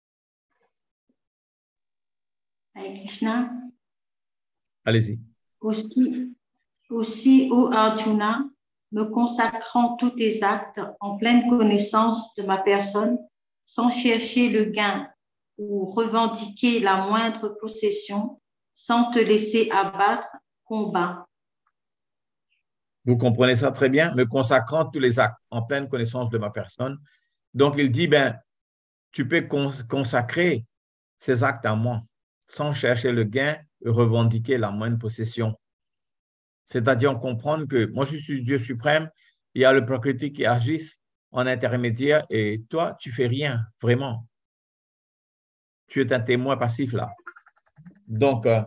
Hare Krishna. Allez-y. Aussi, aussi, ô Arjuna, me consacrant tous tes actes en pleine connaissance de ma personne, sans chercher le gain ou revendiquer la moindre possession, sans te laisser abattre, combat. Vous comprenez ça très bien? Me consacrant tous les actes en pleine connaissance de ma personne. Donc, il dit, ben, tu peux cons consacrer ces actes à moi, sans chercher le gain et revendiquer la moindre possession. C'est-à-dire comprendre que moi, je suis Dieu suprême, il y a le Prakriti qui agisse en intermédiaire et toi, tu fais rien, vraiment. Tu es un témoin passif là. Donc, euh,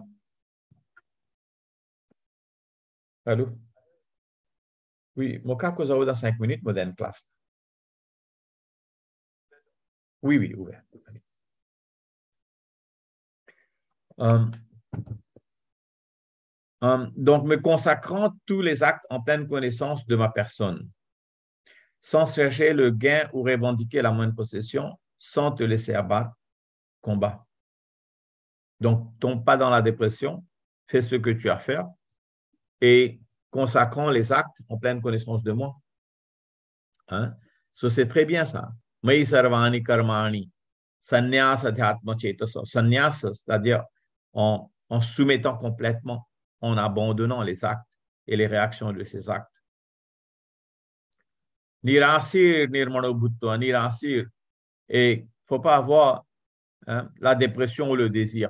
allô? Oui, mon cas, vous avez dans cinq minutes, moderne classe. Oui, oui, ouvert. Um, um, donc, me consacrant tous les actes en pleine connaissance de ma personne, sans chercher le gain ou revendiquer la moindre possession, sans te laisser abattre, combat. Donc, tombe pas dans la dépression, fais ce que tu as à faire et consacrant les actes en pleine connaissance de moi. Hein? So, c'est très bien ça. Mai sarvani karmani, sannyasa dhyatma cetasa. Sannyasa, c'est-à-dire en, en soumettant complètement, en abandonnant les actes et les réactions de ces actes. Nirasir nirmano bhutva, nirasir. Et il ne faut pas avoir hein, la dépression ou le désir.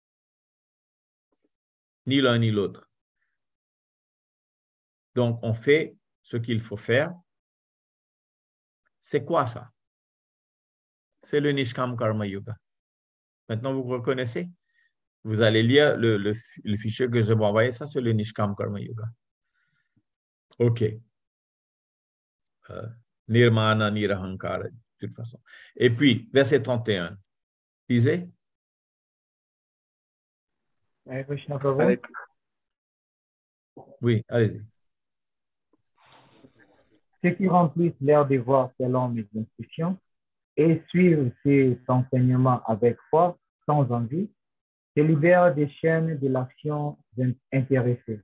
Ni l'un ni l'autre. Donc, on fait ce qu'il faut faire. C'est quoi ça? C'est le Nishkam Karma Yoga. Maintenant, vous reconnaissez? Vous allez lire le, le, le fichier que je vais envoyer. Ça, c'est le Nishkam Karma Yoga. OK. Euh, Nirmana, Nirahankara, de toute façon. Et puis, verset trente et un. Lisez. Hare Krishna Prabhu. Oui, allez-y. Ceux qui remplissent leur devoir selon mes instructions et suivent ces enseignements avec foi, sans envie, se libèrent des chaînes de l'action intéressée.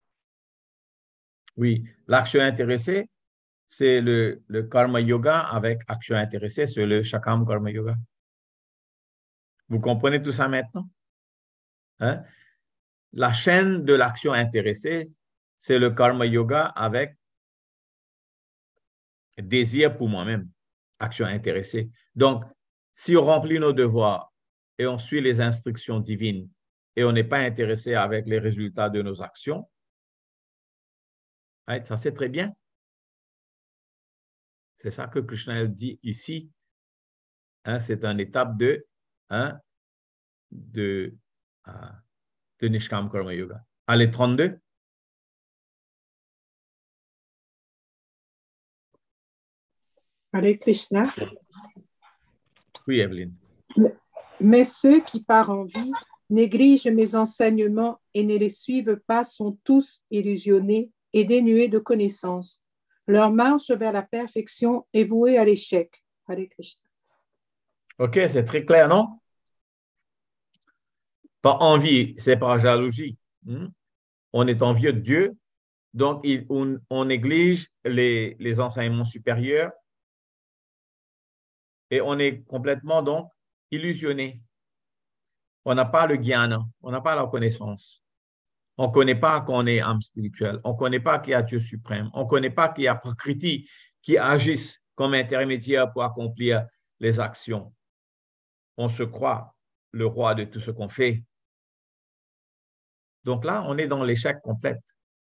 Oui, l'action intéressée, c'est le, le Karma Yoga avec action intéressée, c'est le Shakam Karma Yoga. Vous comprenez tout ça maintenant? Hein? La chaîne de l'action intéressée, c'est le Karma Yoga avec désir pour moi-même, action intéressée. Donc, si on remplit nos devoirs et on suit les instructions divines et on n'est pas intéressé avec les résultats de nos actions, hein, ça c'est très bien. C'est ça que Krishna dit ici. Hein, c'est une étape de, hein, de, uh, de Nishkam Karma Yoga. Allez, trente-deux. Hare Krishna. Oui, Evelyne. Mais ceux qui, par envie, négligent mes enseignements et ne les suivent pas sont tous illusionnés et dénués de connaissances. Leur marche vers la perfection est vouée à l'échec. Hare Krishna. OK, c'est très clair, non? Par envie, c'est par jalousie. Hmm? On est envieux de Dieu, donc il, on, on néglige les, les enseignements supérieurs et on est complètement donc illusionné. On n'a pas le jnana, on n'a pas la connaissance. On ne connaît pas qu'on est âme spirituelle, on ne connaît pas qu'il y a Dieu suprême, on ne connaît pas qu'il y a Prakriti qui agissent comme intermédiaire pour accomplir les actions. On se croit le roi de tout ce qu'on fait. Donc là, on est dans l'échec complet.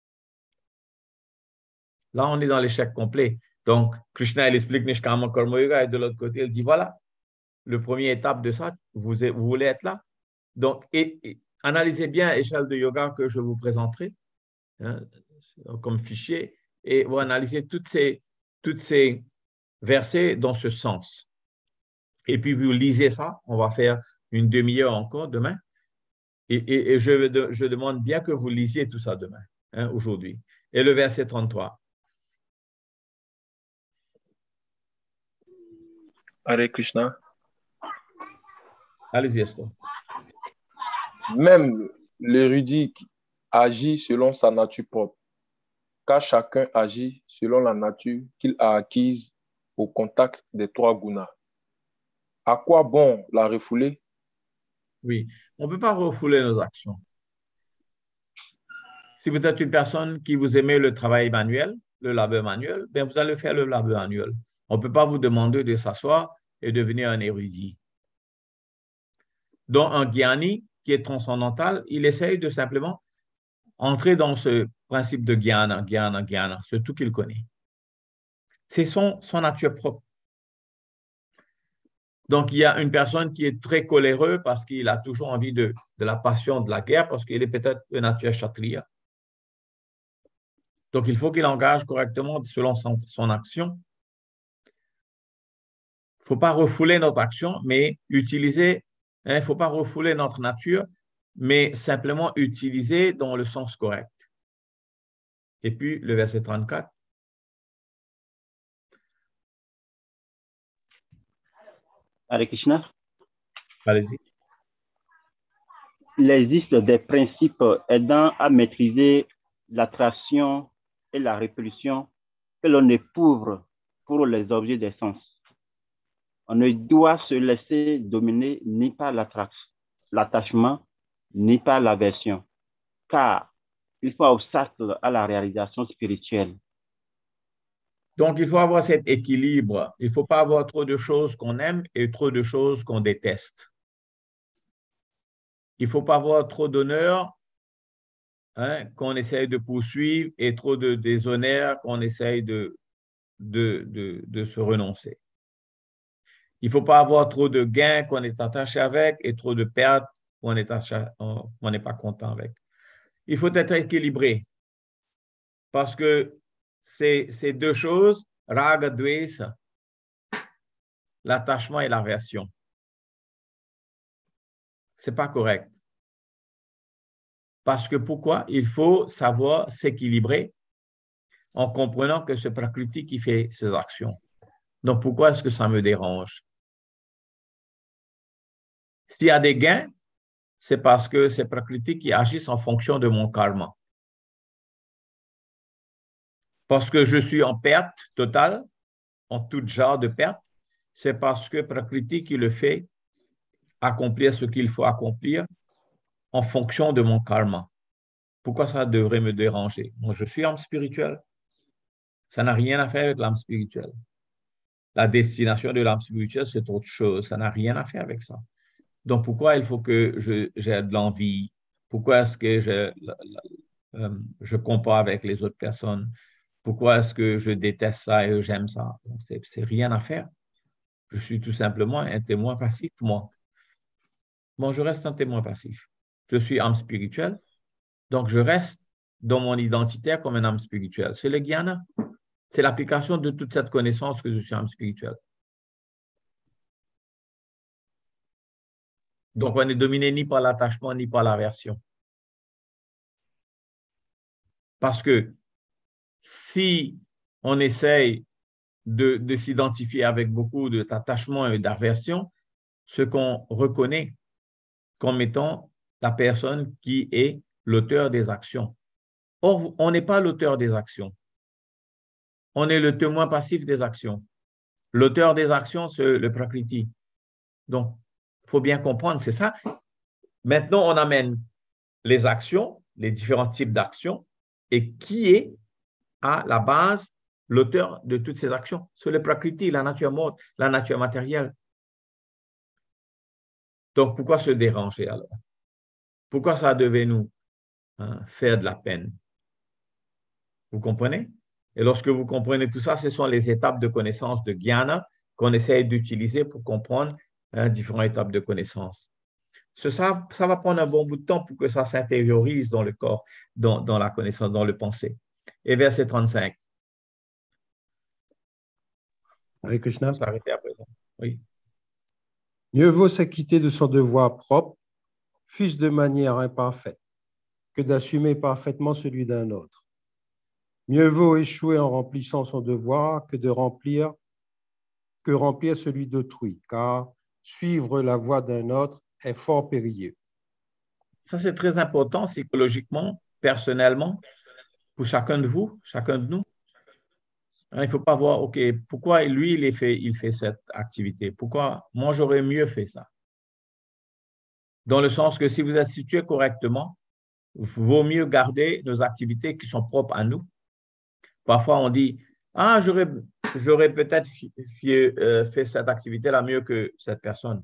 Là, on est dans l'échec complet. Donc, Krishna, il explique Nishkama Karma Yoga et de l'autre côté, il dit, voilà, le premier étape de ça, vous, vous voulez être là. Donc, et, et, analysez bien l'échelle de yoga que je vous présenterai hein, comme fichier et vous analysez toutes ces, toutes ces versets dans ce sens. Et puis, vous lisez ça. On va faire une demi-heure encore demain. Et, et, et je, je demande bien que vous lisiez tout ça demain, hein, aujourd'hui. Et le verset trente-trois. Hare Krishna. Allez-y, Esther. Même l'érudit agit selon sa nature propre, car chacun agit selon la nature qu'il a acquise au contact des trois gunas. À quoi bon la refouler? Oui, on ne peut pas refouler nos actions. Si vous êtes une personne qui vous aimez le travail manuel, le labeur manuel, bien vous allez faire le labeur manuel. On ne peut pas vous demander de s'asseoir et devenir un érudit. Donc, un gyani qui est transcendantal, il essaye de simplement entrer dans ce principe de gyana, gyana, gyana, c'est tout qu'il connaît. C'est son, son nature propre. Donc, il y a une personne qui est très coléreux parce qu'il a toujours envie de, de la passion de la guerre, parce qu'il est peut-être de nature kshatriya. Donc, il faut qu'il engage correctement selon son, son action. Il ne faut pas refouler notre action, mais utiliser, il hein, ne faut pas refouler notre nature, mais simplement utiliser dans le sens correct. Et puis, le verset trente-quatre. Hare Krishna. Allez-y. Il existe des principes aidant à maîtriser l'attraction et la répulsion que l'on éprouve pour les objets des sens. On ne doit se laisser dominer ni par l'attachement, ni par l'aversion, car il faut obstacle à la réalisation spirituelle. Donc, il faut avoir cet équilibre. Il ne faut pas avoir trop de choses qu'on aime et trop de choses qu'on déteste. Il ne faut pas avoir trop d'honneur hein, qu'on essaye de poursuivre et trop de déshonneur qu'on essaye de, de, de, de se renoncer. Il ne faut pas avoir trop de gains qu'on est attaché avec et trop de pertes qu'on n'est pas content avec. Il faut être équilibré parce que ces, ces deux choses, raga, dvesa, l'attachement et l'aversion, ce n'est pas correct. Parce que pourquoi? Il faut savoir s'équilibrer en comprenant que c'est Prakriti qui fait ses actions. Donc, pourquoi est-ce que ça me dérange? S'il y a des gains, c'est parce que c'est Prakriti qui agissent en fonction de mon karma. Parce que je suis en perte totale, en tout genre de perte, c'est parce que Prakriti qui le fait accomplir ce qu'il faut accomplir en fonction de mon karma. Pourquoi ça devrait me déranger? Moi, je suis âme spirituelle. Ça n'a rien à faire avec l'âme spirituelle. La destination de l'âme spirituelle, c'est autre chose. Ça n'a rien à faire avec ça. Donc, pourquoi il faut que je, j'ai de l'envie? Pourquoi est-ce que je, euh, je compare avec les autres personnes? Pourquoi est-ce que je déteste ça et j'aime ça? C'est, c'est rien à faire. Je suis tout simplement un témoin passif, moi. Bon, je reste un témoin passif. Je suis âme spirituelle, donc je reste dans mon identité comme une âme spirituelle. C'est le jnana. C'est l'application de toute cette connaissance que je suis âme spirituelle. Donc, on n'est dominé ni par l'attachement, ni par l'aversion. Parce que si on essaye de, de s'identifier avec beaucoup d'attachement et d'aversion, ce qu'on reconnaît comme étant la personne qui est l'auteur des actions. Or, on n'est pas l'auteur des actions. On est le témoin passif des actions. L'auteur des actions, c'est le Prakriti. Donc, il faut bien comprendre, c'est ça. Maintenant, on amène les actions, les différents types d'actions, et qui est à la base l'auteur de toutes ces actions? C'est le Prakriti, la nature morte, la nature matérielle. Donc, pourquoi se déranger alors? Pourquoi ça devait nous hein, faire de la peine? Vous comprenez? Et lorsque vous comprenez tout ça, ce sont les étapes de connaissance de Jnana qu'on essaie d'utiliser pour comprendre hein, différentes étapes de connaissance. Ça, ça va prendre un bon bout de temps pour que ça s'intériorise dans le corps, dans, dans la connaissance, dans le pensée. Et verset trente-cinq. Hare Krishna. S'arrêter à présent. Oui. Mieux vaut s'acquitter de son devoir propre, fût-ce de manière imparfaite, que d'assumer parfaitement celui d'un autre. Mieux vaut échouer en remplissant son devoir que de remplir, que remplir celui d'autrui, car suivre la voie d'un autre est fort périlleux. Ça, c'est très important psychologiquement, personnellement, pour chacun de vous, chacun de nous. Il ne faut pas voir, OK, pourquoi lui, il fait, il fait cette activité? Pourquoi moi, j'aurais mieux fait ça? Dans le sens que si vous êtes situé correctement, il vaut mieux garder nos activités qui sont propres à nous. Parfois, on dit, ah, j'aurais, j'aurais peut-être fait cette activité-là mieux que cette personne.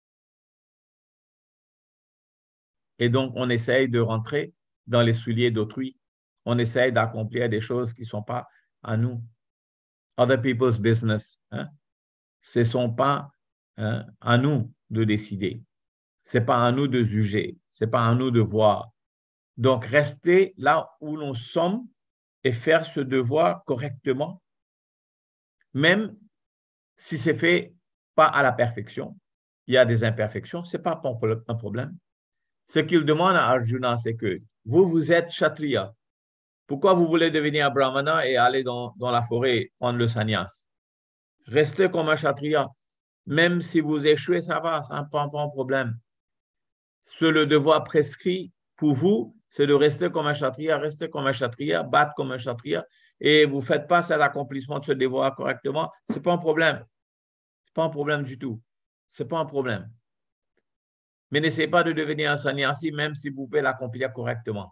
Et donc, on essaye de rentrer dans les souliers d'autrui. On essaye d'accomplir des choses qui ne sont pas à nous. Other people's business. Hein? Ce ne sont pas hein, à nous de décider. Ce n'est pas à nous de juger. Ce n'est pas à nous de voir. Donc, rester là où nous sommes et faire ce devoir correctement, même si c'est fait pas à la perfection. Il y a des imperfections, ce n'est pas un problème. Ce qu'il demande à Arjuna, c'est que vous, vous êtes Kshatriya. Pourquoi vous voulez devenir Brahmana et aller dans, dans la forêt prendre le sannyas? Restez comme un Kshatriya. Même si vous échouez, ça va, ça n'est pas un problème. C'est le devoir prescrit pour vous, c'est de rester comme un Kshatriya, rester comme un Kshatriya, battre comme un Kshatriya, et vous ne faites pas cet accomplissement de ce devoir correctement, ce n'est pas un problème. Ce n'est pas un problème du tout. Ce n'est pas un problème. Mais n'essayez pas de devenir un sannyasi, même si vous pouvez l'accomplir correctement.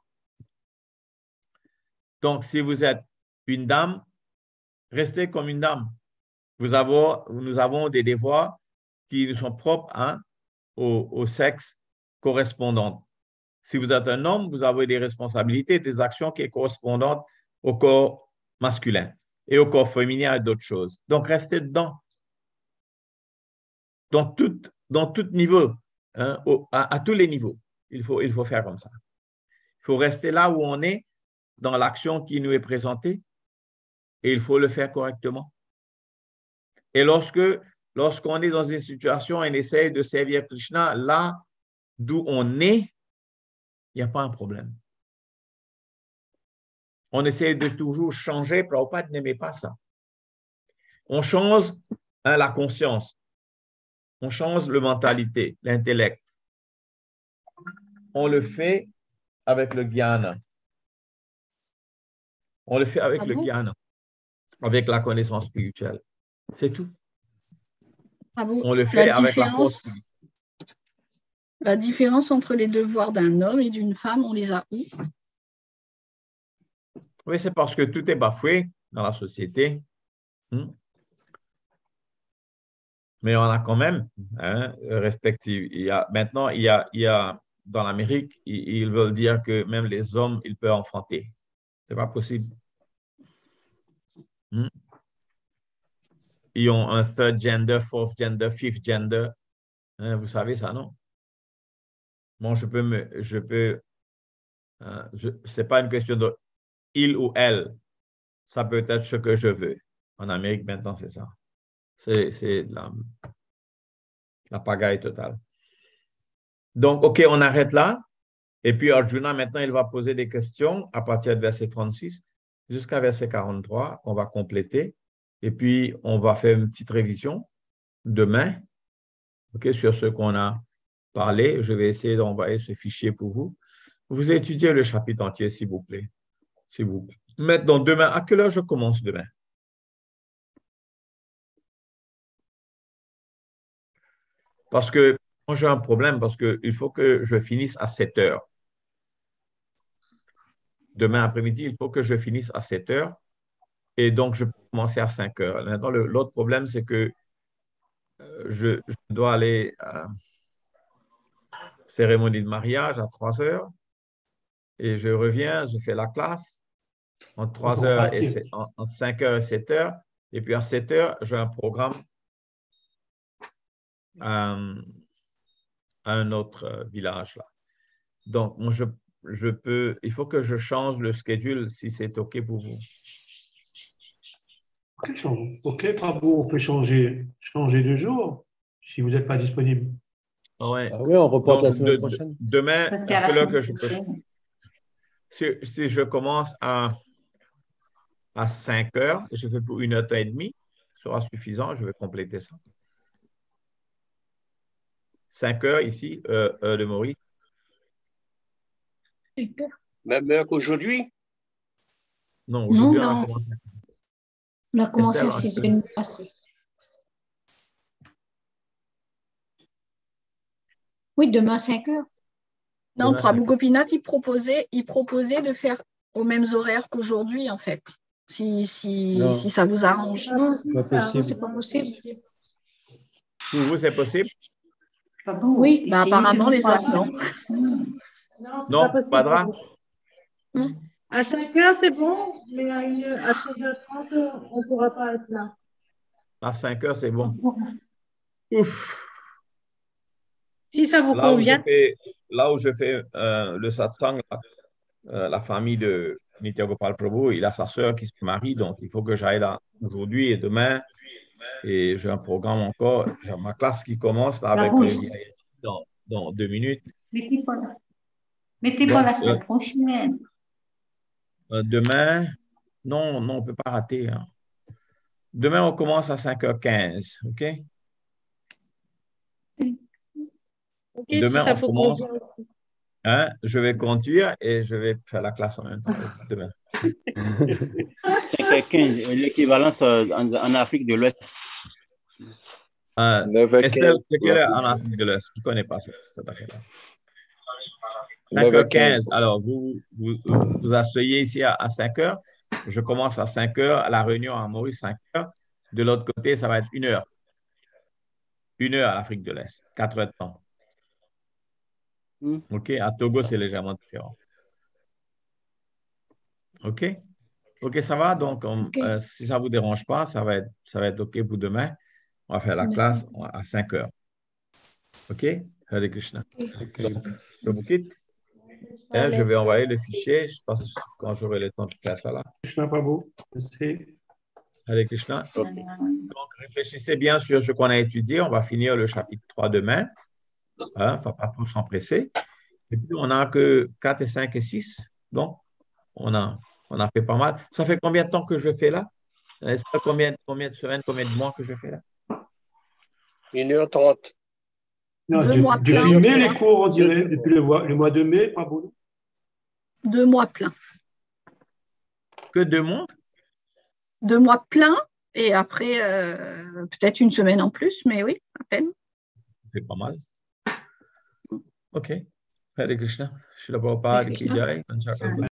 Donc, si vous êtes une dame, restez comme une dame. Vous avez, nous avons des devoirs qui nous sont propres hein, au, au sexe correspondant. Si vous êtes un homme, vous avez des responsabilités, des actions qui sont correspondantes au corps masculin et au corps féminin et d'autres choses. Donc, restez dedans. Dans tout, dans tout niveau, hein, au, à, à tous les niveaux, il faut, il faut faire comme ça. Il faut rester là où on est, dans l'action qui nous est présentée, et il faut le faire correctement. Et lorsque, lorsqu'on est dans une situation et on essaye de servir Krishna, là d'où on est, il n'y a pas un problème. On essaie de toujours changer. Prabhupada n'aimait pas ça. On change hein, la conscience. On change la mentalité, l'intellect. On le fait avec le jnana. On le fait avec Ah le bon? jnana, avec la connaissance spirituelle. C'est tout. Ah bon? On le fait La avec la force. différence, la différence entre les devoirs d'un homme et d'une femme, on les a où? Oui, c'est parce que tout est bafoué dans la société. Hmm. Mais on a quand même, hein, respectif. Il y a, maintenant, il y a, il y a dans l'Amérique, ils, ils veulent dire que même les hommes, ils peuvent enfanter. Ce n'est pas possible. Hmm. Ils ont un third gender, fourth gender, fifth gender. Hein, vous savez ça, non? Bon, je peux me, je peux, hein, ce n'est pas une question de il ou elle. Ça peut être ce que je veux. En Amérique, maintenant, c'est ça. C'est la, la pagaille totale. Donc, OK, on arrête là. Et puis, Arjuna, maintenant, il va poser des questions à partir de verset trente-six jusqu'à verset quarante-trois. On va compléter. Et puis, on va faire une petite révision demain, OK, sur ce qu'on a parlé. Je vais essayer d'envoyer ce fichier pour vous. Vous étudiez le chapitre entier, s'il vous plaît. S'il vous plaît. Maintenant, demain, à quelle heure je commence demain? Parce que moi, j'ai un problème, parce qu'il faut que je finisse à sept heures. Demain après-midi, il faut que je finisse à sept heures. Et donc, je peux commencer à cinq heures. Maintenant, l'autre problème, c'est que euh, je, je dois aller à cérémonie de mariage à trois heures. Et je reviens, je fais la classe entre trois heures et entre cinq heures et sept heures. Et puis à sept heures, j'ai un programme à, à un autre euh, village là. Donc, moi, je, je peux, il faut que je change le schedule si c'est OK pour vous. OK, Prabhu, on peut changer, changer de jour si vous n'êtes pas disponible. Ouais. Ah oui, on reporte Donc, la semaine de, prochaine. De, demain, Parce qu'à la que semaine je peux, prochaine. si, si je commence à, à cinq heures, je fais pour une heure et demie, ce sera suffisant, je vais compléter ça. cinq heures ici, euh, heure de Maurice. Même heure qu'aujourd'hui? Non, Non, aujourd'hui, on a non. commencé. On a commencé à Esther, six Esther. heures passées. Oui, demain à cinq heures. Non, Demain, Prabhu cinq heures. Gopinath, il proposait, il proposait de faire aux mêmes horaires qu'aujourd'hui, en fait, si, si, Non. si ça vous arrange. Non, Pas ça, possible. c'est pas possible. Pour vous, c'est possible? Oui, Bah, apparemment, les autres, non. Non, c'est Non, pas possible. Badra? À cinq heures, c'est bon, mais à, une, à treize heures trente, on ne pourra pas être là. À cinq heures, c'est bon. Ouf. Si ça vous Là où je convient. fais, là où je fais euh, le satsang, là, euh, la famille de Nitya Gopal Prabhu, il a sa sœur qui se marie, donc il faut que j'aille là aujourd'hui et demain. Et j'ai un programme encore. J'ai ma classe qui commence là, La avec rousse. le V I P dans, dans deux minutes. Mettez pas, la- mettez pas Donc, la euh, semaine prochaine. euh, demain, non, non, on ne peut pas rater. Hein. Demain, on commence à cinq heures quinze, OK? Ok, Demain, si ça on vous commence. convient aussi. Hein, je vais conduire et je vais faire la classe en même temps. Demain. cinq heures quinze, l'équivalence euh, en, en Afrique de l'Ouest. Euh, neuf heures Estelle, quinze c'est pour quelle la heure en finale. Afrique de l'Est? Je ne connais pas cette, cette affaire-là. neuf cinq heures heures quinze. quinze. Alors, vous vous, vous asseyez ici à, à cinq heures. Je commence à cinq heures. À la réunion à Maurice, cinq heures. De l'autre côté, ça va être une heure. Une heure à l'Afrique de l'Est. Quatre heures de temps. Hmm. OK? À Togo, c'est légèrement différent. OK? OK, ça va? Donc, on- OK. euh, si ça ne vous dérange pas, ça va être, ça va être OK pour demain. On va faire la classe à cinq heures. OK? Hare Krishna. Donc, je vous quitte. Hein, je vais envoyer le fichier. Je pense quand j'aurai le temps de faire ça là. Krishna Prabhu. Merci. Hare Krishna. OK. Donc, réfléchissez bien sur ce qu'on a étudié. On va finir le chapitre trois demain. Il ne faut pas trop s'empresser. Et puis, on n'a que quatre et cinq et six. Donc, on a, on a fait pas mal. Ça fait combien de temps que je fais là? Est-ce que combien, combien de semaines, combien de mois que je fais là? une heure trente. Non, Deux de- mois pleins, depuis mai, tu les vois. cours, on dirait, depuis le, mois- le mois de mai, Prabhu. Deux mois pleins. Que deux mois? Deux mois pleins et après, euh, peut-être une semaine en plus, mais oui, à peine. C'est pas mal. OK. Hare Krishna. Shila Prabhupada Hare ki Krishna. jai.